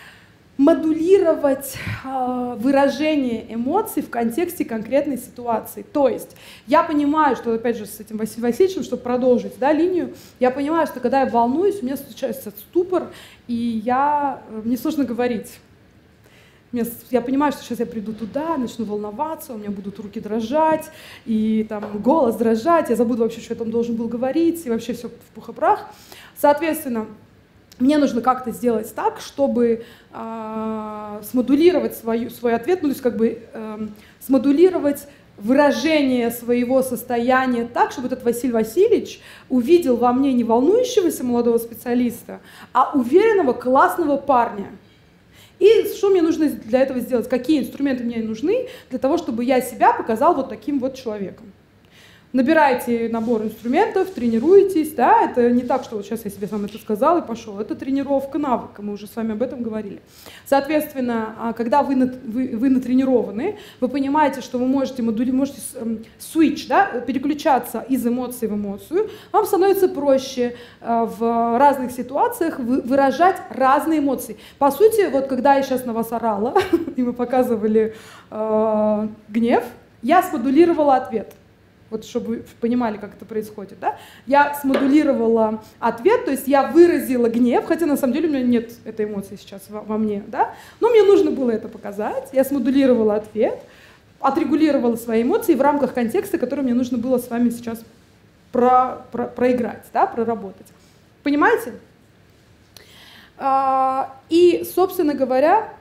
Модулировать э, выражение эмоций в контексте конкретной ситуации. То есть я понимаю, что, опять же, с этим Василием Васильевичем, чтобы продолжить, да, линию, я понимаю, что когда я волнуюсь, у меня случается ступор, и я, мне сложно говорить. Мне, я понимаю, что сейчас я приду туда, начну волноваться, у меня будут руки дрожать, и там голос дрожать, я забуду вообще, что я там должен был говорить, и вообще все в пух и прах. Соответственно, мне нужно как-то сделать так, чтобы э, смодулировать свою, свой ответ, ну, то есть как бы э, смодулировать выражение своего состояния так, чтобы этот Василий Васильевич увидел во мне не волнующегося молодого специалиста, а уверенного, классного парня. И что мне нужно для этого сделать? Какие инструменты мне нужны для того, чтобы я себя показал вот таким вот человеком? Набираете набор инструментов, тренируетесь, да, это не так, что вот сейчас я себе сам это сказал и пошел, это тренировка навыка, мы уже с вами об этом говорили. Соответственно, когда вы, вы, вы натренированы, вы понимаете, что вы можете, модули, можете switch, да, переключаться из эмоции в эмоцию, вам становится проще в разных ситуациях выражать разные эмоции. По сути, вот когда я сейчас на вас орала, и мы показывали э, гнев, я смодулировала ответ. Вот чтобы вы понимали, как это происходит, да? Я смодулировала ответ, то есть я выразила гнев, хотя на самом деле у меня нет этой эмоции сейчас во, во мне, да? Но мне нужно было это показать, я смодулировала ответ, отрегулировала свои эмоции в рамках контекста, который мне нужно было с вами сейчас про, про, проиграть, да, проработать. Понимаете? И, собственно говоря,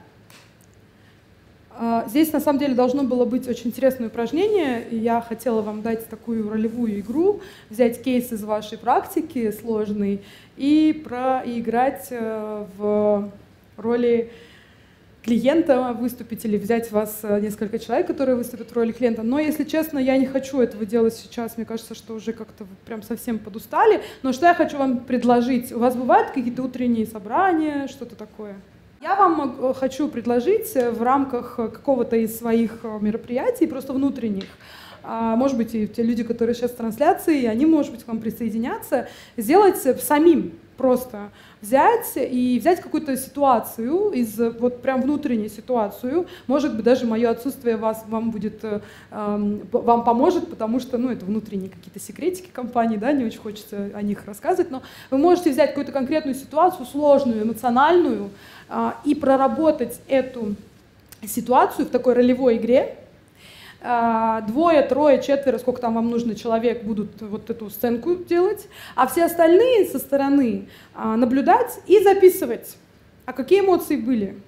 здесь на самом деле должно было быть очень интересное упражнение, и я хотела вам дать такую ролевую игру, взять кейс из вашей практики сложный и проиграть в роли клиента, выступить или взять вас несколько человек, которые выступят в роли клиента. Но, если честно, я не хочу этого делать сейчас, мне кажется, что уже как-то прям совсем подустали. Но что я хочу вам предложить? У вас бывают какие-то утренние собрания, что-то такое? Я вам хочу предложить в рамках какого-то из своих мероприятий, просто внутренних, может быть, и те люди, которые сейчас в трансляции, они, может быть, к вам присоединятся, сделать самим просто взять и взять какую-то ситуацию, из, вот прям внутреннюю ситуацию, может быть, даже мое отсутствие вас, вам, будет, э, вам поможет, потому что, ну, это внутренние какие-то секретики компании, да, не очень хочется о них рассказывать, но вы можете взять какую-то конкретную ситуацию, сложную, эмоциональную, э, и проработать эту ситуацию в такой ролевой игре. Двое, трое, четверо, сколько там вам нужно человек, будут вот эту сценку делать, а все остальные со стороны наблюдать и записывать, а какие эмоции были,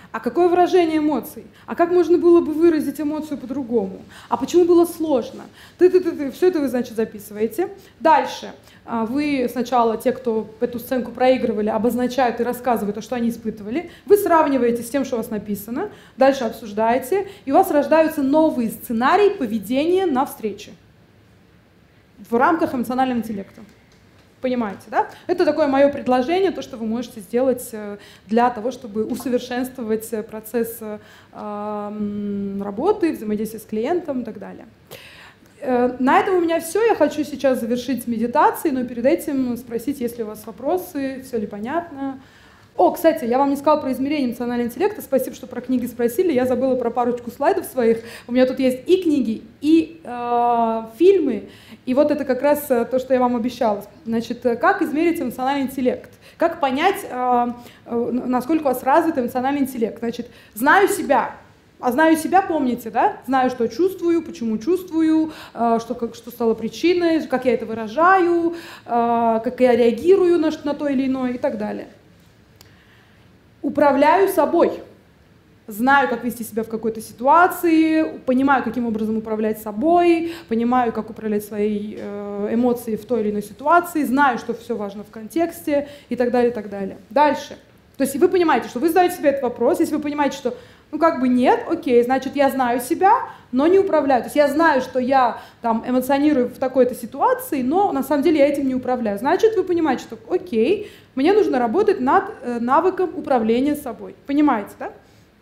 А какое выражение эмоций? А как можно было бы выразить эмоцию по-другому? А почему было сложно? Ты-ты-ты-ты. Все это вы, значит, записываете. Дальше. Вы сначала, те, кто эту сценку проигрывали, обозначают и рассказывают, то, что они испытывали. Вы сравниваете с тем, что у вас написано. Дальше обсуждаете. И у вас рождаются новые сценарии поведения на встрече. В рамках эмоционального интеллекта. Понимаете, да? Это такое мое предложение, то, что вы можете сделать для того, чтобы усовершенствовать процесс работы, взаимодействия с клиентом и так далее. На этом у меня все. Я хочу сейчас завершить медитацией, но перед этим спросить, есть ли у вас вопросы, все ли понятно. О, кстати, я вам не сказала про измерение эмоционального интеллекта. Спасибо, что про книги спросили. Я забыла про парочку слайдов своих. У меня тут есть и книги, и э, фильмы. И вот это как раз то, что я вам обещала. Значит, как измерить эмоциональный интеллект? Как понять, э, э, насколько у вас развит эмоциональный интеллект? Значит, знаю себя. А знаю себя, помните, да? Знаю, что чувствую, почему чувствую, э, что, как, что стало причиной, как я это выражаю, э, как я реагирую на, на то или иное и так далее. Управляю собой. Знаю, как вести себя в какой-то ситуации, понимаю, каким образом управлять собой, понимаю, как управлять своей э, эмоцией в той или иной ситуации, знаю, что все важно в контексте и так далее, и так далее. Дальше. То есть вы понимаете, что вы задаете себе этот вопрос, если вы понимаете, что ну как бы нет, окей, значит я знаю себя, но не управляю. То есть я знаю, что я там эмоционирую в такой-то ситуации, но на самом деле я этим не управляю. Значит вы понимаете, что окей, мне нужно работать над э, навыком управления собой. Понимаете, да?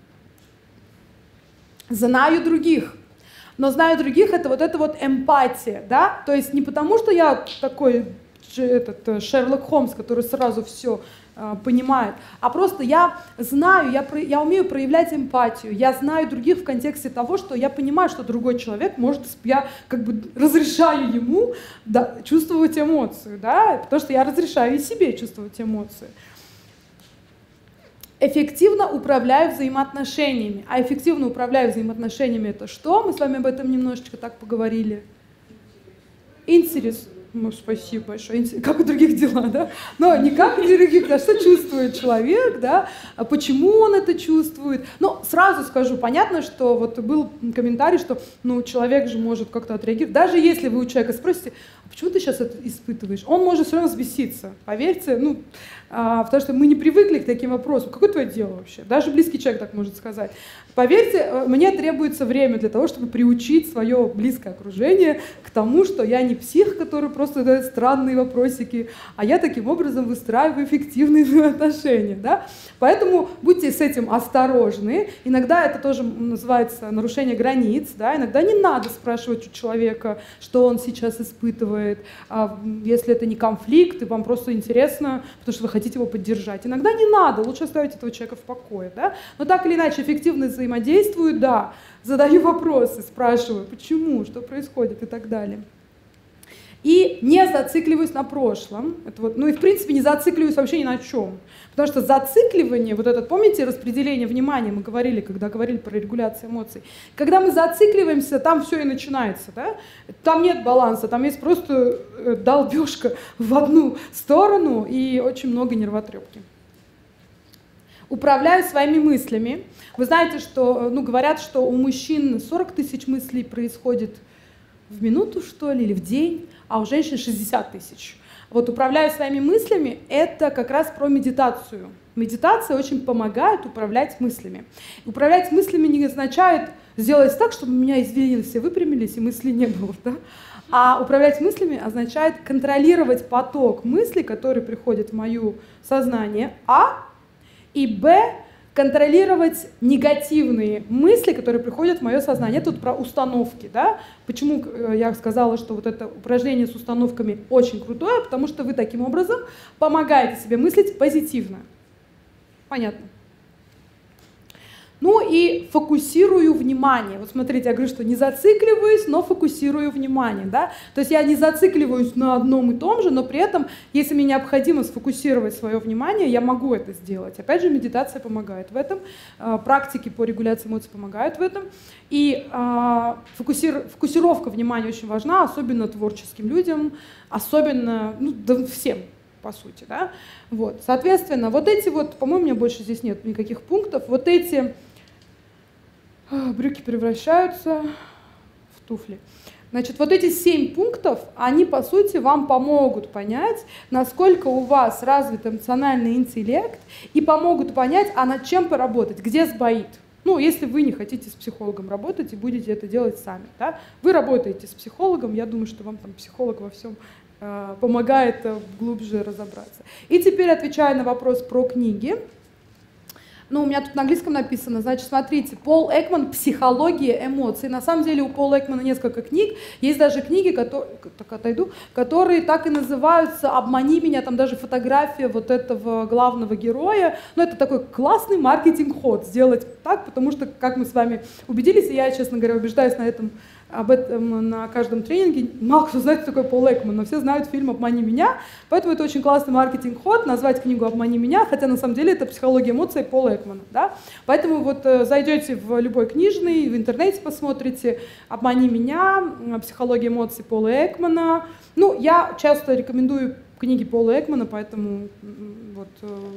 Знаю других. Но знаю других — это вот эта вот эмпатия, да? То есть не потому, что я такой этот, Шерлок Холмс, который сразу все э, понимает, а просто я знаю, я, я умею проявлять эмпатию, я знаю других в контексте того, что я понимаю, что другой человек может, я как бы разрешаю ему да, чувствовать эмоцию, да? Потому что я разрешаю и себе чувствовать эмоции. Эффективно управляю взаимоотношениями. А эффективно управляю взаимоотношениями — это что? Мы с вами об этом немножечко так поговорили. Интерес. Ну, спасибо большое. Как у других дела, да? Но не как у других, да, что чувствует человек, да? А почему он это чувствует? Ну, сразу скажу, понятно, что вот был комментарий, что ну, человек же может как-то отреагировать. Даже если вы у человека спросите, а почему ты сейчас это испытываешь? Он может все равно взбеситься, поверьте, ну, а, потому что мы не привыкли к таким вопросам. Какое твое дело вообще? Даже близкий человек так может сказать. Поверьте, мне требуется время для того, чтобы приучить свое близкое окружение к тому, что я не псих, который просто задает странные вопросики, а я таким образом выстраиваю эффективные отношения. Да? Поэтому будьте с этим осторожны. Иногда это тоже называется нарушение границ. Да? Иногда не надо спрашивать у человека, что он сейчас испытывает, если это не конфликт, и вам просто интересно, потому что вы хотите его поддержать. Иногда не надо, лучше оставить этого человека в покое. Да? Но так или иначе эффективно взаимодействую, да, задаю вопросы, спрашиваю, почему, что происходит и так далее. И не зацикливаюсь на прошлом. Это вот, ну и в принципе не зацикливаюсь вообще ни на чем. Потому что зацикливание, вот этот, помните, распределение внимания, мы говорили, когда говорили про регуляцию эмоций. Когда мы зацикливаемся, там все и начинается. Да? Там нет баланса, там есть просто долбежка в одну сторону и очень много нервотрепки. Управляю своими мыслями. Вы знаете, что, ну, говорят, что у мужчин сорок тысяч мыслей происходит в минуту, что ли, или в день, а у женщин шестьдесят тысяч. Вот управляю своими мыслями — это как раз про медитацию. Медитация очень помогает управлять мыслями. Управлять мыслями не означает сделать так, чтобы у меня извились и выпрямились, и мыслей не было. Да? А управлять мыслями означает контролировать поток мыслей, которые приходят в мое сознание, а, и б, контролировать негативные мысли, которые приходят в мое сознание. Это тут про установки. Да? Почему я сказала, что вот это упражнение с установками очень крутое? Потому что вы таким образом помогаете себе мыслить позитивно. Понятно? Ну и фокусирую внимание. Вот смотрите, я говорю, что не зацикливаюсь, но фокусирую внимание. Да? То есть я не зацикливаюсь на одном и том же, но при этом, если мне необходимо сфокусировать свое внимание, я могу это сделать. Опять же, медитация помогает в этом, практики по регуляции эмоций помогают в этом. И фокусир... фокусировка внимания очень важна, особенно творческим людям, особенно ну, да, всем. по сути, да. Вот, соответственно, вот эти вот, по-моему, у меня больше здесь нет никаких пунктов, вот эти брюки превращаются в туфли. Значит, вот эти семь пунктов, они, по сути, вам помогут понять, насколько у вас развит эмоциональный интеллект, и помогут понять, а над чем поработать, где сбоит. Ну, если вы не хотите с психологом работать и будете это делать сами. Да? Вы работаете с психологом, я думаю, что вам там психолог во всем э, помогает э, глубже разобраться. И теперь отвечая на вопрос про книги. Ну, у меня тут на английском написано, значит, смотрите, Пол Экман «Психология эмоций». На самом деле у Пола Экмана несколько книг, есть даже книги, которые, так отойду, которые так и называются «Обмани меня», там даже фотография вот этого главного героя. Ну, это такой классный маркетинг-ход, сделать так, потому что, как мы с вами убедились, и я, честно говоря, убеждаюсь на этом, об этом на каждом тренинге. Мало кто знает, кто такой Пол Экман, но все знают фильм «Обмани меня», поэтому это очень классный маркетинг-ход, назвать книгу «Обмани меня», хотя на самом деле это «Психология эмоций» Пола Экмана. Да? Поэтому вот зайдете в любой книжный, в интернете посмотрите «Обмани меня», «Психология эмоций» Пола Экмана. Ну, я часто рекомендую книги Пола Экмана, поэтому вот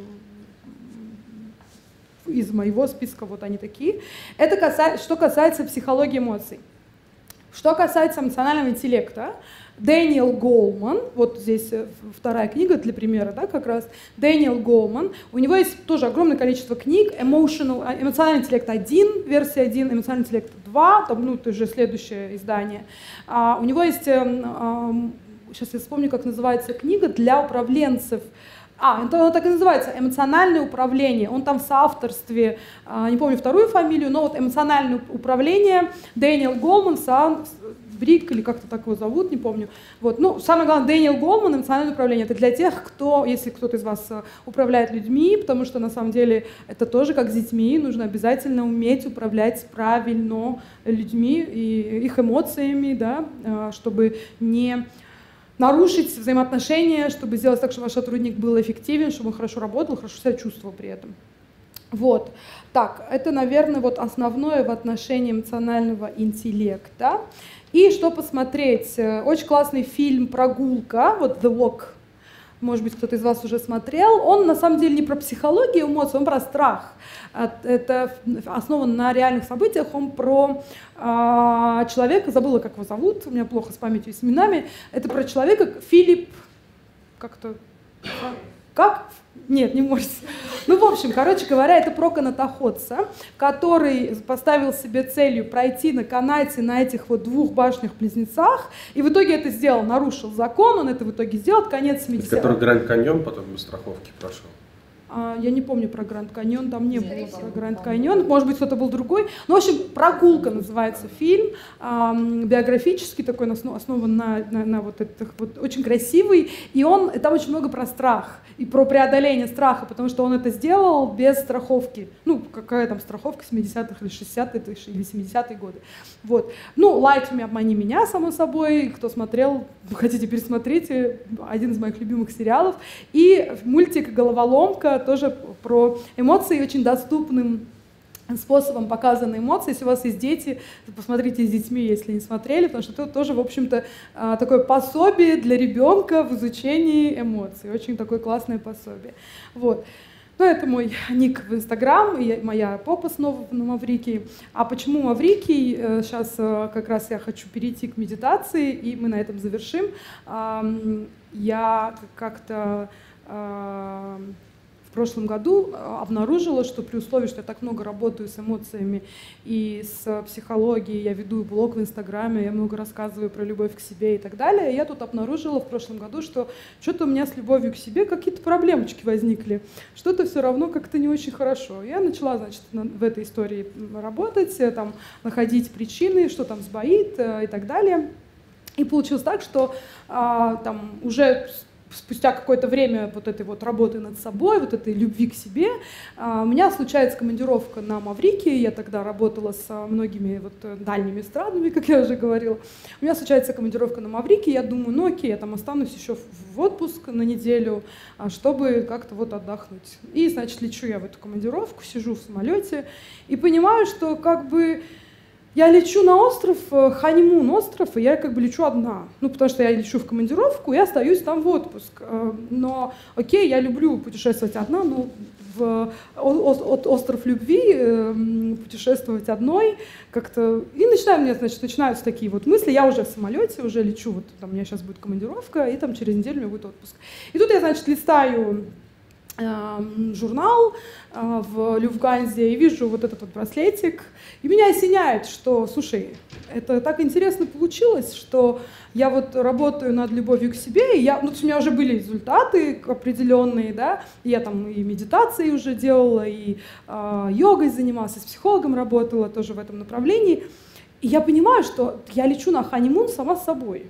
из моего списка вот они такие. Это касается, что касается психологии эмоций. Что касается эмоционального интеллекта, Дэниел Голман, вот здесь вторая книга для примера, да, как раз, Дэниел Голман, у него есть тоже огромное количество книг, Emotional, эмоциональный интеллект один, версия один, эмоциональный интеллект два, там, ну, это уже следующее издание. А, у него есть, а, сейчас я вспомню, как называется книга, для управленцев. А, это оно так и называется, эмоциональное управление. Он там в соавторстве, не помню вторую фамилию, но вот эмоциональное управление, Дэниел Голман, Сан Брик, или как-то так его зовут, не помню. Вот. Ну, самое главное, Дэниел Голман, эмоциональное управление. Это для тех, кто, если кто-то из вас управляет людьми, потому что на самом деле это тоже как с детьми, нужно обязательно уметь управлять правильно людьми и их эмоциями, да, чтобы не нарушить взаимоотношения, чтобы сделать так, чтобы ваш сотрудник был эффективен, чтобы он хорошо работал, хорошо себя чувствовал при этом. Вот. Так, это, наверное, вот основное в отношении эмоционального интеллекта. И что посмотреть? Очень классный фильм «Прогулка», вот «The Walk», может быть, кто-то из вас уже смотрел. Он, на самом деле, не про психологию эмоций, он про страх. Это основан на реальных событиях, он про э, человека, забыла, как его зовут, у меня плохо с памятью и с именами. Это про человека Филипп, как-то, как? Нет, не можете. Ну, в общем, короче говоря, это про канатоходца, который поставил себе целью пройти на канате на этих вот двух башнях-близнецах, и в итоге это сделал, нарушил закон, он это в итоге сделал, конец семидесятых. Который Гранд Каньон потом без страховки прошел. А, я не помню про Гранд Каньон, там не было про Гранд Каньон, может быть, кто-то был другой. Ну, в общем, «Прогулка» называется фильм, эм, биографический такой, основан на, на, на вот этих вот, очень красивый, и он, там очень много про страх и про преодоление страха, потому что он это сделал без страховки. Ну, какая там страховка, семидесятых или шестидесятых или семидесятые годы. Вот. Ну, «Lie to me», «Обмани меня», само собой, кто смотрел, хотите пересмотрите, один из моих любимых сериалов. И мультик «Головоломка», тоже про эмоции, очень доступным способом показаны эмоции. Если у вас есть дети, посмотрите с детьми, если не смотрели, потому что это тоже, в общем-то, такое пособие для ребенка в изучении эмоций. Очень такое классное пособие. Вот. Ну, это мой ник в Инстаграм, и моя попа снова на Маврикии. А почему Маврикий? Сейчас как раз я хочу перейти к медитации, и мы на этом завершим. Я как-то в прошлом году обнаружила, что при условии, что я так много работаю с эмоциями и с психологией, я веду блог в Инстаграме, я много рассказываю про любовь к себе и так далее, я тут обнаружила в прошлом году, что что-то у меня с любовью к себе какие-то проблемочки возникли, что-то все равно как-то не очень хорошо. Я начала, значит, в этой истории работать, там, находить причины, что там сбоит и так далее. И получилось так, что а, там уже спустя какое-то время вот этой вот работы над собой, вот этой любви к себе, у меня случается командировка на Маврикии, я тогда работала с многими вот дальними странами, как я уже говорила. У меня случается командировка на Маврикии, я думаю, ну окей, я там останусь еще в отпуск на неделю, чтобы как-то вот отдохнуть. И, значит, лечу я в эту командировку, сижу в самолете и понимаю, что как бы Я лечу на остров, ханимун остров, и я как бы лечу одна. Ну, потому что я лечу в командировку и остаюсь там в отпуск. Но, окей, я люблю путешествовать одна, но в остров любви путешествовать одной как-то... И начинаю, мне, значит, начинаются такие вот мысли. Я уже в самолете, уже лечу, вот там у меня сейчас будет командировка, и там через неделю у меня будет отпуск. И тут я, значит, листаю журнал в Люфтганзе и вижу вот этот вот браслетик, и меня осеняет, что, слушай, это так интересно получилось, что я вот работаю над любовью к себе, и я, ну, у меня уже были результаты определенные, да, я там и медитации уже делала, и э, йогой занималась, и с психологом работала тоже в этом направлении, и я понимаю, что я лечу на ханимун сама с собой.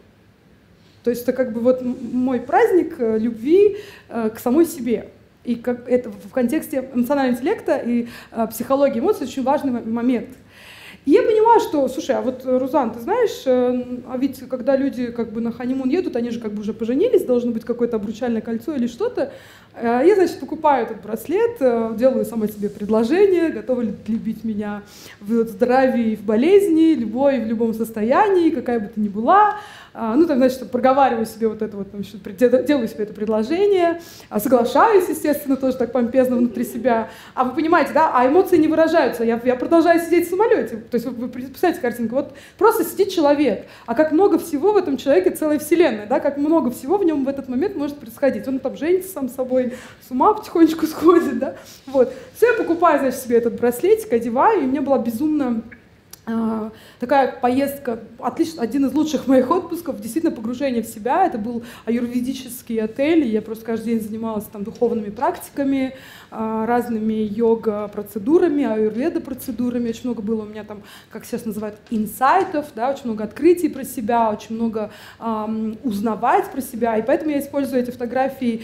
То есть это как бы вот мой праздник любви э, к самой себе. И как это в контексте эмоционального интеллекта и э, психологии эмоций очень важный момент. И я понимаю, что, слушай, а вот, Рузан, ты знаешь, э, а ведь когда люди как бы на ханимун едут, они же как бы уже поженились, должно быть какое-то обручальное кольцо или что-то. Э, я, значит, покупаю этот браслет, э, делаю сама себе предложение, готова ли ты любить меня в здравии и в болезни, любой в любом состоянии, какая бы ты ни была. Ну, там, значит, проговариваю себе вот это вот, делаю себе это предложение, соглашаюсь, естественно, тоже так помпезно внутри себя. А вы понимаете, да, а эмоции не выражаются. Я, я продолжаю сидеть в самолете. То есть вы, вы представляете картинку, вот просто сидит человек, а как много всего в этом человеке, целая вселенная, да, как много всего в нем в этот момент может происходить. Он там женится сам собой, с ума потихонечку сходит, да. Вот. Все, я покупаю, значит, себе этот браслетик, одеваю, и мне была безумно... такая поездка, отлично, один из лучших моих отпусков, действительно погружение в себя. Это был аюрведический отель, и я просто каждый день занималась там духовными практиками, разными йога-процедурами, аюрведа-процедурами. Очень много было у меня там, как сейчас называют, инсайтов, да, очень много открытий про себя, очень много эм, узнавать про себя. И поэтому я использую эти фотографии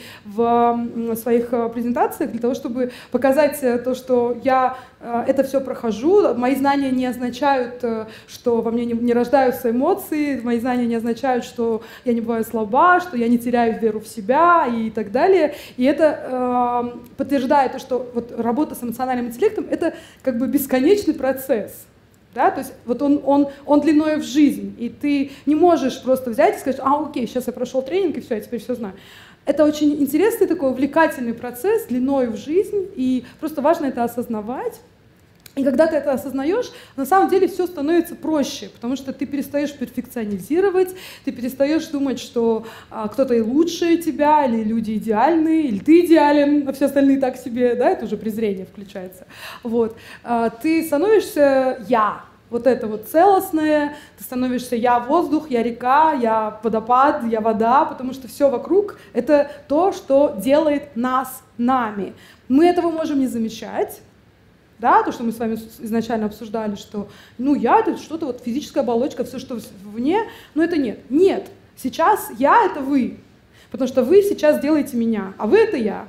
в своих презентациях для того, чтобы показать то, что я э, это все прохожу. Мои знания не означают, что во мне не, не рождаются эмоции, мои знания не означают, что я не бываю слаба, что я не теряю веру в себя и так далее. И это э, подтверждает то, что вот работа с эмоциональным интеллектом — это как бы бесконечный процесс. Да? То есть вот он, он, он длиной в жизнь, и ты не можешь просто взять и сказать: а, окей, сейчас я прошел тренинг, и все, я теперь все знаю. Это очень интересный такой увлекательный процесс длиной в жизнь, и просто важно это осознавать. И когда ты это осознаешь, на самом деле все становится проще, потому что ты перестаешь перфекционизировать, ты перестаешь думать, что а, кто-то и лучше тебя, или люди идеальные, или ты идеален, а все остальные так себе, да, это уже презрение включается. Вот. А, ты становишься «я». Вот это вот целостное, ты становишься «я воздух», «я река», «я водопад», «я вода», потому что все вокруг — это то, что делает нас нами. Мы этого можем не замечать. Да, то, что мы с вами изначально обсуждали, что ну я — это что-то вот физическая оболочка, все, что вне, но это нет. Нет, сейчас я — это вы, потому что вы сейчас делаете меня, а вы — это я.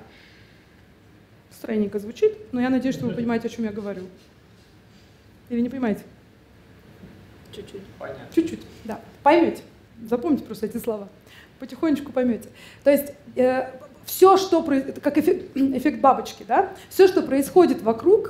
Странненько звучит, но я надеюсь, что вы понимаете, о чем я говорю. Или не понимаете? Чуть-чуть. Понятно. Чуть-чуть, да. Поймете. Запомните просто эти слова. Потихонечку поймете. То есть э, все, что происходит, как эффект, эффект бабочки, да, все, что происходит вокруг,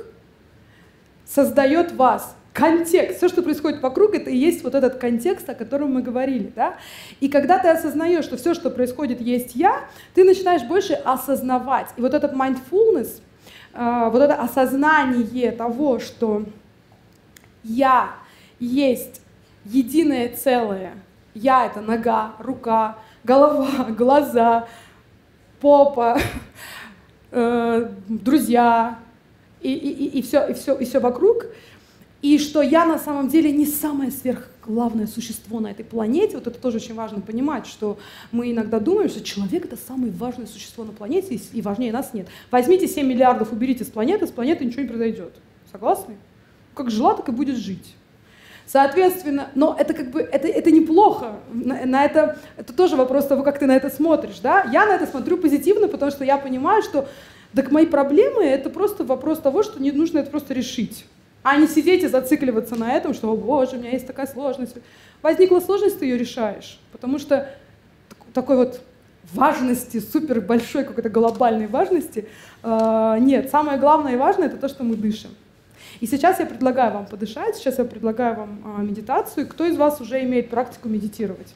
создает вас. Контекст. Все, что происходит вокруг, это и есть вот этот контекст, о котором мы говорили. Да? И когда ты осознаешь, что все, что происходит, есть я, ты начинаешь больше осознавать. И вот этот mindfulness, э, вот это осознание того, что я есть единое целое. Я — это нога, рука, голова, глаза, попа, э, друзья, и, и, и, все, и, все, и все вокруг. И что я на самом деле не самое сверхглавное существо на этой планете. Вот это тоже очень важно понимать, что мы иногда думаем, что человек — это самое важное существо на планете, и, и важнее нас нет. Возьмите семь миллиардов, уберите с планеты, с планеты ничего не произойдет. Согласны? Как жила, так и будет жить. Соответственно, но это как бы, это, это неплохо, на, на это, это тоже вопрос того, как ты на это смотришь, да? Я на это смотрю позитивно, потому что я понимаю, что так мои проблемы — это просто вопрос того, что не нужно это просто решить, а не сидеть и зацикливаться на этом, что, о боже, у меня есть такая сложность. Возникла сложность, ты ее решаешь, потому что такой вот важности, супер большой какой-то глобальной важности э, нет. Самое главное и важное — это то, что мы дышим. И сейчас я предлагаю вам подышать, сейчас я предлагаю вам а, медитацию. Кто из вас уже имеет практику медитировать?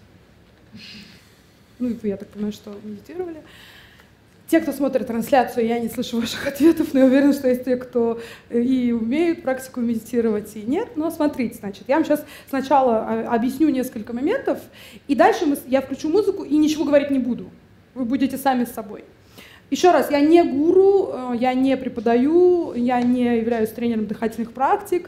Ну, и вы, я так понимаю, что медитировали. Те, кто смотрит трансляцию, я не слышу ваших ответов, но я уверена, что есть те, кто и умеют практику медитировать, и нет. Но смотрите, значит, я вам сейчас сначала объясню несколько моментов, и дальше мы, я включу музыку и ничего говорить не буду. Вы будете сами с собой. Еще раз, я не гуру, я не преподаю, я не являюсь тренером дыхательных практик,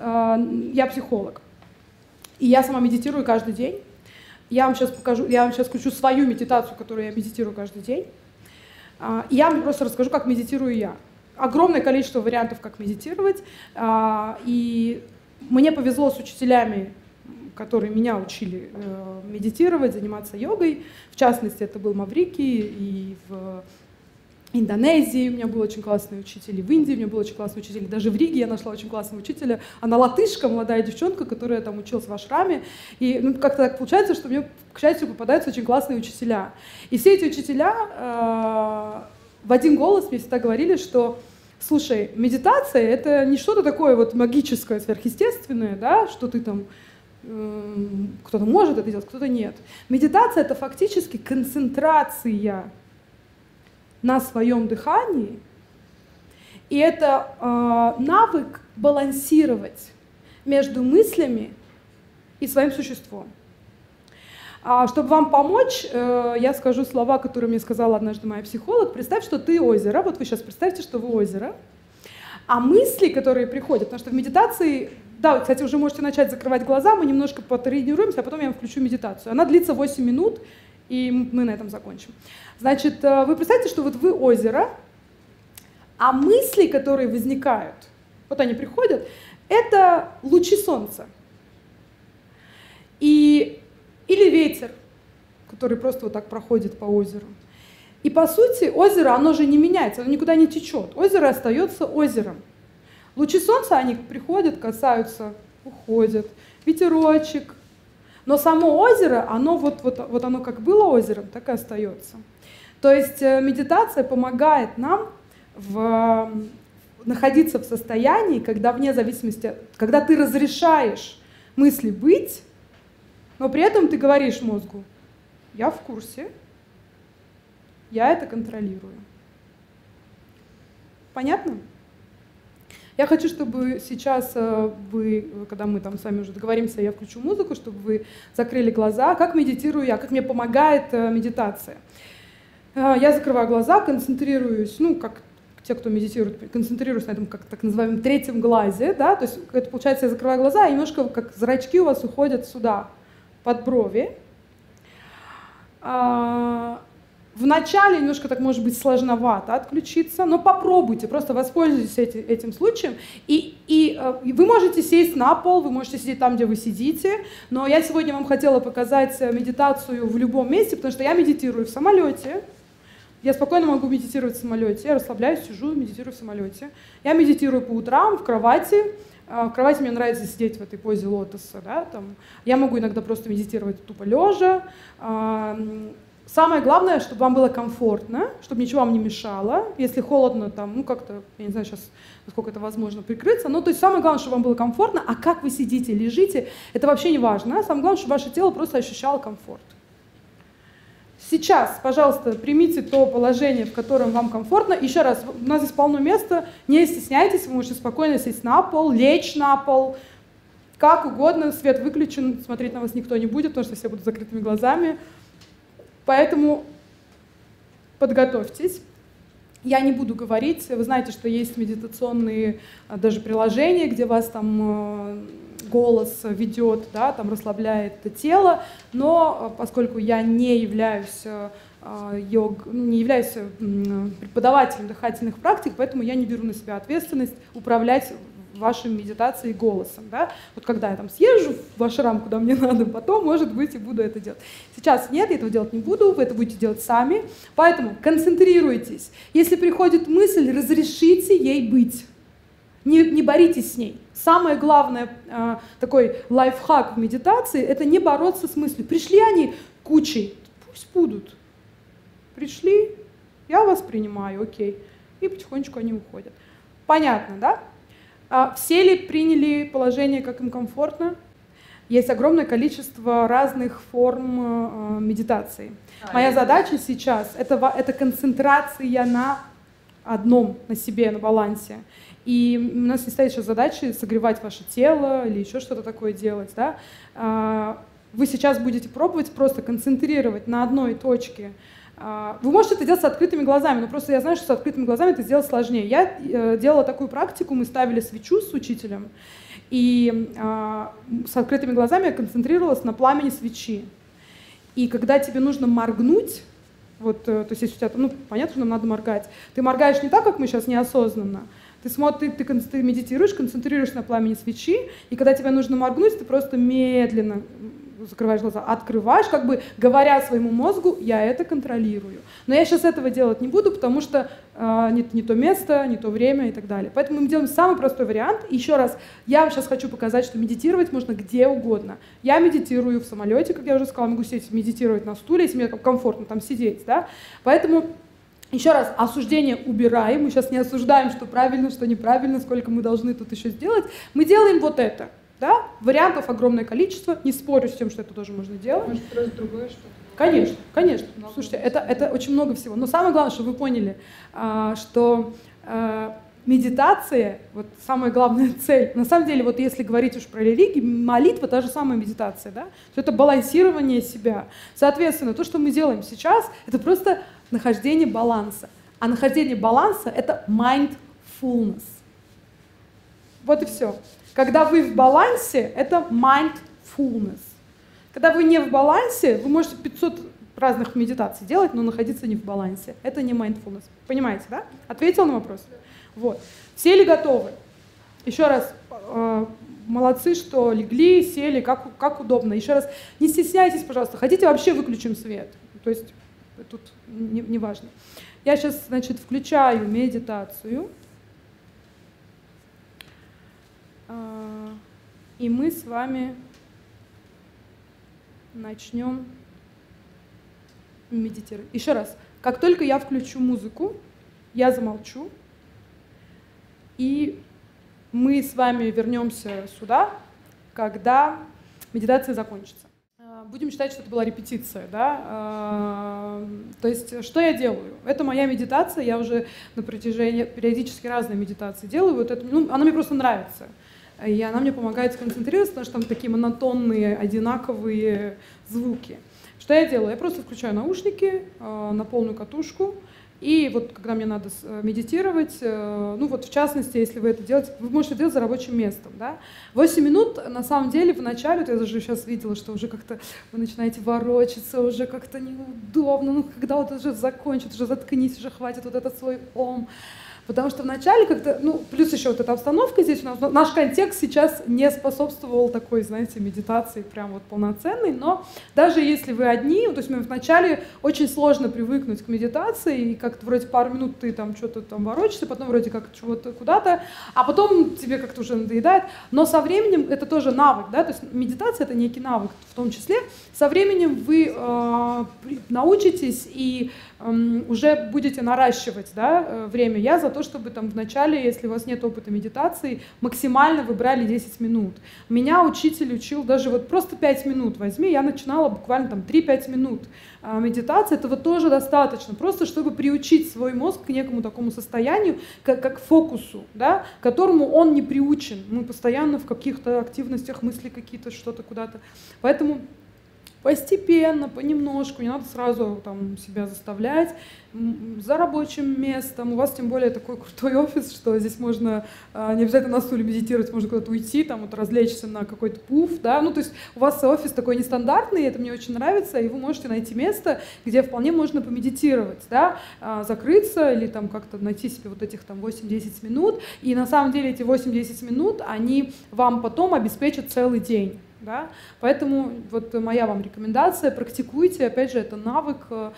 я психолог. И я сама медитирую каждый день. Я вам сейчас покажу, я вам сейчас включу свою медитацию, которую я медитирую каждый день. И я вам просто расскажу, как медитирую я. Огромное количество вариантов, как медитировать. И мне повезло с учителями, которые меня учили медитировать, заниматься йогой. В частности, это был Маврикий, и в Индонезии у меня был очень классный учитель, и в Индии у меня был очень классный учитель, и даже в Риге я нашла очень классного учителя. Она латышка, молодая девчонка, которая там училась в ашраме. И ну, как-то так получается, что мне, к счастью, попадаются очень классные учителя. И все эти учителя э, в один голос мне всегда говорили, что, слушай, медитация — это не что-то такое вот магическое, сверхъестественное, да, что ты там, э, кто-то может это делать, кто-то нет. Медитация — это фактически концентрация на своем дыхании, и это э, навык балансировать между мыслями и своим существом. А, чтобы вам помочь, э, я скажу слова, которые мне сказала однажды моя психолог. Представь, что ты озеро, вот вы сейчас представьте, что вы озеро, а мысли, которые приходят, потому что в медитации, да, вы, кстати, уже можете начать закрывать глаза, мы немножко потренируемся, а потом я вам включу медитацию. Она длится восемь минут, и мы на этом закончим. Значит, вы представьте, что вот вы озеро, а мысли, которые возникают, вот они приходят, это лучи солнца. И, или ветер, который просто вот так проходит по озеру. И по сути озеро, оно же не меняется, оно никуда не течет. Озеро остается озером. Лучи солнца, они приходят, касаются, уходят. Ветерочек. Но само озеро, оно вот, вот, вот оно как было озером, так и остается. То есть медитация помогает нам в, находиться в состоянии, когда вне зависимости, когда ты разрешаешь мысли быть, но при этом ты говоришь мозгу: я в курсе, я это контролирую. Понятно? Я хочу, чтобы сейчас вы, когда мы там с вами уже договоримся, я включу музыку, чтобы вы закрыли глаза. Как медитирую я, как мне помогает медитация. Я закрываю глаза, концентрируюсь, ну, как те, кто медитирует, концентрируюсь на этом, как так называемом, третьем глазе, да, то есть это получается, я закрываю глаза, и немножко как зрачки у вас уходят сюда, под брови. Вначале немножко так может быть сложновато отключиться, но попробуйте, просто воспользуйтесь эти, этим случаем. И, и э, вы можете сесть на пол, вы можете сидеть там, где вы сидите, но я сегодня вам хотела показать медитацию в любом месте, потому что я медитирую в самолете. Я спокойно могу медитировать в самолете, я расслабляюсь, сижу, медитирую в самолете. Я медитирую по утрам в кровати. В кровати мне нравится сидеть в этой позе лотоса. Да, там. Я могу иногда просто медитировать тупо лежа. Самое главное, чтобы вам было комфортно, чтобы ничего вам не мешало. Если холодно, там, ну как-то, я не знаю сейчас, насколько это возможно, прикрыться. Ну, то есть самое главное, чтобы вам было комфортно, а как вы сидите, лежите, это вообще не важно. Самое главное, чтобы ваше тело просто ощущало комфорт. Сейчас, пожалуйста, примите то положение, в котором вам комфортно. Еще раз, у нас здесь полно места, не стесняйтесь, вы можете спокойно сесть на пол, лечь на пол, как угодно, свет выключен, смотреть на вас никто не будет, потому что все будут с закрытыми глазами. Поэтому подготовьтесь. Я не буду говорить, вы знаете, что есть медитационные даже приложения, где вас там голос ведет, да, там расслабляет тело, но поскольку я не являюсь, йог, не являюсь преподавателем дыхательных практик, поэтому я не беру на себя ответственность управлять вашей медитацией голосом. Да? Вот когда я там съезжу в ашрам, куда мне надо, потом, может быть, и буду это делать. Сейчас нет, я этого делать не буду, вы это будете делать сами. Поэтому концентрируйтесь. Если приходит мысль, разрешите ей быть. Не, не боритесь с ней. Самое главное, э, такой лайфхак в медитации, это не бороться с мыслью. Пришли они кучей, пусть будут. Пришли, я вас принимаю, окей. И потихонечку они уходят. Понятно, да? Все ли приняли положение, как им комфортно? Есть огромное количество разных форм медитации. А, Моя задача это... сейчас это, — это концентрация на одном, на себе, на балансе. И у нас не стоит еще задачи согревать ваше тело или еще что-то такое делать. Да? Вы сейчас будете пробовать просто концентрировать на одной точке. Вы можете это делать с открытыми глазами, но просто я знаю, что с открытыми глазами это сделать сложнее. Я делала такую практику, мы ставили свечу с учителем, и с открытыми глазами я концентрировалась на пламени свечи. И когда тебе нужно моргнуть, вот, то есть если у тебя, ну, понятно, что нам надо моргать, ты моргаешь не так, как мы сейчас, неосознанно. Ты смотришь, ты, ты, ты медитируешь, концентрируешься на пламени свечи, и когда тебе нужно моргнуть, ты просто медленно закрываешь глаза, открываешь, как бы говоря своему мозгу, я это контролирую. Но я сейчас этого делать не буду, потому что э, не, не то место, не то время и так далее. Поэтому мы делаем самый простой вариант. И еще раз, я вам сейчас хочу показать, что медитировать можно где угодно. Я медитирую в самолете, как я уже сказала, могу сидеть медитировать на стуле, если мне комфортно там сидеть. Да? Поэтому еще раз, осуждение убираем. Мы сейчас не осуждаем, что правильно, что неправильно, сколько мы должны тут еще сделать. Мы делаем вот это. Да? Вариантов огромное количество, не спорю с тем, что это тоже можно делать. Может, просто другое что-то? Конечно, конечно. Много. Слушайте, это, это очень много всего. Но самое главное, чтобы вы поняли, что медитация, вот самая главная цель, на самом деле, вот если говорить уж про религию, молитва — та же самая медитация, да? Это балансирование себя. Соответственно, то, что мы делаем сейчас, это просто нахождение баланса. А нахождение баланса — это mindfulness. Вот и все. Когда вы в балансе, это mindfulness. Когда вы не в балансе, вы можете пятьсот разных медитаций делать, но находиться не в балансе. Это не mindfulness. Понимаете, да? Ответил на вопрос? Вот. Все ли готовы? Еще раз, э, молодцы, что легли, сели, как, как удобно. Еще раз, не стесняйтесь, пожалуйста. Хотите, вообще выключим свет. То есть тут не, не важно. Я сейчас, значит, включаю медитацию. И мы с вами начнем медитировать. Еще раз, как только я включу музыку, я замолчу, и мы с вами вернемся сюда, когда медитация закончится. Будем считать, что это была репетиция, да? То есть, что я делаю? Это моя медитация, я уже на протяжении периодически разные медитации делаю. Вот это, ну, она мне просто нравится. И она мне помогает сконцентрироваться, потому что там такие монотонные, одинаковые звуки. Что я делаю? Я просто включаю наушники э, на полную катушку, и вот когда мне надо медитировать, э, ну вот в частности, если вы это делаете, вы можете делать за рабочим местом. Да? восемь минут, на самом деле, в начале, вот я даже сейчас видела, что уже как-то вы начинаете ворочаться, уже как-то неудобно, ну когда вот это уже закончится, уже заткнись, уже хватит вот этот свой ом. Потому что вначале как-то, ну, плюс еще вот эта обстановка здесь у нас, наш контекст сейчас не способствовал такой, знаете, медитации прям вот полноценной, но даже если вы одни, то есть вначале очень сложно привыкнуть к медитации, и как-то вроде пару минут ты там что-то там ворочаешься, потом вроде как чего-то куда-то, а потом тебе как-то уже надоедает, но со временем это тоже навык, да, то есть медитация — это некий навык в том числе, со временем вы э, научитесь и э, уже будете наращивать, да, время. Я за то, чтобы там в начале, если у вас нет опыта медитации, максимально вы брали десять минут. Меня учитель учил даже вот просто пять минут возьми, я начинала буквально там три-пять минут. А медитация — этого тоже достаточно, просто чтобы приучить свой мозг к некому такому состоянию, как, как фокусу, да, к которому он не приучен. Мы постоянно в каких-то активностях, мысли какие-то, что-то куда-то. Поэтому постепенно, понемножку, не надо сразу там себя заставлять, за рабочим местом. У вас тем более такой крутой офис, что здесь можно а, не обязательно на стуле медитировать, можно куда-то уйти, там вот развлечься на какой-то пуф, да, ну то есть у вас офис такой нестандартный, это мне очень нравится, и вы можете найти место, где вполне можно помедитировать, да, а, закрыться или там как-то найти себе вот этих там восемь-десять минут, и на самом деле эти восемь-десять минут, они вам потом обеспечат целый день. Да? Поэтому вот моя вам рекомендация: практикуйте, опять же, это навык,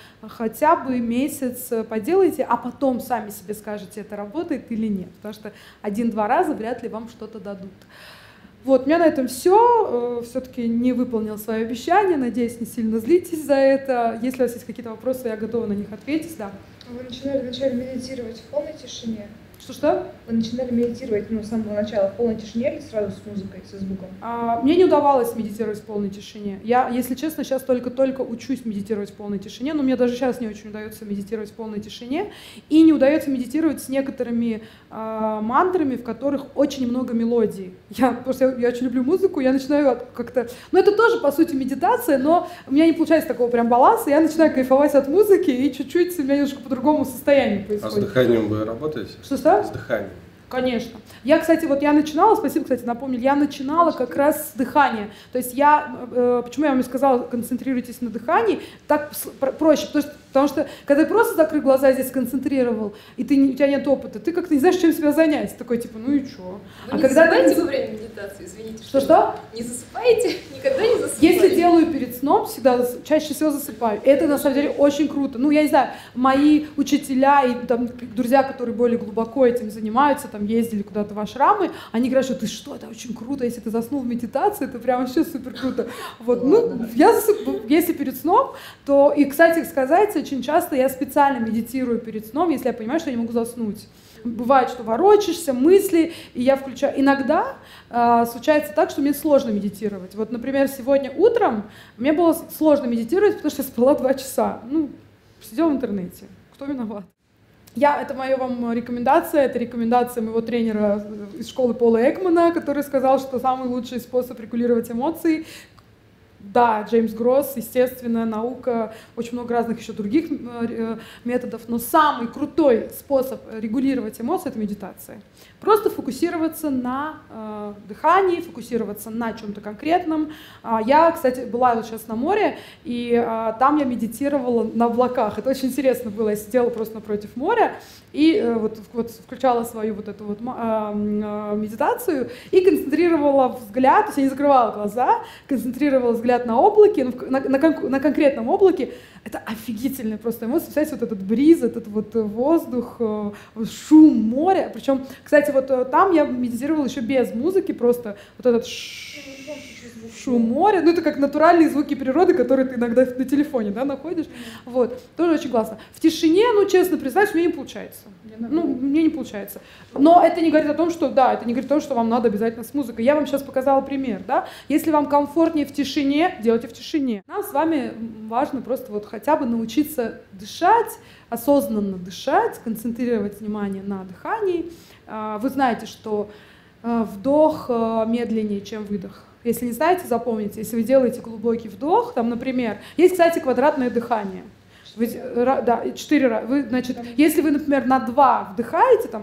хотя бы месяц поделайте, а потом сами себе скажете, это работает или нет, потому что один-два раза вряд ли вам что-то дадут. Вот, у меня на этом все. Все-таки не выполнил свое обещание, надеюсь, не сильно злитесь за это. Если у вас есть какие-то вопросы, я готова на них ответить, да. Вы начинали вначале медитировать в полной тишине? Что Что-что? Вы начинали медитировать, ну, с самого начала в полной тишине или сразу с музыкой, со звуком? А, мне не удавалось медитировать в полной тишине. Я, если честно, сейчас только-только учусь медитировать в полной тишине, но мне даже сейчас не очень удается медитировать в полной тишине. И не удается медитировать с некоторыми а, мантрами, в которых очень много мелодий. Я, потому что я, я очень люблю музыку, я начинаю как-то... Ну, это тоже, по сути, медитация, но у меня не получается такого прям баланса. Я начинаю кайфовать от музыки, и чуть-чуть у меня немножко по-другому состояние происходит. А с дыханием вы работаете? Что-что? С дыханием. Конечно. Я, кстати, вот я начинала, спасибо, кстати, напомнили, я начинала как раз с дыхания. То есть я, э, почему я вам и сказала, концентрируйтесь на дыхании, так проще, потому что, потому что когда ты просто закрыл глаза, здесь сконцентрировал, и ты, у тебя нет опыта, ты как-то не знаешь, чем себя занять. Такой, типа, ну и чё? Вы а не когда засыпаете ты... во время медитации, извините? Что-что? Не засыпаете? Никогда не засыпаете? Если делаю перед сном, всегда чаще всего засыпаю. Это на самом деле очень круто. Ну, я не знаю, мои учителя и там, друзья, которые более глубоко этим занимаются, там ездили куда-то в ашрамы, они говорят, что ты что, это очень круто, если ты заснул в медитации, это прям вообще супер круто. Вот, ну, я засыпаю, если перед сном, то, и, кстати, сказать, очень часто я специально медитирую перед сном, если я понимаю, что я не могу заснуть. Бывает, что ворочишься, мысли, и я включаю. Иногда э, случается так, что мне сложно медитировать. Вот, например, сегодня утром мне было сложно медитировать, потому что я спала два часа. Ну, сидела в интернете. Кто виноват? Я, это моя вам рекомендация, это рекомендация моего тренера из школы Пола Экмана, который сказал, что самый лучший способ регулировать эмоции. Да, Джеймс Гросс, естественно, наука, очень много разных еще других методов, но самый крутой способ регулировать эмоции — это медитация. Просто фокусироваться на э, дыхании, фокусироваться на чем-то конкретном. А, я, кстати, была вот сейчас на море, и э, там я медитировала на облаках. Это очень интересно было. Я сидела просто напротив моря и э, вот, вот включала свою вот эту вот э, э, медитацию и концентрировала взгляд, то есть я не закрывала глаза, концентрировала взгляд на облаке, на, на, на конкретном облаке. Это офигительная просто эмоция. Представляете, вот этот бриз, этот вот воздух, шум моря. Причем, кстати, вот там я медитировала еще без музыки, просто вот этот шум моря. Ну, это как натуральные звуки природы, которые ты иногда на телефоне, да, находишь. Вот. Тоже очень классно. В тишине, ну, честно признаюсь, мне не получается. Ну, мне не получается. Но это не говорит о том, что, да, это не говорит о том, что вам надо обязательно с музыкой. Я вам сейчас показала пример, да. Если вам комфортнее в тишине, делайте в тишине. Нам с вами важно просто вот хотя бы научиться дышать, осознанно дышать, концентрировать внимание на дыхании. Вы знаете, что вдох медленнее, чем выдох. Если не знаете, запомните. Если вы делаете глубокий вдох, там, например, есть, кстати, квадратное дыхание. Вы, да, четыре раза. Вы, значит, если вы, например, на два вдыхаете, там,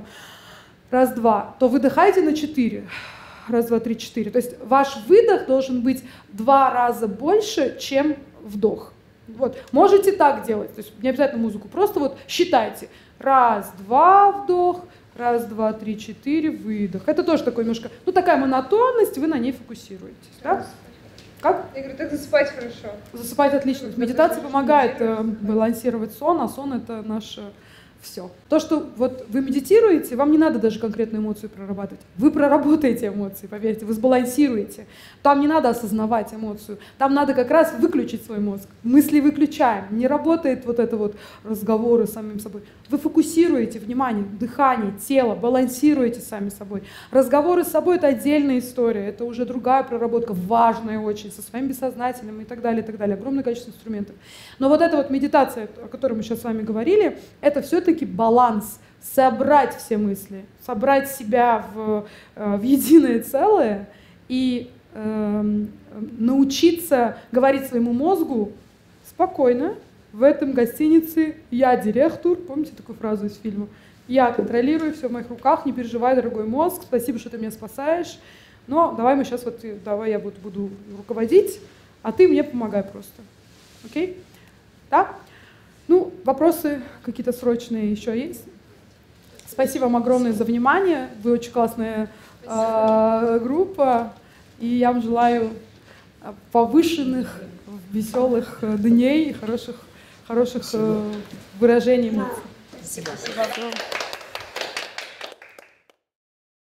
раз-два, то выдыхаете на четыре. Раз, два, три, четыре. То есть ваш выдох должен быть два раза больше, чем вдох. Вот. Можете так делать, то есть не обязательно музыку, просто вот считайте. Раз, два, вдох, раз, два, три, четыре, выдох. Это тоже такой немножко, ну такая монотонность, вы на ней фокусируетесь. Да? Как? Я говорю, так засыпать хорошо. Засыпать отлично. Медитация помогает э, балансировать сон, а сон — это наше все. То, что вот вы медитируете, вам не надо даже конкретную эмоцию прорабатывать. Вы проработаете эмоции, поверьте, вы сбалансируете. Там не надо осознавать эмоцию. Там надо как раз выключить свой мозг. Мысли выключаем. Не работает вот это вот разговоры с самим собой. Вы фокусируете внимание, дыхание, тело, балансируете сами собой. Разговоры с собой — это отдельная история. Это уже другая проработка, важная очень, со своим бессознательным и так далее, и так далее. Огромное количество инструментов. Но вот эта вот медитация, о которой мы сейчас с вами говорили, это все-таки баланс, собрать все мысли, собрать себя в, в единое целое и э, научиться говорить своему мозгу спокойно. В этом гостинице я директор, помните такую фразу из фильма? Я контролирую, все в моих руках, не переживай, дорогой мозг, спасибо, что ты меня спасаешь. Но давай мы сейчас вот, давай я вот буду руководить, а ты мне помогай просто. Окей? Да? Ну, вопросы какие-то срочные еще есть? Спасибо вам огромное за внимание. Вы очень классная э, группа. И я вам желаю повышенных, веселых дней и хороших, хороших э, выражений эмоций. Спасибо. Спасибо.